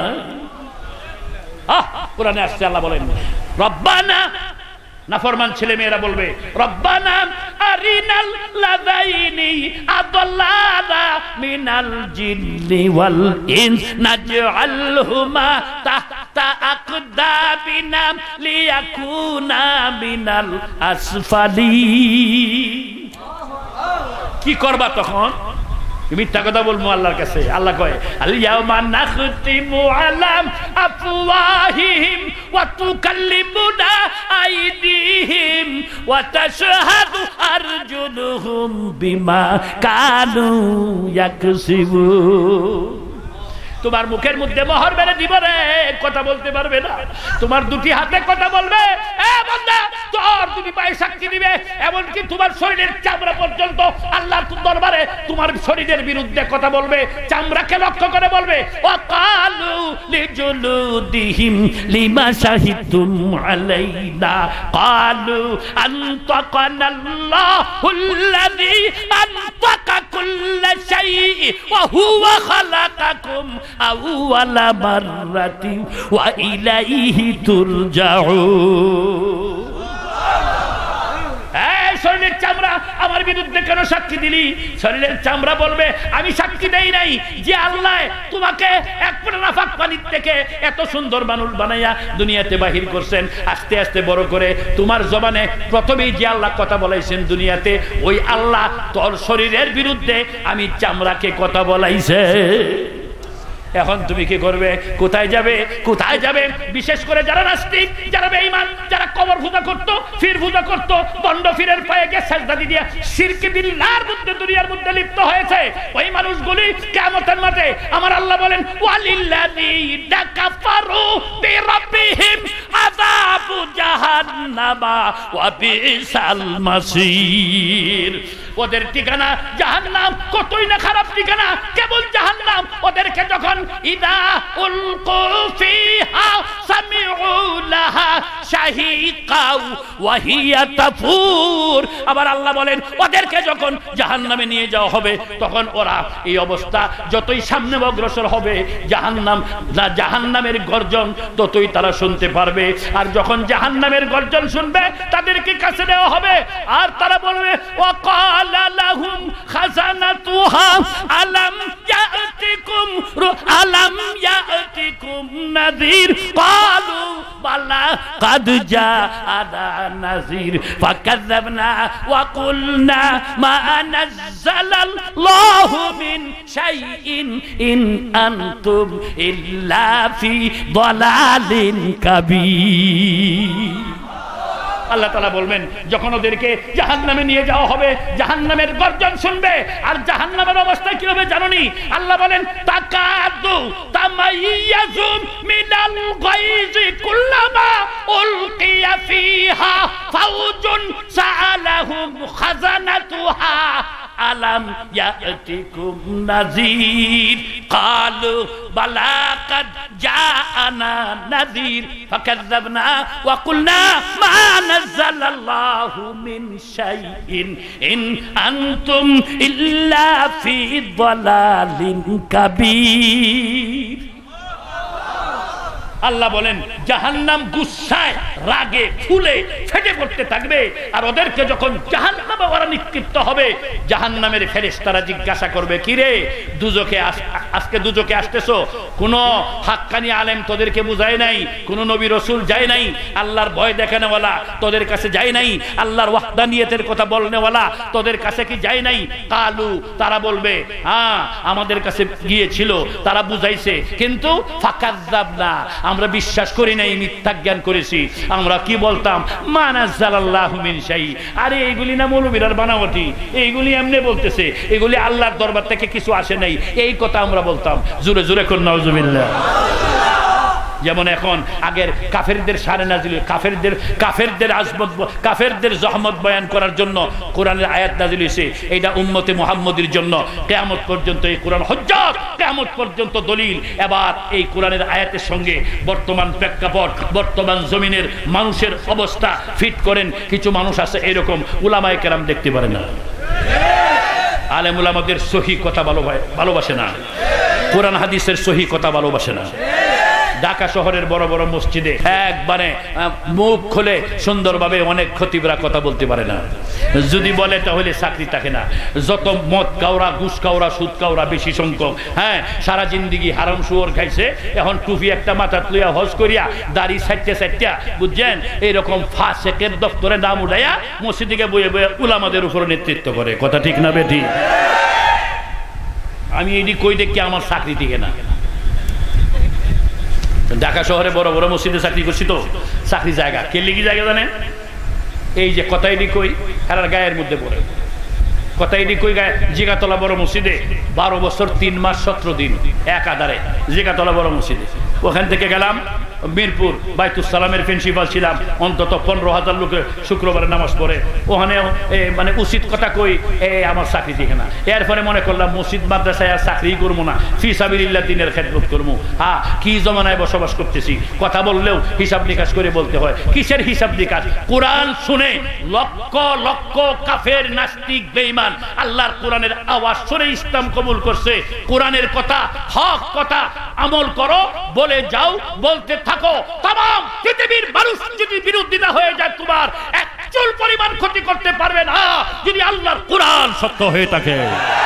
কোরআনে আসছে আল্লাহ বলেন রব্বানা, নাফরমান ছেলে মেয়েরা বলবে রব্বানা আরিনাল লাযাইনি আদাল্লানা মিনাল জিন্নি ওয়াল ইনস নাজআলহুমা তাহতা আকদাবিনা লিয়াকুনা মিনাল আসফালিন। কি করবা তখন? মিথ্যা কথা বলবো আল্লাহর কাছে। আল্লাহ কয় আল-ইয়াওমা নাখতিমু আলা আফওয়াহিহিম ওয়া তুকাল্লিমুনা আইদিহিম ওয়া তাশহাদু আরজুলুহুম বিমা কানু ইয়াকসিবুন। তোমার মুখের মধ্যে মোহর মেরে দিব রে, কথা বলতে পারবে না। তোমার দুটি হাতে কথা বলবে, এ বান্দা তোর দুটি পায়ে সাক্ষী দিবে, এমনকি তোমার শরীরের চামড়া পর্যন্ত আল্লাহর দরবারে তোমার শরীরের বিরুদ্ধে কথা বলবে। চামড়াকে লক্ষ্য করে বলবে ওয়াকালু লিজুলুদিহিম লিমা শাহিদতুম আলাইনা ক্বালু আনতাকানাল্লাহুল্লাযী আনতাকা কুল্লা শাইইন ওয়া হুয়া খালাকাকুম আউয়ালা মাররাতি ওয়া ইলাইহি তুরজাউন। শরীরের চামড়া আমার বিরুদ্ধে কেন সাক্ষী দিলি? শরীরের চামড়া বলবে আমি সাক্ষী দেই নাই যে আল্লাহ তোমাকে এক ফোঁটা নাফাক পানির থেকে এত সুন্দর মানুষ বানাইয়া দুনিয়াতে বাহির করছেন। আস্তে আস্তে বড় করে তোমার জবানে প্রথমেই যে আল্লাহ কথা বলাইছেন দুনিয়াতে, ওই আল্লাহ তোর শরীরের বিরুদ্ধে আমি চামড়াকে কথা বলাইছে। এখন তুমি কি করবে? কোথায় যাবে? কোথায় যাবে? বিশেষ করে যারা নাস্তিক, যারা বেঈমান, যারা কবর পূজা করত, ফির পূজা করত, বন্ড ফিরের পায়ে গিয়ে সিজদা দিয়ে শিরকে বিল্লাহর মধ্যে দুনিয়ার মধ্যে লিপ্ত হয়েছে, ওই মানুষগুলি কিয়ামতের মাঠে আমার আল্লাহ বলেন ওয়ালিল্লাযীনা কাফারু বিরাব্বিহিম আযাবু জাহান্নামা ওয়া বিসাল মাসীর। ওদের ঠিকানা জাহান্নাম, কতই না খারাপ ঠিকানা, কেবল জাহান্নাম। ওদেরকে যখন ইদা উলকু ফিহা সামিউ লাহা শাহিকাউ ওয়া হিয়া তাফুর। আবার আল্লাহ বলেন ওদেরকে যখন জাহান্নামে নিয়ে যাওয়া হবে, তখন ওরা এই অবস্থা, যতই সামনে অগ্রসর হবে জাহান্নামের গর্জন ততই তারা শুনতে পারবে। আর যখন জাহান্নামের গর্জন শুনবে তাদেরকে কাছে দেওয়া হবে, আর তারা বলবে ওয়াকালা লাহুম খাজানাতুহা আলাম ইয়াতিকুম নাযীর ক্বালু বালা কাদ জাআনা নাযীর ফাকাযাবনা ওয়া কুলনা মা নাযালাল্লাহু মিন শাইইন ইন আনতুম ইল্লা ফি দালালিন কাবীর। আল্লাহ তাআলা বলবেন যখন ওদেরকে জাহান্নামে নিয়ে যাওয়া হবে, জাহান্নামের গর্জন শুনবে। আর জাহান্নামের অবস্থা কি হবে জানোনি? আল্লাহ বলেন তাকাদু তামাইয়াজু মিনাল গায়জি কুল্লামা উলকিয়া ফিহা ফাওজুন সাআলাহুম খাজানাতুহা আলাম ইয়াতিকুম নাযীর ক্বালু বালা কাদ জাআনা নাযীর ফাকাযাবনা ওয়া কুলনা মা নাযালাল্লাহু মিন শাইইন ইন আনতুম ইল্লা ফি দালালিন কাবীর। আল্লাহ বলেন জাহান্নাম গুসায় রাগে ফুলে ফেটে পড়তে থাকবে, আর ওদেরকে যখন জাহান্নামে ওরা নিক্ষিপ্ত হবে, জাহান্নামের ফেরেশতারা জিজ্ঞাসা করবে, কি রে দুজকে আজকে দুজকে আসতেছো? কোন হাক্কানি আলেম তোদেরকে বুঝায় নাই, কোন নবী রাসূল যায় নাই, আল্লাহর ভয় দেখানোওয়ালা তোদের কাছে যায় নাই, আল্লাহর ওয়াহদানিয়তের কথা বলনেওয়ালা তোদের কাছে কি যায় নাই? কালু, তারা বলবে হ্যাঁ আমাদের কাছে গিয়েছিল, তারা বুঝাইছে, কিন্তু ফাকাযাবনা, আমরা বিশ্বাস করি নাই, মিথ্যা জ্ঞান করেছি। আমরা কি বলতাম? মা নাযালাল্লাহু মিন শাই। আরে এইগুলি না মৌলবীরার বানাওয়াটি, এইগুলি এমনি বলতেছে, এগুলি আল্লাহর দরবার থেকে কিছু আসে নাই, এই কথা আমরা বলতাম। জোরে জোরে কোন নাউজুবিল্লাহ। যেমন এখন আগের কাফেরদের সারে নাজিল, কাফেরদের আজমত, কাফেরদের জহমত বয়ান করার জন্য কোরআনের আয়াত নাজিল হয়েছে। এইটা উম্মতে মুহাম্মদীর জন্য কিয়ামত পর্যন্ত এই কোরআন হুজ্জত, কিয়ামত পর্যন্ত দলিল। এবার এই কোরআনের আয়াতের সঙ্গে বর্তমান প্রেক্ষাপট, বর্তমান জমিনের মানুষের অবস্থা ফিট করেন। কিছু মানুষ আছে এরকম, উলামায়ে কেরাম দেখতে পারে না, আলেম উলামাদের সহি কথা ভালোবাসে না, কোরআন হাদিসের সহি কথা ভালোবাসে না। ঢাকা শহরের বড় বড় মসজিদে একবারে মুখ খুলে সুন্দরভাবে অনেক খতিবরা কথা বলতে পারে না, যদি বলে তাহলে চাকরি থাকে না। যত মদ কাউরা, ঘুষ কাউরা, সুদ কাউরা বেশি সংখ্যক, হ্যাঁ সারা জিন্দিগি হারাম শুয়োর খাইছে, এখন টুপি একটা মাথা তুইয়া হজ করিয়া দাড়ি সাইটটা বুঝছেন, এইরকম ফাসেকের দপ্তরে নাম উঠাইয়া মসজিদে বয়ে বয়ে উলামাদের উপর নেতৃত্ব করে। কথা ঠিক না বেঠি? আমি এটি কই দেখি আমার চাকরি দিকে না। ঢাকা শহরে বড় বড় মসজিদে চাকরি করছি, তো চাকরি জায়গা কে লিগি জায়গা জানেন? এই যে কথাইডি কই হেরার গায়ের মধ্যে পড়ে, কথাইডি কই গায়ে জিগাতলা বড় মসজিদে 12 বছর 3 মাস 17 দিন এক আধারে জিগাতলা বড় মসজিদে। ওখান থেকে গেলাম মিরপুর, বাইতুস সালামের প্রিন্সিপাল ছিলাম, অন্তত 15,000 লোকের শুক্রবারে নামাজ পড়ে। ওখানে মানে উচিত কথা কই আমার চাকরি দিকে না। এরপরে মনে করলাম মসজিদ মাদ্রাসায় আর চাকরি করবো না, ফি সাবিলিল্লাহ দিনের খেদমত করবো। হ্যাঁ কি জমানায় বসবাস করতেছি, কথা বললেও হিসাব নিকাশ করে বলতে হয়। কিসের হিসাব নিকাশ? কোরআন শুনে লক্ষ লক্ষ কাফের, নাস্তিক, বেঈমান আল্লাহর কোরআনের আওয়াজ শুনে ইসলাম কবুল করছে। কোরআনের কথা, হক কথা আমল করো, বলে যাও, বলতে থাকো। तमाम পৃথিবীর মানুষ যদি বিরোধিতা হয়ে যায়, তোমার এক চুল পরিমাণ ক্ষতি করতে পারবে না যদি আল্লাহর কোরআন সত্য হয়ে থাকে।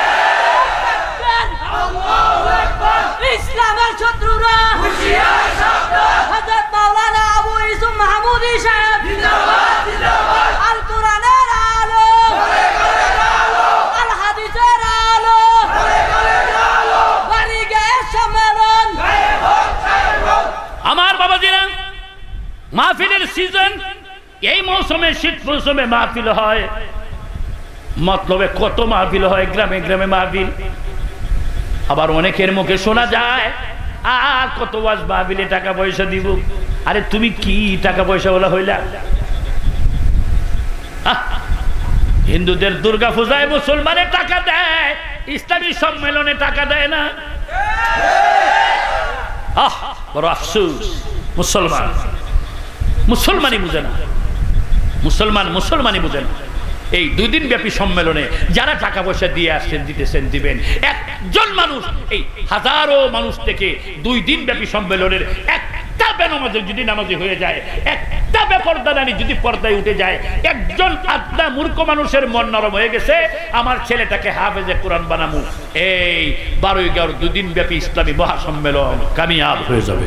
আল্লাহু আকবার। ইসলামের শত্রুরা হুঁশিয়ার শব্দ। হযরত মাওলানা আবু ইউসুফ মাহমুদী সাহেব জিন্দাবাদ জিন্দাবাদ। আল কোরআনের আলো ঘরে ঘরে আলো, আল হাদিসের আলো ঘরে ঘরে আলো, বাড়ি গায়ে সম্মেলন গায়ে হোক গায়ে হোক। আমার বাবাজিরা, মাহফিলের সিজন এই মৌসুমে, শীত মৌসুমে মাহফিল হয়, মতলবে কত মাহফিল হয়, গ্রামে গ্রামে মাহফিল। আবার অনেকের মুখে শোনা যায় আর কত ওয়াজ মাহফিলে টাকা পয়সা দিব। আরে তুমি কি টাকা পয়সা বলা হইলা? হিন্দুদের দুর্গা পূজায় মুসলমানের টাকা দেয়, ইসলামী সম্মেলনে টাকা দেয় না। বড় আফসোস, মুসলমানই বুঝে না, মুসলমানই বুঝে না। এই 2 দিন ব্যাপী সম্মেলনে যারা টাকা পয়সা দিয়ে আসছেন, দিতেছেন, দিবেন, একজন মানুষ এই হাজারো মানুষ থেকে 2 দিন ব্যাপী সম্মেলনের একটা বেনামাজি যদি নামাজি হয়ে যায়, একটা বেপরদানি যদি পর্দায় উঠে যায়, একজন আদনা মূর্খ মানুষের মন নরম হয়ে গেছে, আমার ছেলেটাকে হাফেজে কোরআন বানামু, এই 12-11 2 দিন ব্যাপী ইসলামী মহাসম্মেলন কামিয়াব হয়ে যাবে।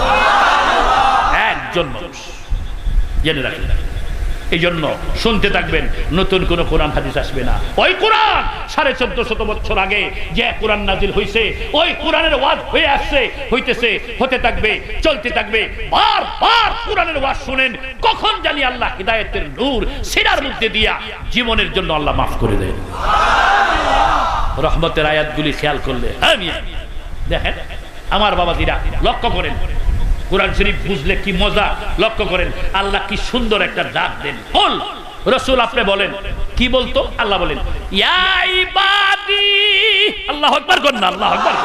একজন মানুষ জেনে রাখেন। এই জন্য শুনতে থাকবেন, নতুন কোন কোরআন হাদিস আসবে না। ওই কোরআন 1450 বছর আগে যে কোরআন নাজিল হয়েছে, ওই কোরআনের ওয়াজ হয়ে আসছে, হইতেছে, হতে থাকবে, চলতে থাকবে। বারবার কোরআনের ওয়াজ শুনেন, কখন জানি আল্লাহ হিদায়াতের নূর সিরার মধ্যে দিয়া জীবনের জন্য আল্লাহ মাফ করে দেন। রহমতের আয়াতগুলি খেয়াল করলে দেখেন আমার বাবাজিরা, লক্ষ্য করেন কোরআন শরীফ বুঝলে কি মজা। লক্ষ্য করেন আল্লাহ কি সুন্দর একটা ডাক দেন, কুল রাসূল আপনি বলেন কি বলতো? আল্লাহ বলেন ইয়া ইবাদি, আল্লাহু আকবার করেন না, আল্লাহু আকবার।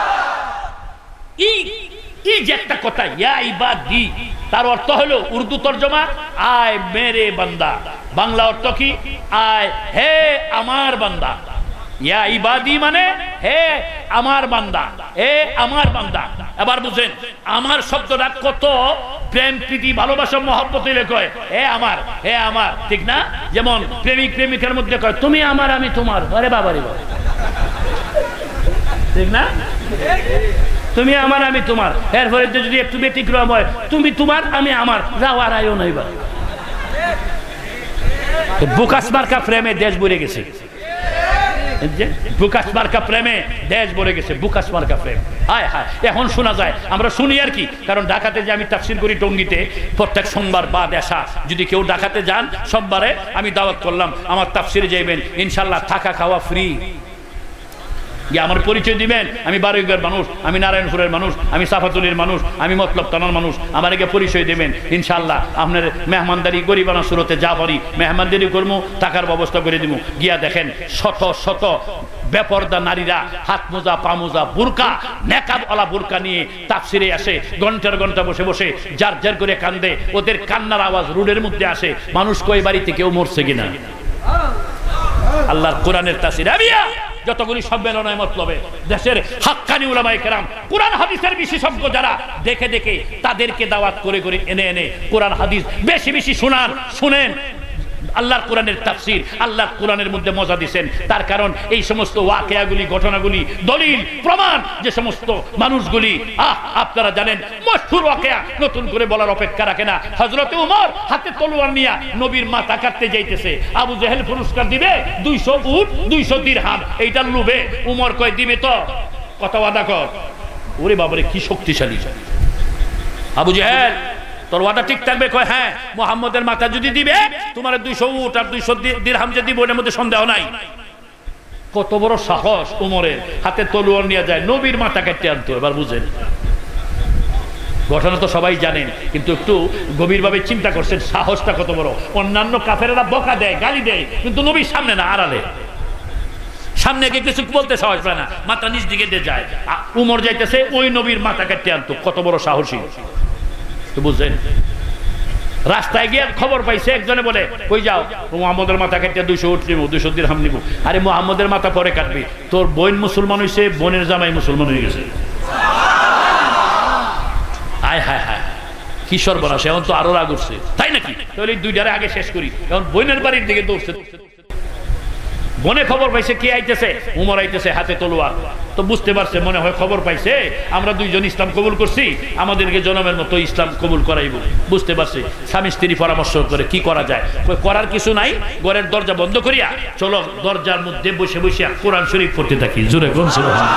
এই যে একটা কথা ইয়া ইবাদি, তার অর্থ হলো উর্দু তরজমা আয় মেরে বান্দা, বাংলা অর্থ কি? আয় হে আমার বান্দা। ইয়া ইবাদি মানে হে আমার বান্দা, হে আমার বান্দা। এবার বুঝেন আমার শব্দটা কত প্রেম প্রীতি ভালোবাসা মহব্বতে কয় হে আমার, হে আমার, ঠিক না? যেমন প্রেমিক প্রেমিকার মধ্যে কয় তুমি আমার আমি তোমার, আরে বাবারে বাবা, ঠিক না? তুমি আমার আমি তোমার। এরপরে যদি একটু ব্যতিক্রম হয় তুমি তোমার আমি আমার, যাও আর আয়ও নাই। বুকাস মার্কা প্রেমে দেশ ভরে গেছে, বুকাস মার্কা প্রেমে দেশ ভরে গেছে, বুকাস মার্কা প্রেম। হায় হায়, এখন শোনা যায়, আমরা শুনি আর কি, কারণ ঢাকাতে যে আমি তাফসীর করি টঙ্গীতে প্রত্যেক সোমবার বা দেশা, যদি কেউ ঢাকাতে যান সোমবারে আমি দাওয়াত করলাম আমার তাফসীরে যাইবেন, ইনশাল্লাহ থাকা খাওয়া ফ্রি। আমার পরিচয় দিবেন, আমি বারুইগার মানুষ, আমি নারায়ণপুরের মানুষ, আমি সাফাতুলির মানুষ, আমি মতলব থানার মানুষ, আমার আগে পরিচয় দেবেন ইনশাল্লাহ। আপনার মেহমানদারি গরিবানা সুরতে যা পারি মেহমানদারি করবো, টাকার ব্যবস্থা করে দিব। গিয়া দেখেন শত শত বেপরদা নারীরা হাত মোজা পা মোজা বুরকা নেকাবওয়ালা বুরকা নিয়ে তাফসিরে আসে, ঘন্টার ঘন্টা বসে বসে যার যার করে কান্দে, ওদের কান্নার আওয়াজ রোডের মধ্যে আসে। মানুষ কই বাড়িতে কেউ মরছে কিনা? আল্লাহর কোরআনের তাফসীর যতগুলি সম্মেলনের মতলবে দেশের হাক্কানি উলামায়ে কেরাম কোরআন হাদিসের বিশেষজ্ঞ যারা দেখে দেখে তাদেরকে দাওয়াত করে করে এনে এনে কোরআন হাদিস বেশি বেশি শুনেন। আল্লাহর কোরআনের তাফসীর, আল্লাহর কোরআনের মধ্যে মজা দিবেন। তার কারণ এই সমস্ত ওয়াকিয়াগুলি, ঘটনাগুলি, দলিল প্রমাণ যে সমস্ত মানুষগুলি আপনারা জানেন মশহুর ওয়াকিয়া নতুন করে বলার অপেক্ষা রাখে না। হযরত ওমর হাতে তলোয়ার নিয়ে নবীর মাথা কাটতে যাইতেছে, আবু জেহেল পুরস্কার দিবে 200 উট 200 দিরহাম, এইটার লোভে ওমর কয় দিবে তো, কত ওয়াদা কর। ওরে বাবারে কি শক্তিশালী আবু জেহেল, তোর ওয়াদা ঠিক থাকবে? কয় হ্যাঁ, মুহাম্মদের মাথা যদি দিবে তোমার 200 উট আর 200 দিরহাম যে দিব, এর মধ্যে সন্দেহ নাই। কত বড় সাহস ওমরের, হাতে তলোয়ার নিয়ে যায় নবীর মাথা কেটে আনতো। এবার বুঝেন ঘটনা তো সবাই জানেন, কিন্তু একটু গভীরভাবে চিন্তা করছেন সাহসটা কত বড়। অন্যান্য কাফেরেরা বকা দেয়, গালি দেয়, কিন্তু নবীর সামনে না, আড়ালে। সামনে গিয়ে কিছু বলতে সাহস পায় না, মাথা নিচ দিকে দিয়ে যায়। উমর যাইতেছে ওই নবীর মাথা কেটে আনতো, কত বড় সাহসী বুঝছেন। রাস্তায় গিয়ে খবর পাইছে, একজনে বলে কই যাও, মুহাম্মদের মাথা কেটে 200 উট নিব, 200 দিরহাম নিব। আরে মুহাম্মদের মাথা পরে কাটবি, তোর বোন মুসলমান হইছে, বোনের জামাই মুসলমান হয়ে গেছে। আয় হায় হায় কি সর্বনাশ, এখন তো আরো রাগ উঠছে, তাই নাকি? তাহলে এই দুইটারে আগে শেষ করি। এখন বোনের বাড়ির দিকে দৌড়ছে, বনে খবর পাইছে কে আইতেছে, উমর আইতেছে হাতে তলোয়ার। তো বুঝতে পারছে, মনে হয় খবর পাইছে আমরা দুইজন ইসলাম কবুল করছি, আমাদেরকে জনমের মতো ইসলাম কবুল করাইব। বুঝতে পারছে, স্বামী স্ত্রী পরামর্শ করে কি করা যায়। করার কিছু নাই, ঘরের দরজা বন্ধ করিয়া চলো দরজার মধ্যে বসে বসে কোরআন শরীফ পড়তে থাকি। জোরে কোন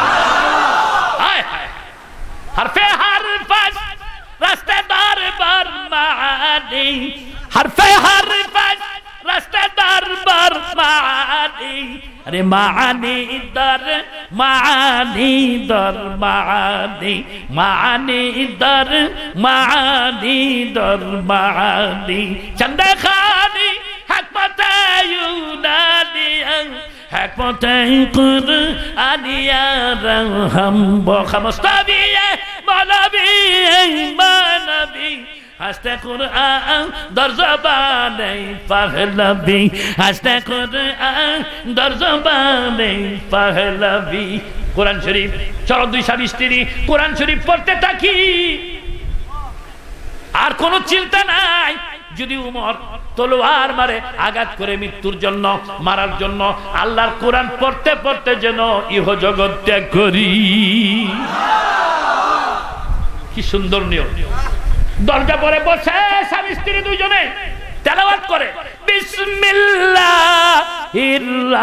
হরফে হরফাস রাস্তে দরবার মানি, হরফে হরফাস রাস্তে দরবার মানি, আরে মানি দর মানি দর মানি, মানি দর মানি দর মানি, চন্দা খানি হকমতে ইউনানিয়া, হকমতে কুরআনিয়া রহম বখমস্তাবিয়ে মানবী মানবী, হাসতে কুরআন দর জবানে পাহলবি, হাসতে কুরআন দর জবানে পাহলবি। কোরআন শরীফ চলো দুই স্বামী স্ত্রী কোরআন শরীফ পড়তে থাকি, আর কোনো চিন্তা নাই। যদি উমর তলোয়ার মারে আঘাত করে মৃত্যুর জন্য, মারার জন্য, আল্লাহর কোরআন পড়তে পড়তে যেন ইহ জগৎ ত্যাগ করি। কি সুন্দর নিয়ম। দরজা পরে বসে স্বামী স্ত্রী দুইজনে তেলাওয়াত করে বিসমিল্লাহির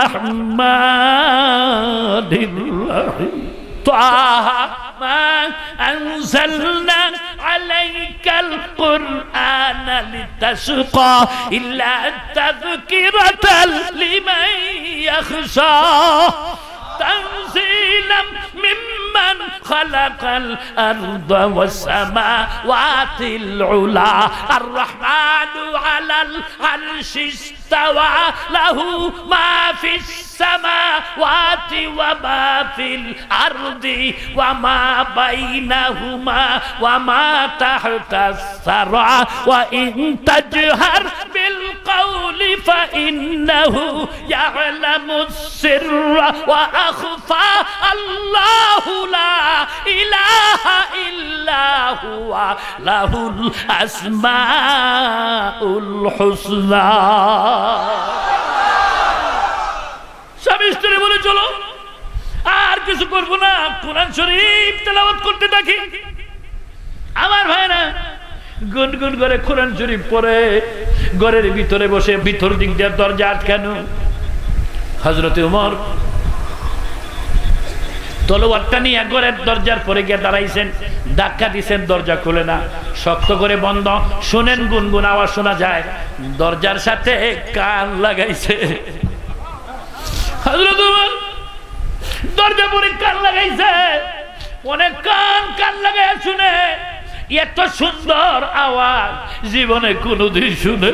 রাহমানির রাহিম, তাহা মা আনজালনা আলাইকাল কুরআনা লিতাশকা ইল্লা তাযকিরাতাল লিমান ইয়াখশা। তানজিলাম মিম্মান খালাকাল আরদা ওয়াস সামাওয়াতিল উলা আর রহমানু আলাল আরশি ইস্তাওয়া লাহু মা ফিস সামাওয়াতি ওয়া মা ফিল আরদি ওয়া মা বাইনাহুমা ওয়া মা তাহতাস সারা ওয়া ইন তাজহার বিল কওলি ফা ইন্নাহু ইয়ালামুস সিররা ওয়া আখফা আল্লাহু লা ইলাহা ইল্লা হুয়া লাহুল আসমাউল হুসনা। স্বামী স্ত্রী বলে চলো আর কিছু করবো না, কোরআন শরীফ তেলাওয়াত করতে থাকি। আমার ভাইরা গুনগুন করে কোরআন শরীফ পড়ে ঘরের ভিতরে বসে, ভিতর দিক দিয়ে দরজা আটকানো। হযরত ওমর তলোয়ারটা নিয়ে ঘরের দরজার পরে গিয়ে দাঁড়াইছেন, ধাক্কা দিছেন, দরজা খুলে না, শক্ত করে বন্ধ। শুনেন গুনগুন আওয়াজ শোনা যায়, দরজার সাথে কান লাগাইছে। হযরত ওমর দরজা পরে কান লাগাইছে, অনেক কান লাগাই শুনে এত সুন্দর আওয়াজ জীবনে কোনদিন শুনে।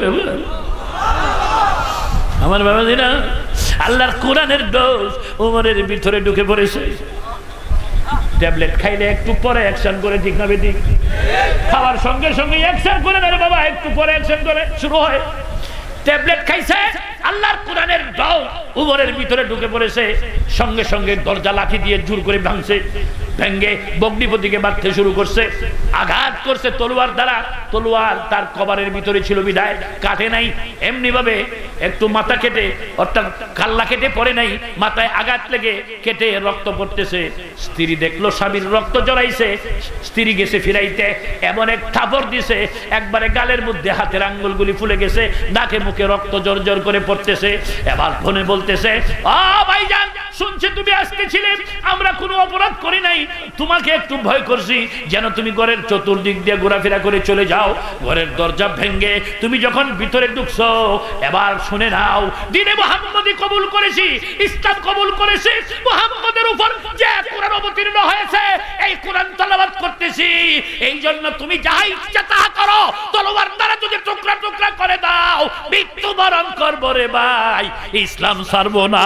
আমার বাবা দিনা আল্লাহর কোরআনের ডোজ ওমরের ভিতরে ঢুকে পড়েছে। ট্যাবলেট খাইলে একটু পরে অ্যাকশন করে, ঠিক না বেঠিক? খাওয়ার সঙ্গে সঙ্গে অ্যাকশন করে না রে বাবা, একটু পরে অ্যাকশন করে শুরু হয়। ট্যাবলেট খাইছে, আল্লাহর কোরআনের ডোজ ওমরের ভিতরে ঢুকে পড়েছে। সঙ্গে সঙ্গে দরজা লাঠি দিয়ে জোর করে ভাঙছে, ভেঙ্গে বগ্নিপতিকে মারতে শুরু করছে, আঘাত করছে তলোয়ার দ্বারা। তলোয়ার তার কবরের ভিতরে ছিল বিদায় কাটে নাই, এমনি ভাবে একটু মাথা কেটে, অর্থাৎ কাল্লা কেটে পড়ে নাই, মাথায় আঘাত লেগে কেটে রক্ত পড়তেছে। স্ত্রী দেখলো স্বামীর রক্ত জড়াইছে, স্ত্রী গেছে ফিরাইতে, এমন এক থাপড় দিছে একবারে গালের মধ্যে হাতের আঙ্গুলগুলি ফুলে গেছে, নাকে মুখে রক্ত জর্জর করে পড়তেছে। এবার ফোনে বলতেছে, ও ভাইজান শুনছি তুমি আসতেছিলে, আমরা কোনো অপরাধ করি নাই, তোমাকে একটু ভয় করছি যেন তুমি ঘরের চতুর্দিক দিয়ে ঘোরাফেরা করে চলে যাও। ঘরের দরজা ভেঙ্গে তুমি যখন ভিতরে ঢুকছো, এবার শুনে নাও, দিনে মুহাম্মদী কবুল করেছি, ইসলাম কবুল করেছি, মুহাম্মদের উপর যে কোরআন অবতীর্ণ হয়েছে এই কোরআন তেলাওয়াত করতেছি, এই জন্য তুমি যাহা ইচ্ছা তাহা করো, তলোয়ার দ্বারা যদি টুকরা টুকরা করে দাও, মৃত্যুবরণ করবো রে ভাই, ইসলাম ছাড়বো না।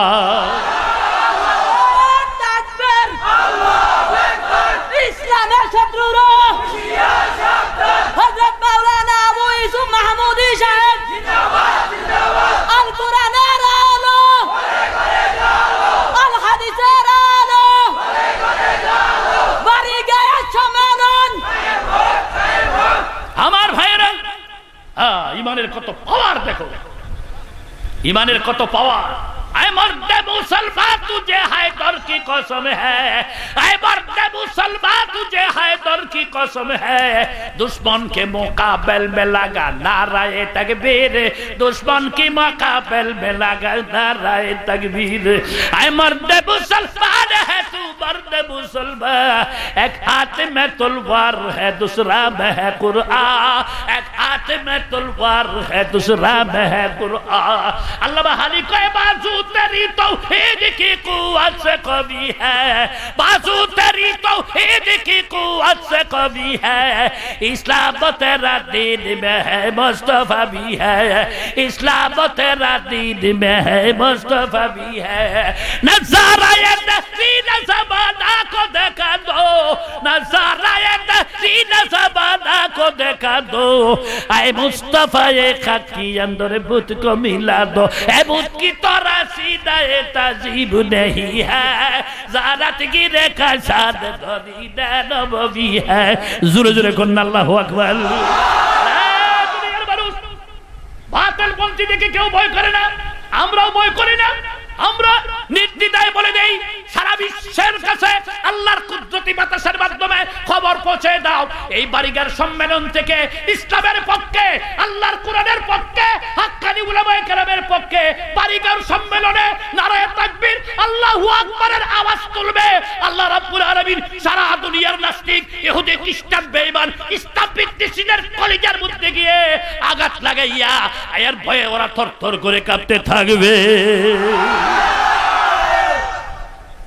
ইসলামের শত্রুরা হযরত মাওলানা আবু ইউসুফ মাহমুদী সাহেব আল কোরআনের আলো, আল হাদিসের আলো, বাড়ি গায়ে সম্মেলন। আমার ভাইয়েরা, ইমানের কত পাওয়ার দেখো, ইমানের কত পাওয়ার। ऐ मर्द मुसलमान तुझे हैदर की कसम है, ऐ मर्द मुसलमान तुझे हैदर की कसम है, दुश्मन के मुकाबले में लगा नाराए तकबीर, दुश्मन के मुकाबले में लगा नाराए तकबीर। ऐ मर्द मुसलमान है तू मर्द मुसलमान, एक हाथ में तलवार है दूसरा में है कुरान, एक हाथ में तलवार है दूसरा में है कुरान। अल्लाह हाली को बाजू तेरी तौहीद की कुव्वत से कवी है, बाजू तेरी तौहीद की कुव्वत से कवी है, इस्लाम तेरा दीन में है मुस्तफा भी है, इस्लाम तेरा दीन में है मुस्तफा भी है। नज़ारा ये नसीन ज़माना को देखा दो, नज़ारा ये नसीन ज़माना को देखा दो, ऐ मुस्तफा ये खाक की अंदर बुत को मिला दो, ऐ बुत की तोरा सीधा ये तजीब नहीं है, ज़ारत की रेखा शाद दीदा नबवी है। ज़ोरे ज़ोरे कन्ना अल्लाहु अकबर। दुनियार মানুষ বাতিল পন্থী দেখে কেউ ভয় করে না, আমরাও ভয় করি না। আমরা নির্দ্বিধায় বলে দেই, সারা বিশ্বের কাছে আল্লাহর কুদরতি বাতাসের মাধ্যমে খবর পৌঁছে দাও, এই বারিগার সম্মেলন থেকে ইসলামের পক্ষে, আল্লাহর কোরআনের পক্ষে, হাক্কানি উলামায়ে কেরামের পক্ষে বারিগার সম্মেলনে নারায়ে তাকবীর, আল্লাহু আকবারের আওয়াজ তুলবে। আল্লাহ রাব্বুল আলামিন সারা দুনিয়ার নাস্তিক, ইহুদি, খ্রিস্টান, বেঈমান, ইসলাম বিদ্বেষীদের কলিজার মধ্যে গিয়ে আঘাত লাগাইয়া আয়ার ভয়ে ওরা থরথর করে কাঁপতে থাকবে।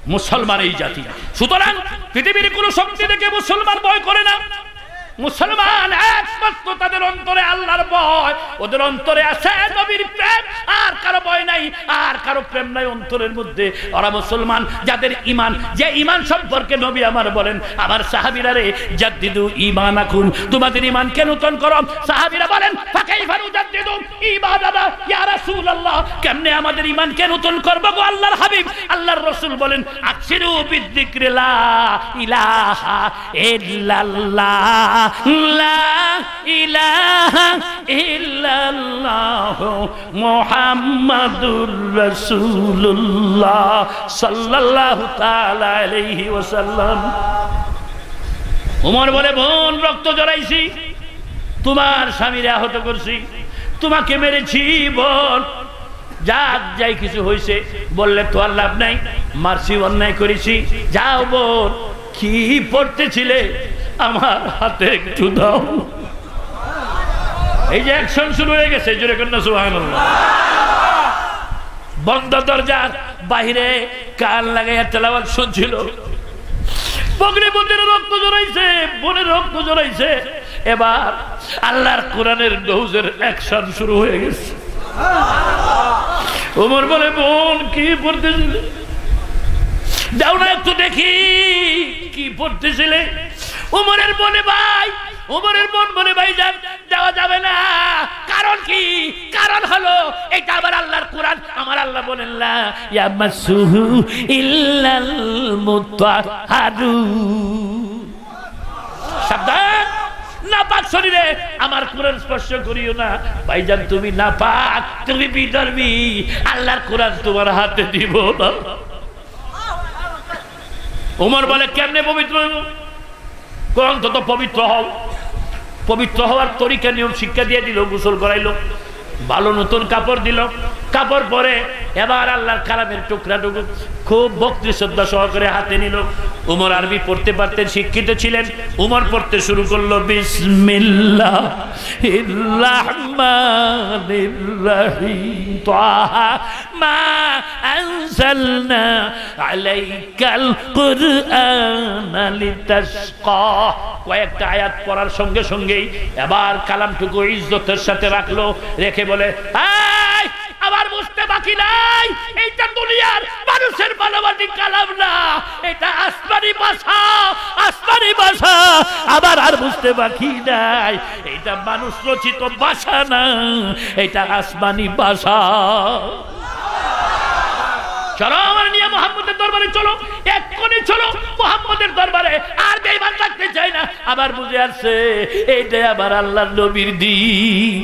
মুসলমান এই জাতি। সুতরাং পৃথিবীর কোন শক্তি থেকে মুসলমান ভয় করে না। মুসলমান একমাত্র তাদের অন্তরে আল্লাহর ভয়, ওদের অন্তরে আছে নবীর প্রেম, আর কারো ভয় নাই, আর কারো প্রেম নাই অন্তরের মধ্যে। ওরা মুসলমান যাদের ঈমান, যে ঈমান সম্পর্কে নবী আমার বলেন, আমার সাহাবীরা রে জাদ্দিদু ঈমানাকুম, তোমাদের ঈমানকে নূতন করো। সাহাবীরা বলেন ফাকাইফা নুজাদ্দিদু ঈমানানা ইয়া রাসূলুল্লাহ, কেমনে আমাদের ঈমানকে নূতন করব গো আল্লাহর হাবিব? আল্লাহর রাসূল বলেন আকসিরু বিযিকরি লা ইলাহা ইল্লাল্লাহ, লা ইলাহা ইল্লাল্লাহ মুহাম্মাদুর রাসূলুল্লাহ সাল্লাল্লাহু তাআলা আলাইহি ওয়াসাল্লাম। ওমর বলে বোন রক্ত জড়াইছি, তোমার স্বামীরে আহত করছি, তোমাকে মেরেছি বোন, যাই কিছু হয়েছে বললে তো আর লাভ নাই, মারছি অন্যায় করেছি, যাও বোন কি পড়তেছিলে আমার হাতে একটু দাও। এই যে অ্যাকশন শুরু হয়ে গেছে, জোরে কন্যা সুবহানাল্লাহ। বন্ধ দরজার বাইরে কান লাগাইয়া তেলাওয়াত শুনছিল, বকরি বোনের রক্ত জড়াইছে, বোনের রক্ত জড়াইছে। এবার আল্লাহর কোরআনের নৌজের অ্যাকশন শুরু হয়ে গেছে। ওমর বলে বোন কি পড়তেছিলে, দাও না একটু দেখি কি পড়তেছিলে। ওমরের বলে ভাই, ওমরের বোন বলে ভাই যাওয়া যাবে না। কারণ কি? কারণ হলো এটা আবার আল্লাহর কোরআন। আমার আল্লাহ বলেন লা ইয়ামাসুহু ইল্লাল মুতাহহারুন, সাবধান নাপাক শরীরে আমার কোরআন স্পর্শ করিও না। ভাইজান তুমি নাপাক, তুমি বিধর্মী, আল্লাহর কোরআন তোমার হাতে দিব না। ওমর বলে কেমনে পবিত্র হইব? অন্তত পবিত্র হও। পবিত্র হওয়ার তরিকা নিয়ম শিক্ষা দিয়ে দিল, গোসল করাইলো, ভালো নতুন কাপড় দিল, কাপড় পরে এবার আল্লাহর কালামের টুকরাটুকু খুব ভক্তি শ্রদ্ধা সহকারে হাতে নিল। উমর আরবি পড়তে পারতেন, শিক্ষিত ছিলেন। উমর পড়তে শুরু করলো বিসমিল্লাহির রাহমানির রাহিম, তাহা মা আনজালনা আলাইকাল কুরআনা লিতাশকা। কয়েকটা আয়াত পড়ার সঙ্গে সঙ্গেই এবার কালামটুকু ইজ্জতের সাথে রাখলো, রেখে বলে আবার বুঝতে বাকি নাই, এইটা দুনিয়ার মানুষের মানবাধিক কালাম না, এটা আসমানি ভাষা, আসমানি ভাষা। আবার আর বুঝতে বাকি নাই, এইটা মানুষ রচিত ভাষা না, এটা আসমানি ভাষা। চলো আমার নিয়ে মুহাম্মদের দরবারে চলো, এক্ষুনি চলো মুহাম্মদের দরবারে। আর বেঈমান থাকতে চাই না। আবার বুঝে আসছে এইটা আবার আল্লাহর নবীর দিন।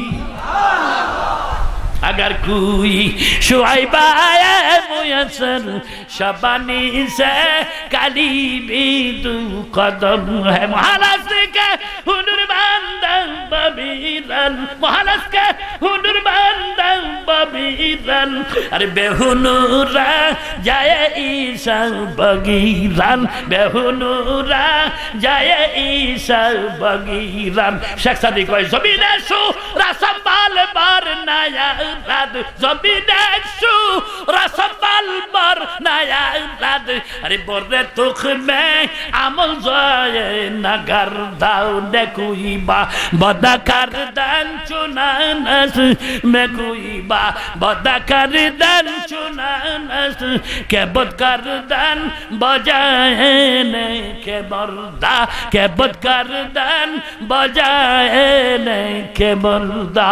अगर कोई शुआइबा मुयस्सर शबानी से कली भी तू कदम है महाराज के हुनरमंद बबीरन, महाराज के हुनरमंद बबीरन। अरे बेहुनूरा जाए ईसा बगीरन, बेहुनूरा जाए ईसा बगीरन। शेख सादी कोई जमीने सु रसम बाल बार नया रात, जमीने सु रसम बाल नया रात। अरे बोरे तुख में अमल जाए नगर दाऊ ने कोई बा बदा कर दान चुनानस में कोई बा बदा कर दान चुनानस के बद कर दान बजाए ने के मर्दा के बद कर दान बजाए ने के मर्दा।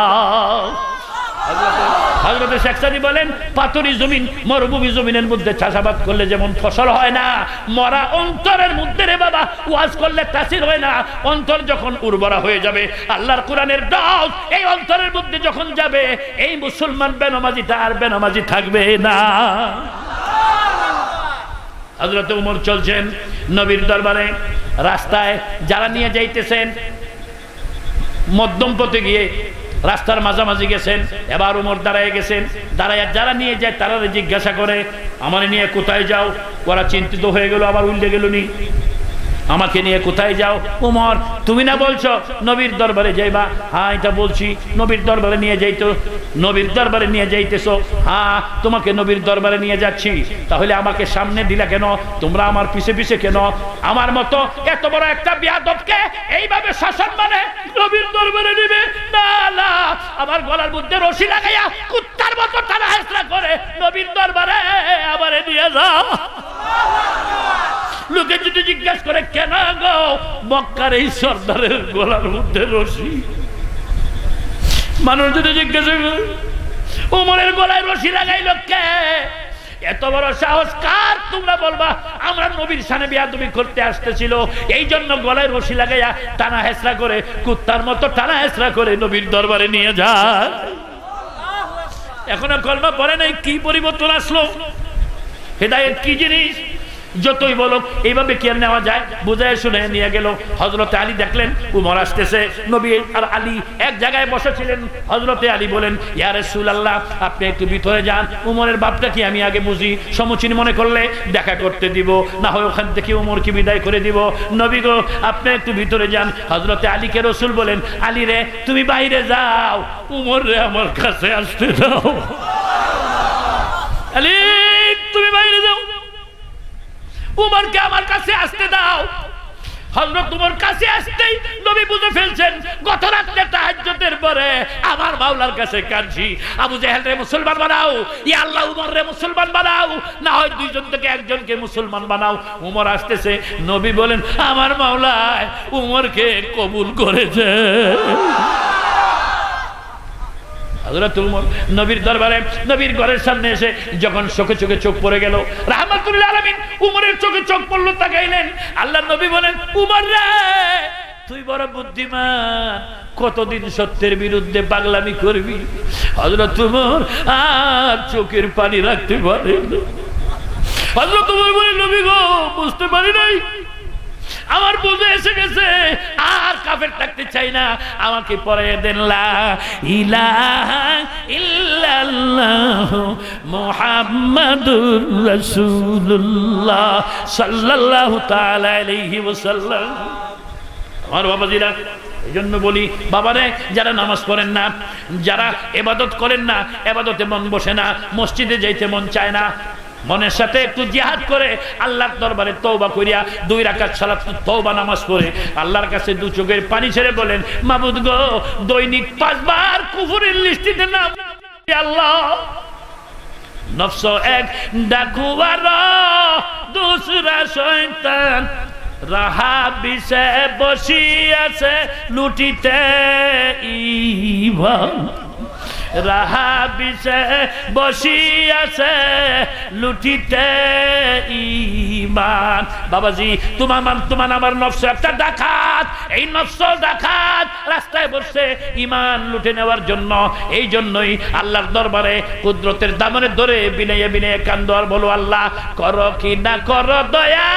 হযরত শেখ সাদি বলেন পাথরি জমিন মরুভূমি জমিনের মধ্যে চাষাবাদ করলে যেমন ফসল হয় না, মরা অন্তরের মধ্যে রে বাবা ওয়াজ করলে তাসির হয় না। অন্তর যখন উর্বরা হয়ে যাবে, আল্লাহর কোরআনের দাওয়াত এই অন্তরের মধ্যে যখন যাবে, এই মুসলমান বেনামাজিটা আর বেনামাজি থাকবে না। হযরত ওমর চলছেন নবীর দরবারে, রাস্তায় যারা নিয়ে যাইতেছেন, মধ্যম পথে গিয়ে রাস্তার মাঝামাঝি গেছেন। এবার ওমর দাঁড়ায় গেছেন, দাঁড়ায় যারা নিয়ে যায় তারা জিজ্ঞাসা করে আমার নিয়ে কোথায় যাও? ওরা চিন্তিত হয়ে গেল, আবার উল্টে গেল নি। আমাকে নিয়ে কোথায় যাও? উমর, তুমি না বলছো নবীর দরবারে যাইবা? হ্যাঁ এটা বলছি। নবীর দরবারে নিয়ে যাইতো, নবীর দরবারে নিয়ে যাইতেছো? হ্যাঁ তোমাকে নবীর দরবারে নিয়ে যাচ্ছি। তাহলে আমাকে সামনে দিলা কেন? তোমরা আমার পিছে পিছে কেন? আমার মতো এত বড় একটা বিয়াদবকে এইভাবে শাসন মানে নবীর দরবারে নিবে না? না, আমার গলার মধ্যে রশি লাগাইয়া কুত্তার মতো টানা হেঁচড়া করে নবীর দরবারে আমারে নিয়ে যাও। লোকে যদি জিজ্ঞাসা করে কেন গো মক্কার এই সর্দারের গলার মধ্যে রশি, মানুষ যদি জিজ্ঞাসা করে ওমরের গলায় রশি লাগাইল কে? এত বড় সাহস কার? তোমরা বলবা আমরা নবীর সামনে বিয়াদবি করতে আসতেছিল, এই জন্য গলায় রশি লাগাইয়া টানা হেঁচড়া করে কুত্তার মতো টানা হেঁচড়া করে নবীর দরবারে নিয়ে যায়। এখনো কলমা পড়ে নাই, কি পরিবর্তন আসলো? হেদায়েত কি জিনিস? যতই বলো এইভাবে কি নেওয়া যায়? বুঝায় শুনে নিয়ে গেল। হযরতে আলী দেখলেন উমর আসতেছে, নবী আর আলী এক জায়গায় বসেছিলেন। হযরতে আলী বলেন, ইয়া রাসূলুল্লাহ আপনি একটু ভিতরে যান, উমরের বাপটা কি আমি আগে বুঝি, সমুচীন মনে করলে দেখা করতে দিব, না হয় ওখান থেকে উমরকে বিদায় করে দিব। নবী গো আপনি একটু ভিতরে যান। হযরতে আলীকে রাসূল বলেন, আলী রে তুমি বাইরে যাও, উমর রে আমার কাছে আসতে দাও। আলী তুমি বাইরে যাও, উমরকে আমার কাছে আসতে দাও। হযরত উমর কাছে আসতেই নবী বুঝে ফেলছেন গত রাতে তাহাজ্জুদের পরে আমার মাওলার কাছে কাঁদছি, আবু জাহেল রে মুসলমান বানাও, ইয়া আল্লাহ উমর রে মুসলমান বানাও, না হয় দুইজন থেকে একজনকে মুসলমান বানাও। উমর আসতেছে, নবী বলেন আমার মাওলা উমরকে কবুল করেছে। হযরত উমর নবীর দরবারে নবীর ঘরের সামনে এসে যখন চোখে চোখে চোখ পড়ে গেল, রাহমাতুল আলামিন উমরের চোখে চোখ পড়লো, তাকাইলেন। আল্লাহর নবী বলেন, উমর রে তুই বড় বুদ্ধিমান, কতদিন সত্যের বিরুদ্ধে পাগলামি করবি? হযরত উমর আর চোখের পানি রাখতে পারে না। হযরত উমর বলেন, নবী গো বুঝতে পারি নাই, আমার বুঝে এসে গেছে, আর কাফের থাকতে চাই না, আমাকে পড়াইয়া দেন লা ইলাহা ইল্লাল্লাহ মুহাম্মাদুর রাসূলুল্লাহ সাল্লাল্লাহু তাআলা আলাইহি ওয়াসাল্লাম। আমার বাবাজিরা এই জন্য বলি, বাবারে যারা নামাজ পড়েন না, যারা ইবাদত করেন না, ইবাদতে মন বসে না, মসজিদে যাইতে মন চায় না, মনের সাথে একটু জিহাদ করে আল্লাহর দরবারে তওবা করিয়া 2 রাকাত সালাত তওবা নামাজ পড়ে আল্লাহর কাছে 2 চোখের পানি ছেড়ে বলেন, মাবুদ গো দৈনিক 5 বার কুফরের লিস্টিতে নাম আল্লাহ, নফস এক ডাকুয়ার দুসরা শয়তান রাহা বিছে বসি আছে লুটিতে ঈমান, রাহা বিছে বসি আছে লুটিতে ঈমান। বাবাজি তোমার আমার নফস একটা ডাকাত, এই নফস ডাকাত রাস্তায় বসে ঈমান লুটে নেওয়ার জন্য। এই জন্যই আল্লাহর দরবারে কুদরতের দামনে ধরে বিনয়ে বিনয়ে কান্দো আর বলো, আল্লাহ করো কি না করো দয়া,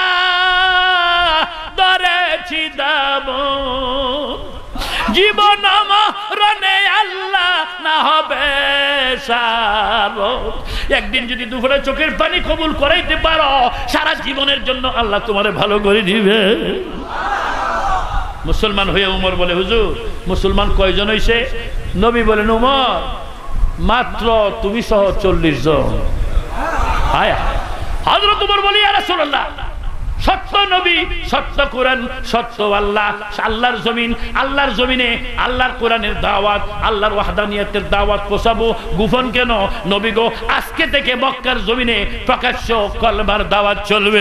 ধরেছি দামন জীবন মরণে আল্লাহ না হবে সারো। একদিন যদি দুপুরে চোখের পানি কবুল করাইতে পারো, সারা জীবনের জন্য আল্লাহ তোমারে ভালো করে দিবে। মুসলমান হয়ে উমর বলে, হুজুর মুসলমান কয়জন হইছে? নবী বলেন, উমর মাত্র তুমি সহ 40 জন। আয়া হযরত উমর বলি, ইয়া রাসূলুল্লাহ সত্য নবী, সত্য কোরআন, সত্য আল্লাহ, আল্লাহর জমিন, আল্লাহর জমিনে আল্লাহর কোরআনের দাওয়াত, আল্লাহর ওয়াহদানিয়তের দাওয়াত পৌঁছাবো গোপন কেন? নবী গো আজকে থেকে মক্কার জমিনে প্রকাশ্য কলমার দাওয়াত চলবে।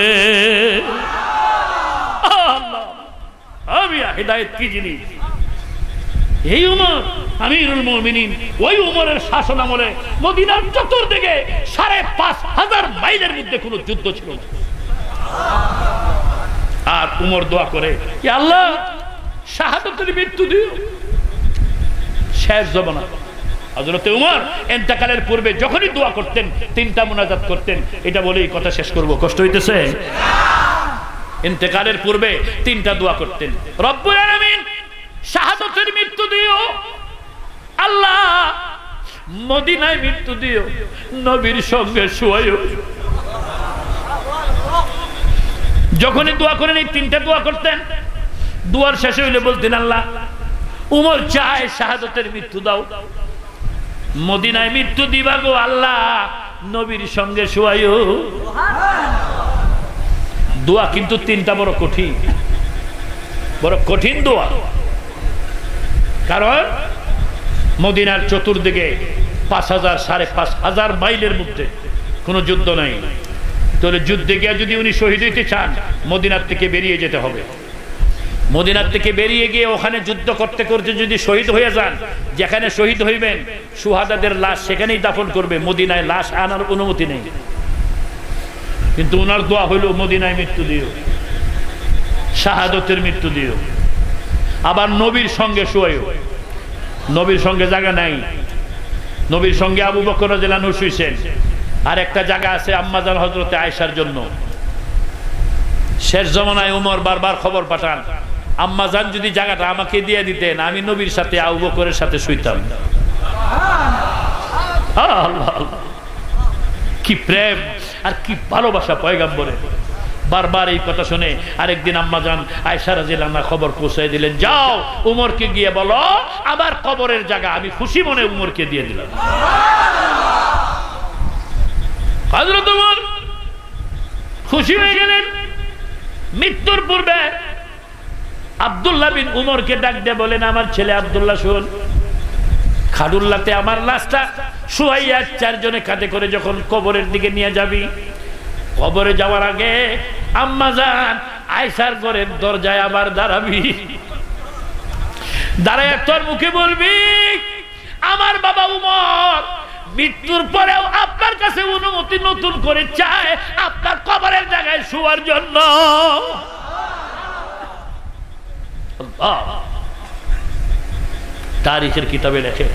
আল্লাহ আমি হিদায়াত কি জিনিস? এই উমর আমিরুল মুমিনিন, ওই উমরের শাসন আমলে মদিনার চতুর্দিকে 5,500 মাইলের মধ্যে কোনো যুদ্ধ ছিল না। আর উমর দোয়া করে, আল্লাহ শাহাদাতের মৃত্যু দিও। শেষ জমানা হযরত উমর ইন্তেকালের পূর্বে যখনই দোয়া করতেন 3টা মুনাজাত করতেন। এটা বলেই কথা শেষ করব, কষ্ট হইতেছে। ইন্তেকালের পূর্বে 3টা দোয়া করতেন, রব্বুল আলামিন শাহাদাতের মৃত্যু দিও, আল্লাহ মদিনায় মৃত্যু দিও, নবীর সঙ্গে শুয়াইও। যখনই দোয়া করেন এই তিনটা দোয়া করতেন। দোয়ার শেষে হইলে বলতেন, আল্লাহ উমর চায় শাহাদাতের মৃত্যু দাও, মদিনায় মৃত্যু দিবা গো আল্লাহ, নবীর সঙ্গে শুয়াইও। দোয়া কিন্তু তিনটা বড় কঠিন, বড় কঠিন দোয়া। কারণ মদিনার চতুর্দিকে 5000 5,500 মাইলের মধ্যে কোনো যুদ্ধ নাই। তাহলে যুদ্ধে গিয়ে যদি উনি শহীদ হইতে চান, মদিনার থেকে বেরিয়ে যেতে হবে। মদিনার থেকে বেরিয়ে গিয়ে ওখানে যুদ্ধ করতে করতে যদি শহীদ হয়ে যান, যেখানে শহীদ হইবেন সুহাদাদের লাশ সেখানেই দাফন করবে, মদিনায় লাশ আনার অনুমতি নেই। কিন্তু ওনার দোয়া হইল, মদিনায় মৃত্যু দিও, শাহাদতের মৃত্যু দিও, আবার নবীর সঙ্গে শুয়াইও। নবীর সঙ্গে জায়গা নাই, নবীর সঙ্গে আবু বকর রাদিয়াল্লাহু আনহু শুইছেন। আর একটা জায়গা আছে আম্মাজান হযরতে আয়েশার জন্য। শেষ জমানায় উমর বারবার খবর পাঠান, আম্মাজান যদি জায়গাটা আমাকে দিয়ে দিতেন, আমি নবীর সাথে আবু বকরের সাথে শুইতাম। আল্লাহ, কি প্রেম আর কি ভালোবাসা পয়গম্বরের। বারবার এই কথা শুনে আরেকদিন আম্মাজান আয়েশা রাদিয়াল্লাহু আনহা খবর পৌঁছে দিলেন, যাও উমরকে গিয়ে বলো আবার কবরের জায়গা আমি খুশি মনে উমরকে দিয়ে দিলাম। হযরত উমর খুশি হয়ে গেলেন। মৃত্যুর পূর্বে আব্দুল্লাহ বিন উমরকে ডাক দিয়ে বলেন, আমার ছেলে আব্দুল্লাহ শুন, খাদুল্লাতে আমার লাশটা শুয়াইয়া 4 জনে কাঁধে করে যখন কবরের দিকে নিয়ে যাবি, কবরে যাওয়ার আগে আম্মাজান আয়েশার ঘরের দরজায় আবার দাঁড়াবি, দাঁড়ায় তোর মুখে বলবি, আমার বাবা উমর মৃত্যুর পরেও আপনার কাছে অনুমতি নতুন করে চায় আপনার কবরের জায়গায় শোয়ার জন্য। তারিখের কিতাবে লেখে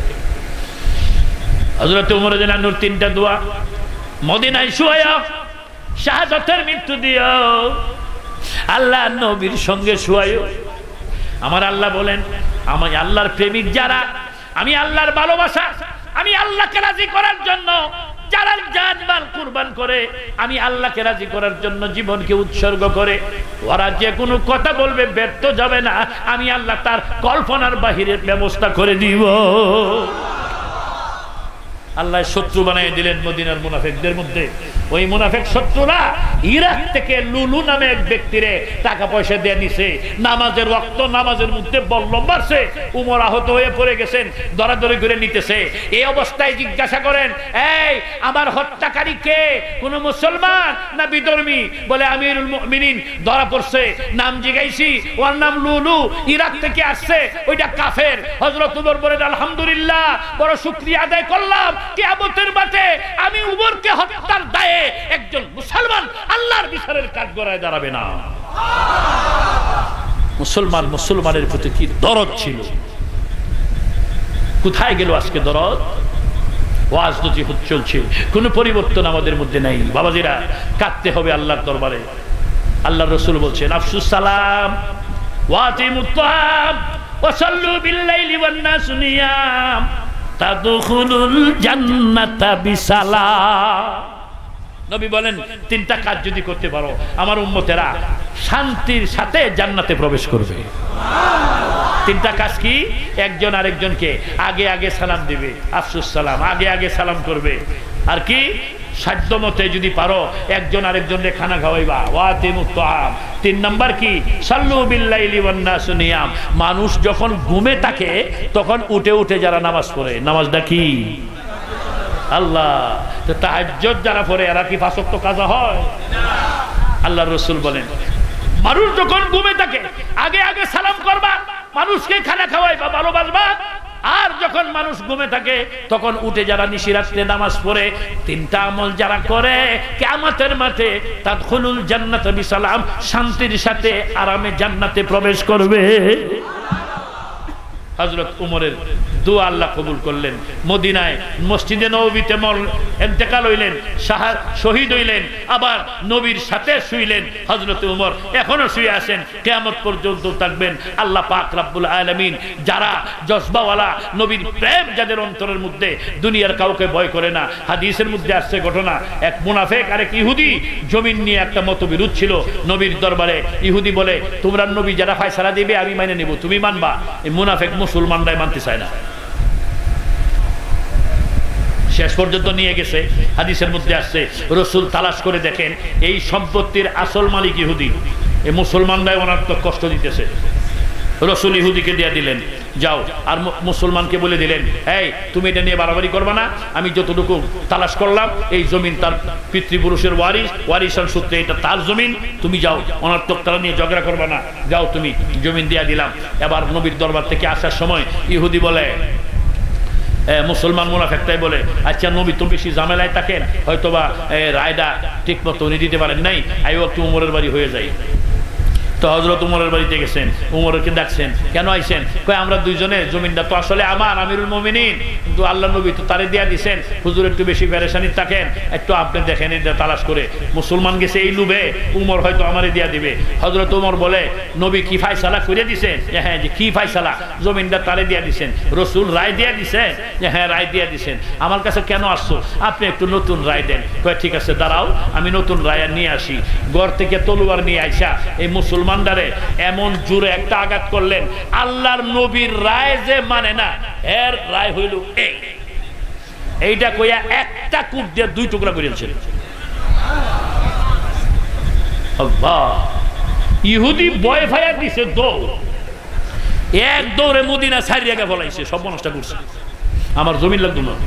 হযরত উমর রাদিয়াল্লাহু আনহুর 3টা দোয়া, মদিনায় শুয়াইয়া শাহাদাতের মৃত্যু দিও, আল্লাহ নবীর সঙ্গে শুয়াইও। আমার আল্লাহ বলেন, আমি আল্লাহর প্রেমিক যারা, আমি আল্লাহর ভালোবাসা, আমি আল্লাহকে রাজি করার জন্য যারা জান মাল কুরবান করে, আমি আল্লাহকে রাজি করার জন্য জীবনকে উৎসর্গ করে, ওরা যে কোনো কথা বলবে ব্যর্থ যাবে না, আমি আল্লাহ তার কল্পনার বাহিরের ব্যবস্থা করে দিব। আল্লাহ শত্রু বানিয়ে দিলেন মদিনার মুনাফিকদের মধ্যে। ওই মুনাফিক শত্রুরা ইরাক থেকে লুলু নামে এক ব্যক্তিরে টাকা পয়সা দিয়ে নিছে, নামাজের ওয়াক্ত নামাজের মধ্যে বল্লম মারছে, উমর আহত হয়ে পড়ে গেছেন, দরাদরি করে নিতেছে। এই অবস্থায় জিজ্ঞাসা করেন, এই আমার হত্যাকারী কে, কোন মুসলমান না বিধর্মী? বলে আমিরুল মুমিনিন ধরা পড়ছে, নাম জিজ্ঞাইছি, ওর নাম লুলু, ইরাক থেকে আসছে, ওইটা কাফের। হযরত উমর বলেন, আলহামদুলিল্লাহ, বড় শুকরিয়া আদায় করলাম, কিয়ামতের মাঠে আমি উমরকে হত্যার দায়ে একজন মুসলমান আল্লাহর বিচারের কাঠগড়ায় দাঁড়াবে না। মুসলমান মুসলমানের প্রতি কি দরদ ছিল, কোথায় গেল আজকে দরদ? ওয়াজ তো জিহাদ চলছে, কোনো পরিবর্তন আমাদের মধ্যে নাই। বাবাজিরা, কাঁদতে হবে আল্লাহর দরবারে। আল্লাহর রাসূল বলছেন, আফসুস সালাম ওয়া আতিমুত তাআম ওয়া সাল্লু বিল-লাইলি ওয়ান-নাসু নিয়াম তাদখুলুল জান্নাতা বিসালাম। নবী বলেন, 3টা কাজ যদি করতে পারো আমার উম্মতেরা শান্তির সাথে জান্নাতে প্রবেশ করবে। 3টা কাজ কি? একজন আরেকজনকে আগে আগে সালাম দিবে, আফসুস সালাম, আগে আগে সালাম করবে। আর কি? সাধ্য মতে যদি পারো একজন আরেকজনকে খানা খাওয়াইবা, ওয়াতিমুত তাআম। 3 নাম্বার কি? সাল্লু বিল-লাইলি ওয়ান-নাসু নিয়াম। মানুষ যখন ঘুমে থাকে তখন উঠে উঠে যারা নামাজ পড়ে, নামাজটা কি? আল্লাহ। তো তাহাজ্জুদ যারা পড়ে এরা কি 5 ওয়াক্ত কাজা হয়? আল্লাহর রাসূল বলেন, মানুষ যখন ঘুমে থাকে আগে আগে সালাম করবা, মানুষকে খানা খাওয়াইবা, ভালোবাসবা। আর যখন মানুষ ঘুমে থাকে তখন উঠে যারা নিশিরাতে নামাজ পড়ে, 3টা আমল যারা করে কিয়ামতের মাঠে তাদখুলুল জান্নাতা বিসালাম, শান্তির সাথে আরামে জান্নাতে প্রবেশ করবে। হযরত উমরের দোয়া আল্লাহ কবুল করলেন। মদিনায় মসজিদে নববীতে ইন্তেকাল হইলেন, শহীদ হইলেন, আবার নবীর সাথে শুইলেন। হযরত উমর এখনো শুয়ে আছেন, কিয়ামত পর্যন্ত থাকবেন। আল্লাহ পাক রব্বুল আলামিন যারা জজবাওয়ালা, নবীর প্রেম যাদের অন্তরের মধ্যে, দুনিয়ার কাউকে ভয় করে না। হাদিসের মধ্যে আসছে ঘটনা, এক মুনাফিক আর এক ইহুদি জমিন নিয়ে একটা মতবিরোধ ছিল নবীর দরবারে। ইহুদি বলে, তোমরা নবী যারা ফয়সালা দিবে আমি মেনে নেব, তুমি মানবা। এই মুনাফিক মুসলমানরাই মানতে চায় না। শেষ পর্যন্ত নিয়ে গেছে, হাদিসের মধ্যে আসছে রাসূল তালাশ করে দেখেন এই সম্পত্তির আসল মালিক ইহুদি, এই মুসলমানরাই অনার্থক কষ্ট দিতেছে। রাসূল ইহুদিকে দিয়ে দিলেন, যাও। আর মুসলমানকে বলে দিলেন, এই তুমি এটা নিয়ে বাড়াবাড়ি করবে না, আমি যতটুকু তালাশ করলাম এই জমিন তার পিতৃপুরুষের ওয়ারিসান সূত্রে এটা তার জমিন, তুমি যাও, অনার্থক তারা নিয়ে ঝগড়া করবে না, যাও তুমি, জমিন দিয়ে দিলাম। এবার নবীর দরবার থেকে আসার সময় ইহুদি বলে, মুসলমান মুনাফিকটাই বলে, আচ্ছা নবী তো বেশি ঝামেলায় থাকেন, হয়তোবা রায়টা ঠিক মতো উনি দিতে পারেন নাই, আইও একটু উমরের বাড়ি হয়ে যায়। তো হযরত উমরের বাড়িতে গেছেন, উমরকে ডাকছেন, কেন আইছেন? কয় আমরা দুইজনে, জমিনটা তো আসলে আমার, আমিরুল মুমিনিন, কিন্তু আল্লাহ নবী তো তারে দিয়া দিছেন, হুজুর একটু বেশি পেরেশানি থাকেন, একটু আপনি দেখেন এটা তালাশ করে। মুসলমান গেছে এই লুবে, উমর হয়তো আমারে দিয়া দিবে। হযরত উমর বলে, নবী কি ফায়সালা করে দিছেন? হ্যাঁ। যে কি ফায়সালা? জমিনটা তারে দিয়া দিছেন, রাসূল রায় দিয়া দিছেন? হ্যাঁ, রায় দিয়া দিছেন। আমার কাছে কেন আসছো? আপনি একটু নতুন রায় দেন। কয় ঠিক আছে, দাঁড়াও, আমি নতুন রায় নিয়ে আসি। ঘর থেকে তলোয়ার নিয়ে আইসা এই মুসলমান এমন জোরে একটা আঘাত করলেন, আল্লাহর নবীর রায় যে মানে না, এর রায় হইল এইটা কইয়া একটা কূপ দিয়ে দুই টুকরা করেছেন। ইহুদি ভয় ফায়া দিছে, দৌড়, এক দৌড়ে মদিনা ছাড়িয়ে গিয়ে বলাইছে, সব নষ্ট করছে, আমার জমিন লাগতো না।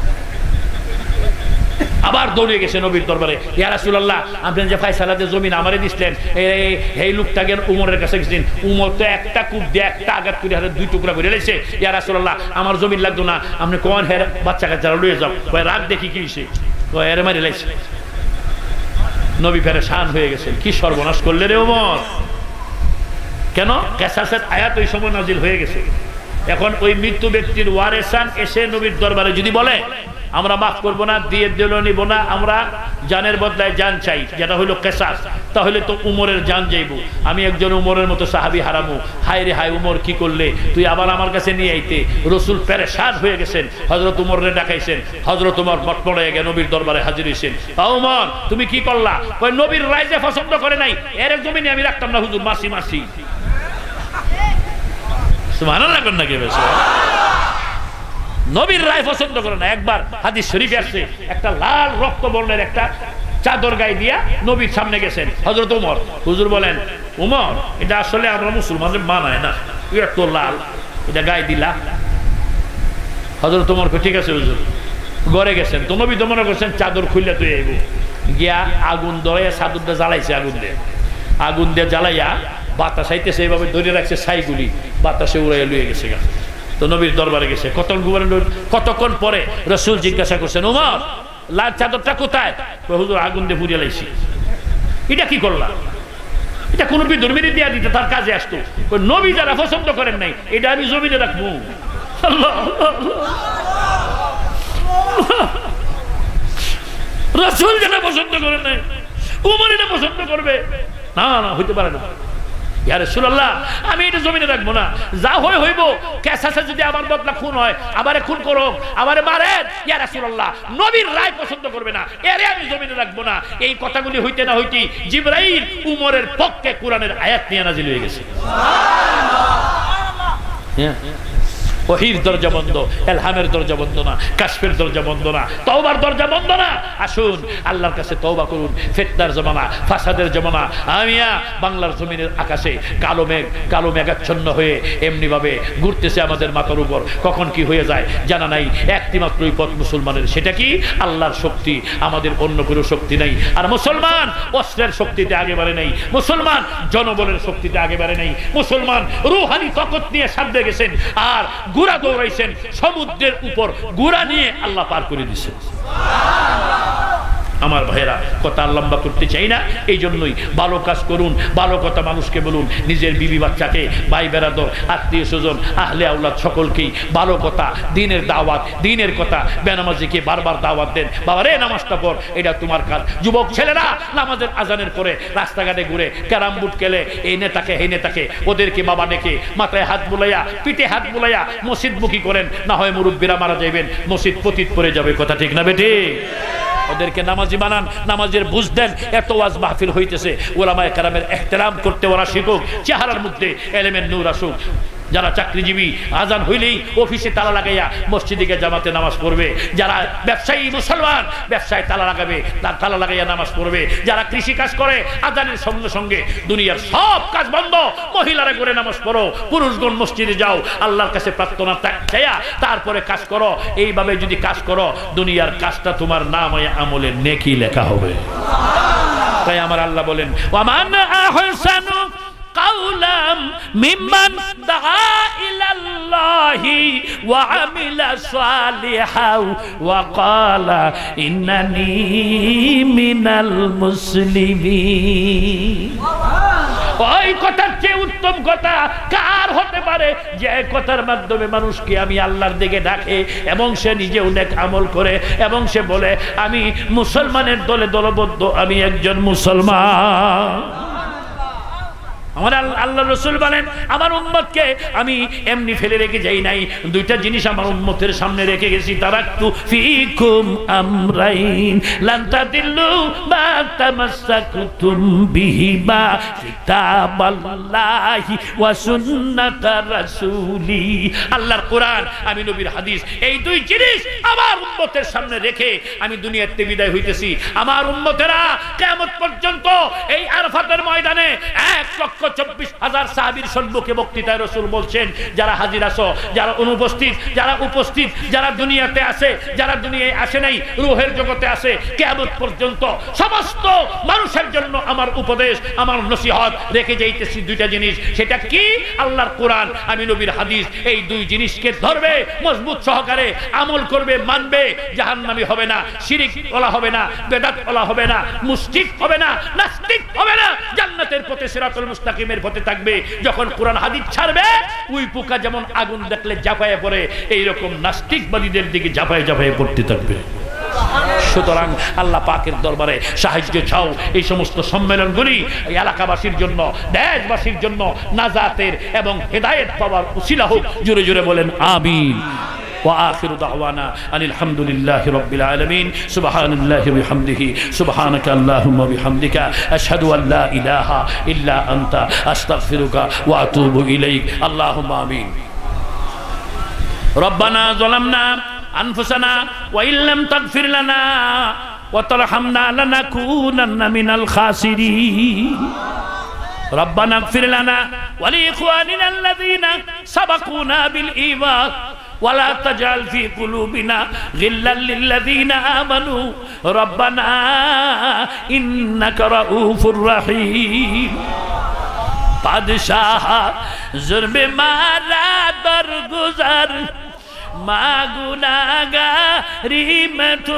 আবার দৌড়ে গেছে নবীর দরবারে, ইয়া রাসূলুল্লাহ আপনি যে ফয়সালাতে জমিন আমারে দিছিলেন, এই লোকটাকে উমরের কাছে গেছেন, উমর তো একটা কূপ দিয়ে একটা আঘাত করে হাতে দুই টুকরা করে লাইছে। ইয়া রাসূলুল্লাহ আমার জমিন লাগতো না, আপনি কোন হের বাচ্চা কাচ্চারা লইয়ে যাও। কয় রাগ দেখি কি হইছে? কয় এর মারি লাইছে। নবী পেরেশান হয়ে গেছেন, কি সর্বনাশ করলে রে উমর! কেন? কিসাসের আয়াত ওই সময় নাজিল হয়ে গেছে। এখন ওই মৃত্যু ব্যক্তির ওয়ারেসান এসে নবীর দরবারে যদি বলে আমরা মাফ করব না, দিয়ে দিল নিব না, আমরা জানের বদলায় জান চাই, যেটা হলো কিসাস, তাহলে তো উমরের জান যাইব। আমি একজন উমরের মতো সাহাবী হারামু। হায় রে হায়, উমর কি করলে, তুই আবার আমার কাছে নিয়ে আইতে। রাসূল পেরেশান হয়ে গেছেন, হযরত উমররে ডাকাইছেন। হযরত উমর মটমড়াইয়া গিয়ে নবীর দরবারে হাজির হইছেন। উমর তুমি কি করলা? কয় নবীর রায় যে পছন্দ করে নাই, এর জমিনে আমি রাখতাম না হুজুর, মাসি মাসি। সুবহানাল্লাহ কোন নাকি বেশ, নবীর রায় পছন্দ করে না। একবার হাদিস শরীফে আসছে, একটা লাল রক্ত বর্ণের একটা চাদর গায়ে দিয়া নবীর সামনে গেছেন হযরত উমর। হুজুর বলেন, উমর এটা আসলে আমরা মুসলমানদের মানায় না, এত লাল, এটা গায়ে দিলা। হযরত উমর কই ঠিক আছে হুজুর। ঘরে গেছেন তো নবী তো মনে করছেন চাদর খুললে তুই আইব, গিয়া আগুন ধরে চাদরটা জ্বালাইছে, আগুন দিয়ে জ্বালাইয়া বাতাস আইতেছে, এইভাবে ধরে রাখছে ছাইগুলি, বাতাসে উড়াইয়া লুয়ে গেছে গা। তো নবীর দরবারে গেছে, কতক্ষণ পরে রাসূল জিজ্ঞাসা করছেন, উমর লাল চাদরটা কোথায়? হুজুর আগুন দিয়ে পুড়িয়ে লাইছি। এটা কি করলা? এটা কোন বিধর্মীর দিয়া দিতে তার কাজে আসতো। নবী যারা পছন্দ করেন নাই, এটা আমি জমিনে রাখবো। রাসূল যারা পছন্দ করেন নাই, উমর এটা পছন্দ করবে না? না, হইতে পারে না। ইয়া রাসূলুল্লাহ আমি এটা জমিনে রাখবো না, যা হয় হইব। কিসাসে যদি আমার বদলা খুন হয়, আমারে খুন করো, আমারে মারেন, ইয়া রাসূলুল্লাহ নবীর রায় পছন্দ করবে না, এরে আমি জমিনে রাখবো না। এই কথাগুলি হইতে না হইতে জিবরাইল উমরের পক্ষে কোরআনের আয়াত নিয়ে নাজিল হয়ে গেছে। সুবহানাল্লাহ। ওহির দরজা বন্ধ, এলহামের দরজা বন্ধ না, কাশফের দরজা বন্ধ না, তওবার দরজা বন্ধ না। আসুন আল্লাহর কাছে তওবা করুন। ফিতনার জমানা, ফাসাদের জমানা, আমিয়া বাংলার জমিনের আকাশে কালো মেঘাচ্ছন্ন হয়ে এমনি ভাবে ঘুরতেছে আমাদের মাথার উপর, কখন কি হয়ে যায় জানা নাই। একটি মাত্রই পথ মুসলমানের, সেটা কি? আল্লাহর শক্তি, আমাদের অন্য কোনো শক্তি নাই। আর মুসলমান অস্ত্রের শক্তিতে আগে বাড়ে নাই, মুসলমান জনবলের শক্তিতে আগে বাড়ে নাই, মুসলমান রূহানি তাকত নিয়ে সামনে গেছেন, আর ঘোড়া দৌড়াইছেন সমুদ্রের উপর, ঘোড়া নিয়ে আল্লাহ পার করে দিয়েছেন। আমার ভাইয়েরা, কথা লম্বা করতে চাই না, এই জন্যই ভালো কাজ করুন, ভালো কথা মানুষকে বলুন, নিজের বিবি বাচ্চাকে, ভাই বেরাদর, আত্মীয় স্বজন, আহলে আওলাদ সকলকেই ভালো কথা, দিনের দাওয়াত, দিনের কথা, বেনামাজিকে বারবার দাওয়াত দেন, বাবা রে নামাজটা পড়, এটা তোমার কাজ। যুবক ছেলেরা নামাজের আজানের পরে রাস্তাঘাটে ঘুরে ক্যারাম বুট খেলে, এই নেতাকে এই নেতাকে, ওদেরকে বাবা ডেকে মাথায় হাত বুলাইয়া পিঠে হাত বুলাইয়া মসজিদমুখী করেন, না হয় মুরব্বীরা মারা যাইবেন, মসজিদ পতিত পড়ে যাবে। কথা ঠিক না বেটি? ওদেরকে নামাজি বানান, নামাজের বুঝ দেন। এত ওয়াজ মাহফিল হইতেছে, ওলামায়ে কেরামের ইহতিরাম করতে ওরা শিখুক, চেহারার মধ্যে এলেমের নূর আসুক। যারা চাকরিজীবী আজান হইলেই অফিসে তালা লাগাইয়া মসজিদে গিয়ে জামাতে নামাজ পড়বে, যারা ব্যবসায়ী মুসলমান ব্যবসায় তালা লাগাবে, তালা লাগাইয়া নামাজ পড়বে, যারা কৃষি কাজ করে আজানের সঙ্গে সঙ্গে দুনিয়ার সব কাজ বন্ধ, মহিলারা করে নামাজ পড়ো, পুরুষগণ মসজিদে যাও, আল্লাহর কাছে প্রার্থনা চাইয়া তারপরে কাজ করো। এইভাবে যদি কাজ করো, দুনিয়ার কাজটা তোমার নামে আমলে নেকি লেখা হবে। তাই আমার আল্লাহ বলেন, ওয়ামান আহসানু কাওলাম মিম্মান দাআ ইলাল্লাহি ওয়া আমিলা সালিহাও ওয়া ক্বালা ইন্নানি মিনাল মুসলিমিন। ওই কথার চেয়ে উত্তম কথা কার হতে পারে যে কথার মাধ্যমে মানুষকে আমি আল্লাহর দিকে ডাকে এবং সে নিজেও নেক আমল করে এবং সে বলে আমি মুসলমানের দলে দলবদ্ধ, আমি একজন মুসলমান। আমার আল্লাহ রাসূল বলেন, আমার উম্মতকে আমি এমনি ফেলে রেখে যাই নাই, দুইটা জিনিস আমার উম্মতের সামনে রেখে গেছি। তারাকতু ফিকুম আমরাইন লান তাদিল্লু মা তামাসসাকতুম বিহিমা কিতাবাল্লাহি ওয়া সুন্নাতার রাসূলি। আল্লাহর কোরআন, আমি নবীর হাদিস, এই দুই জিনিস আমার উম্মতের সামনে রেখে আমি দুনিয়াতে বিদায় হইতেছি। আমার উম্মতেরা কিয়ামত পর্যন্ত এই আরাফাতের ময়দানে 1,24,000 সাহাবীর সম্মুখে বক্তৃতায় রাসূল বলছেন, যারা হাজির আছো, যারা অনুপস্থিত, যারা উপস্থিত, যারা দুনিয়াতে আছে, যারা দুনিয়ায় আসে নাই, রূহের জগতে আছে, কিয়ামত পর্যন্ত সমস্ত মানুষের জন্য আমার উপদেশ, আমার নসিহত রেখে যাইতেছি দুইটা জিনিস। সেটা কি? আল্লাহর কোরআন, আমি নবীর হাদিস। এই দুই জিনিসকে ধরবে, মজবুত সহকারে আমল করবে, মানবে, জাহান্নামী হবে না, শিরিক ওলা হবে না, বেদাত ওলা হবে না, মুশরিক হবে না, নাস্তিক হবে না, জান্নাতের পথে সিরাতুল মুস্তাকিমের পথে থাকবে। যখন কোরআন হাদিস ছাড়বে, উই পোকা যেমন আগুন দেখলে ঝাঁপায়ে পড়ে, এইরকম নাস্তিকবাদীদের দিকে ঝাঁপায়ে ঝাঁপায়ে পড়তে থাকবে। সুতরাং আল্লাহ পাকের দরবারে সাহায্য চাও। এই সমস্ত সম্মেলনগুলি এই এলাকাবাসীর জন্য, দেশবাসীর জন্য নাজাতের এবং হেদায়েত পাওয়ার উসিলা হোক। জোরে জোরে বলেন আমিন। وآخر دعوانا أن الحمد لله رب العالمين. سبحان الله وبحمده، سبحانك اللهم وبحمدك، أشهد أن لا إله إلا أنت، أستغفرك وأتوب إليك. اللهم آمين. ربنا ظلمنا أنفسنا وإن لم تغفر لنا وترحمنا لنكونن من الخاسرين. ربنا اغفر لنا ولإخواننا الذين سبقونا بالإيمان ولا تجعل في قلوبنا غلا للذين آمنوا ربنا إنك رؤوف رحيم. بادشاہ ظلم مارا درگزر ما گناہگاری میں تو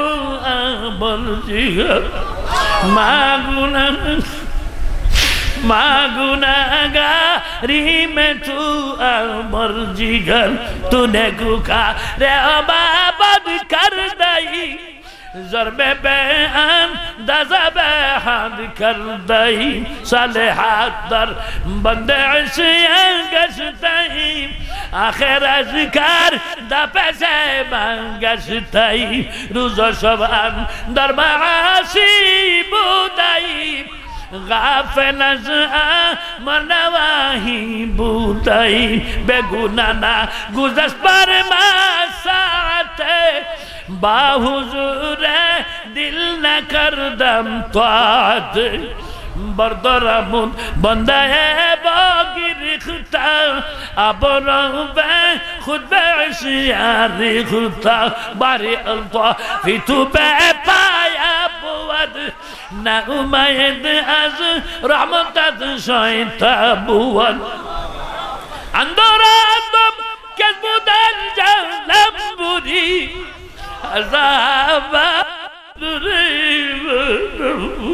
ما गुनाहगारी में तू अमर जिगर, तूने गुखारे आबाद कर दई, ज़रबे बेअन दज़बे हद कर दई, सालेहात दर बंदे इस्यां गश्तई, आखिर अज़कार दपे से मंगश्तई, रोज़ो शबान दर मासी बुदाई, गाफिल अज़ मनवाही बूताई, बेगुनाह ना गुज़श्त पर मासाते, बाहुज़ूरे दिल न करदम ताद, बरदरामुन बंदा है बागिरिख्ता, अब रंबे खुद बेशियार रिख्ता, बारी अल्लाह फितु पे पाया बुवद, ना उम्मीद अज़ रहमत शैता बुवद, अंदरा तुम के बुदल जलम बुरी अज़ाब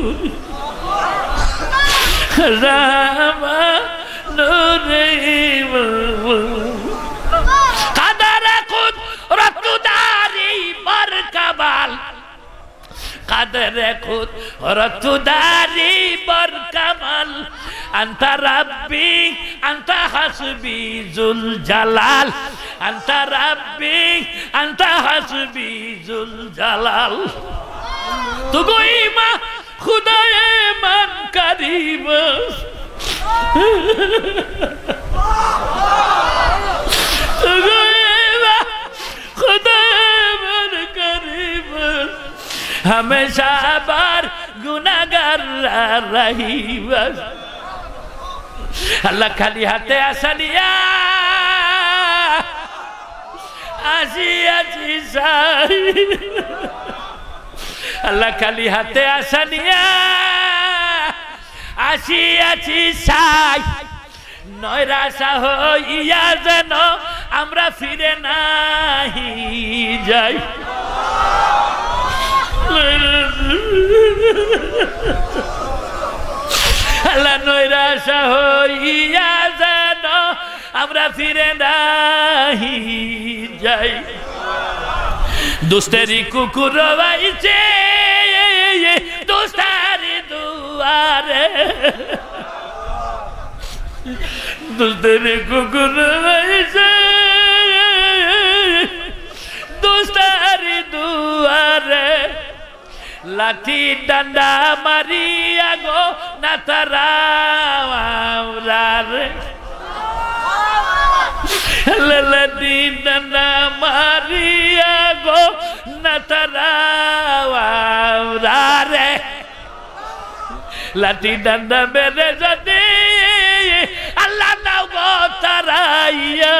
কাদারে খুদ রতুদারি বর কামাল কাদারে খুদ রতুদারি বর কামাল আন্তা রাব্বি আন্তা হাসবি জুল জালাল আন্তা রাব্বি আন্তা হাসবি জুল জালাল তুগোই মা খুদায়ে মান করিব তুগোই মা খুদায়ে মান করিব हमेशा बार गुनाहगार रहिब अल्लाह खाली हाथे आसानिया आसी साई अल्लाह खाली हाथे आसानिया आसी साई नैराशा हইয়া যেন আমরা ফিরে নাহি যাই আল্লাহ নৈরাশা হইয়া যেন আমরা ফিরে নাহি যাই দুস্তেরি কুকুর বাইছে দুস্তারি দুয়ারে দুস্তেরি কুকুর বাইছে দুস্তারি দুয়ারে লাঠি ডান্ডা মারিয়া গো না তারা লাঠি ডান্ডা মারিয়া গো না তারা রে লাঠি ডান্ডা মেরে যদি আল্লাহ নাও গো তারাইয়া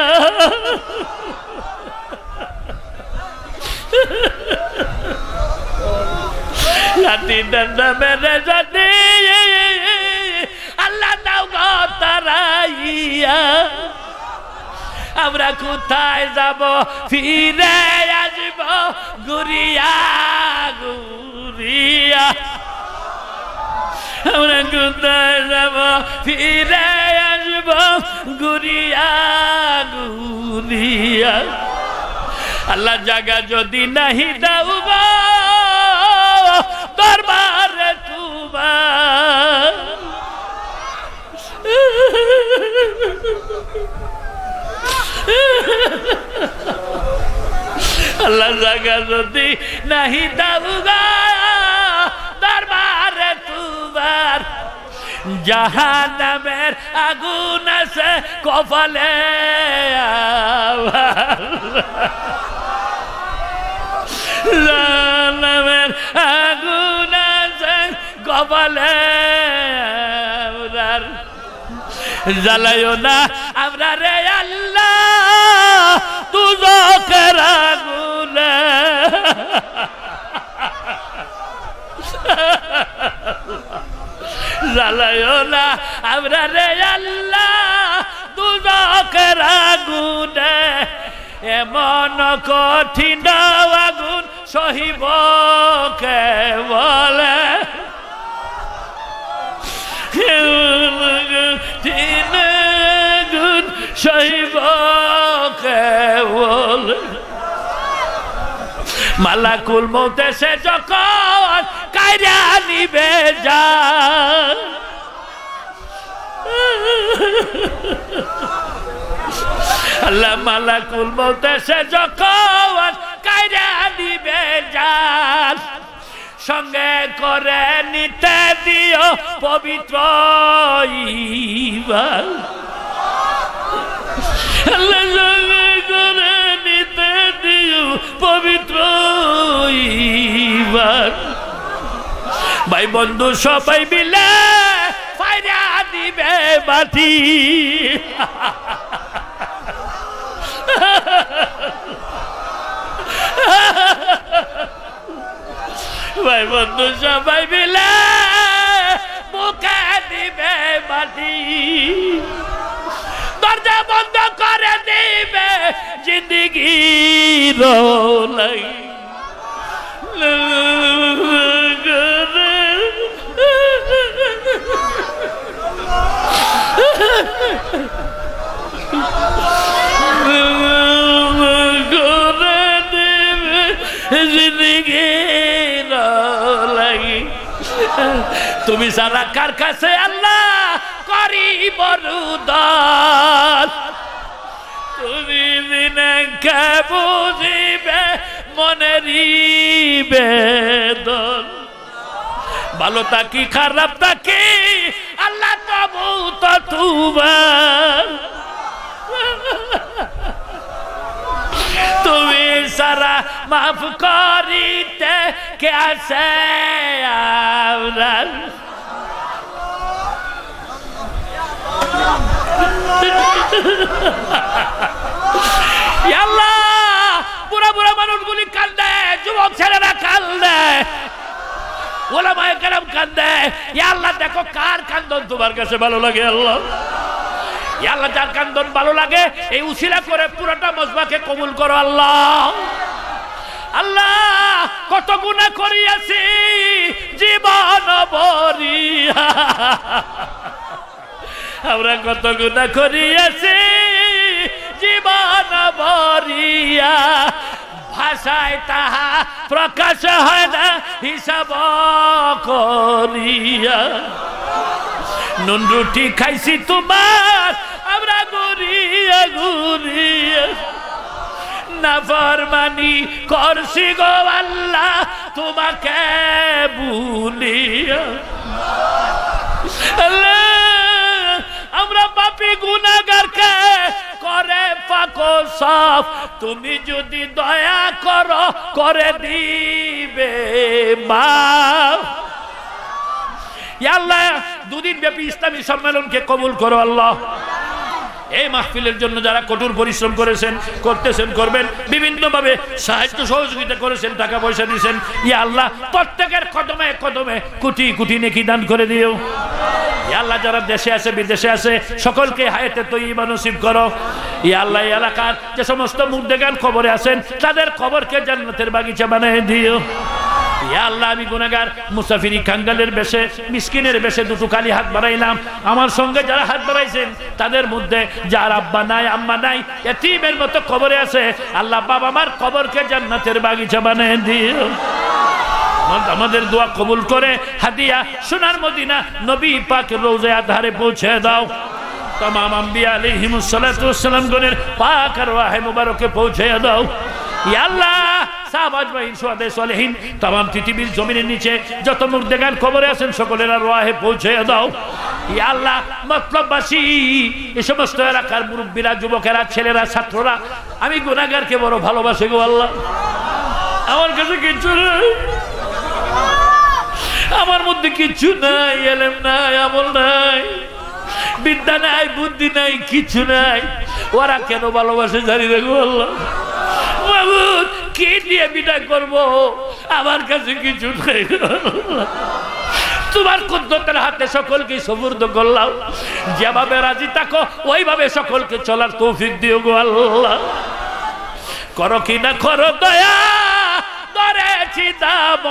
লাঠি ডান্ডা মেরে যদি আল্লাহ নাও গো তারাইয়া আমরা কোথায় যাব ফিরে আসব ঘুরিয়া ঘুরিয়া আমরা কোথায় যাব ফিরে আসব ঘুরিয়া ঘুরিয়া আল্লাহ জায়গা যদি নাহি দাউব দরবারে তোমার আল্লাহ জায়গা যদি নাহি দাউব দরবারে তোমার জাহান্নামের আগুন আছে কপালে জাহান্নামের আগুন আছে কপালে জ্বালায়ও না আমরা রে আল্লাহ দুজকের আগুনে জ্বালায়ও না আমরা রে আল্লাহ দুজকের আগুনে এমন কঠিন আগুন সহিব কে বলে কঠিন আগুন সহিব কে বলে মালাকুল মউত এসে যখন কাইরা নিবে জান আল্লাহ মালাকুল মউত এসে যখন কাইরা নিবে জান সঙ্গে করে নিতে দিও পবিত্র ঈমান আল্লাহ সঙ্গে করে নিতে দিও পবিত্র ঈমান ভাই বন্ধু সবাই মিলে ফায়রা দিবে মাটি ভাই বন্ধু সবাই মিলে বুকে দিবে মাটি দরজা বন্ধ করে দিবে জিন্দগি রোলাই তুমি সারা কার কাছে আল্লাহ করিব রুদন তুমি বিনে কে বুঝিবে মনেরই বেদন ভালো থাকি খারাপ থাকি আল্লাহ তবু তো তোমার তুমি সারা মাফ করিতে কে আছে আল্লাহ বুড়া বুড়া মানুষগুলি কান্দে যুবক ছেলেরা কান্দে ওলামায়ে কেরাম কান্দে আল্লাহ দেখো কার কান্দন তোমার কাছে ভালো লাগে আল্লাহ আল্লাহ যার কান্দন ভালো লাগে এই উসিলা করে পুরোটা মজমাকে কবুল করো আল্লাহ আল্লাহ কত গুনাহ করিয়াছি জীবন ভরিয়া আমরা কত গুনাহ করিয়াছি জীবন ভরিয়া ভাষায় তাহা প্রকাশ হয় না হিসাব করিয়া নুন রুটি খাইছি তোমার আমরা ঘুরিয়া ঘুরিয়া নাফরমানি করছি গো আল্লাহ তোমাকে ভুলিয়া আল্লাহ আমরা পাপী গুনাহগারকে করে পাকো সাফ তুমি যদি দয়া করো করে দিবে মাফ ইয়া আল্লাহ দুদিন ব্যাপী ইসলামী সম্মেলনকে কবুল করো আল্লাহ এই মাহফিলের জন্য যারা কঠোর পরিশ্রম করেছেন করতেছেন করবেন বিভিন্ন ভাবে সাহায্য সহযোগিতা করেছেন টাকা পয়সা দিয়েছেন ইয়া আল্লাহ প্রত্যেকের কদমে কদমে কোটি কোটি নেকি দান করে দিও ইয়া আল্লাহ যারা দেশে আছে বিদেশে আছে সকলকে হায়াতে তয়্যিবা নসিব করো ইয়া আল্লাহ এই এলাকার যে সমস্ত মুর্দেগান কবরে আছেন তাদের কবরকে জান্নাতের বাগিচা বানিয়ে দিও ইয়া আল্লাহ আমি গুনাহগার মুসাফিরি কাঙ্গালের বেশে মিসকিনের বেশে দুটো খালি হাত বাড়াইলাম আমার সঙ্গে যারা হাত বাড়াইছেন তাদের মধ্যে যার আব্বা নাই আম্মা নাই এতিমের মতো কবরে আছে আল্লাহ বাবা মার কবরকে জান্নাতের বাগিচা বানিয়ে দিও আমাদের দোয়া কবুল করে হাদিয়া সোনার মদিনা নবী পাকের রওজা আধারে পৌঁছে দাও तमाम अंबिया अलैहिमुस सलातु वस्सलाम गणের পাক আরওয়াহে মুবারকে পৌঁছে দাও ইয়া আল্লাহ সাহাবা আজমাইন শুহাদায়ে সালেহিন तमाम পৃথিবীর জমিনের নিচে যত মুর্দেগান কবরে আছেন সকলের আরওয়াহে পৌঁছে দাও ইয়া আল্লাহ মতলববাসী এই সমস্ত এলাকার মুরব্বিরা যুবকেরা ছেলেরা ছাত্ররা আমি গুনাহগারকে বড় ভালোবাসি গো আল্লাহ আমার কাছে কিছু নাই আমার মধ্যে কিছু নাই ইলম নাই আমল নাই বিদ্যা নাই বুদ্ধি নাই কিছু নাই ওরা কেন ভালোবাসে জানি না গো আল্লাহ মাবুদ কি দিয়ে বিদায় করব আমার কাছে কিছু নাই তোমার কুদরতের হাতে সকলকে সুপুর্দ করলাম যেভাবে রাজি থাকো ওইভাবে সকলকে চলার তৌফিক দিও গো আল্লাহ করো কি না করো দয়া ধরেছি দাম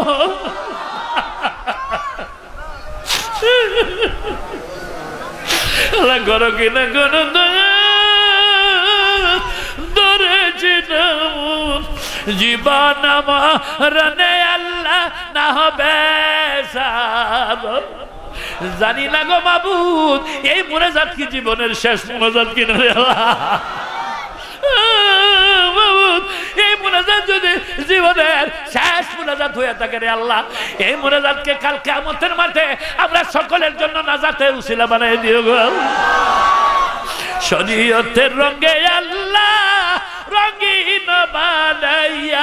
আল্লাহ করো কি না করো দয়া ধরেছি দাম জীবন আমার আল্লাহ না হবে জানি না গো মাবুদ এই মুনাজাত কি জীবনের শেষ মুনাজাত কিনা রে আল্লাহ মাবুদ এই মুনাজাত যদি জীবনের শেষ মুনাজাত হয়ে থাকে রে আল্লাহ এই মুনাজাতকে কাল কিয়ামতের মাঠে আমরা সকলের জন্য নাজাতের উসিলা বানিয়ে দিও গো শরীয়তের রঙে আল্লাহ রঙিন বানাইয়া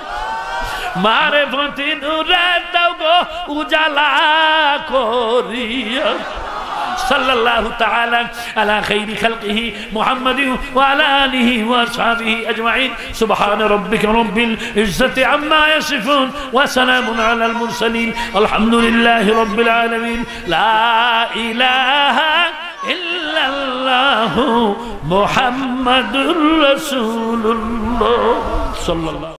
মারফতি নূরে দাও গো উজালা করিয়া সাল্লাল্লাহু তাআলা আলা খাইরি খালকিহি মুহাম্মাদিন ওয়া আলা আলিহি ওয়া আসহাবিহি আজমাইন সুবহান রাব্বিকা রাব্বিল ইজ্জাতি আম্মা ইয়াসিফুন ওয়া সালামুন আলাল মুরসালিন আলহামদুলিল্লাহি রাব্বিল আলামিন লা ইলাহা ইল্লাল্লাহু মুহাম্মাদুর রাসূলুল্লাহ সাল্লাল্লাহু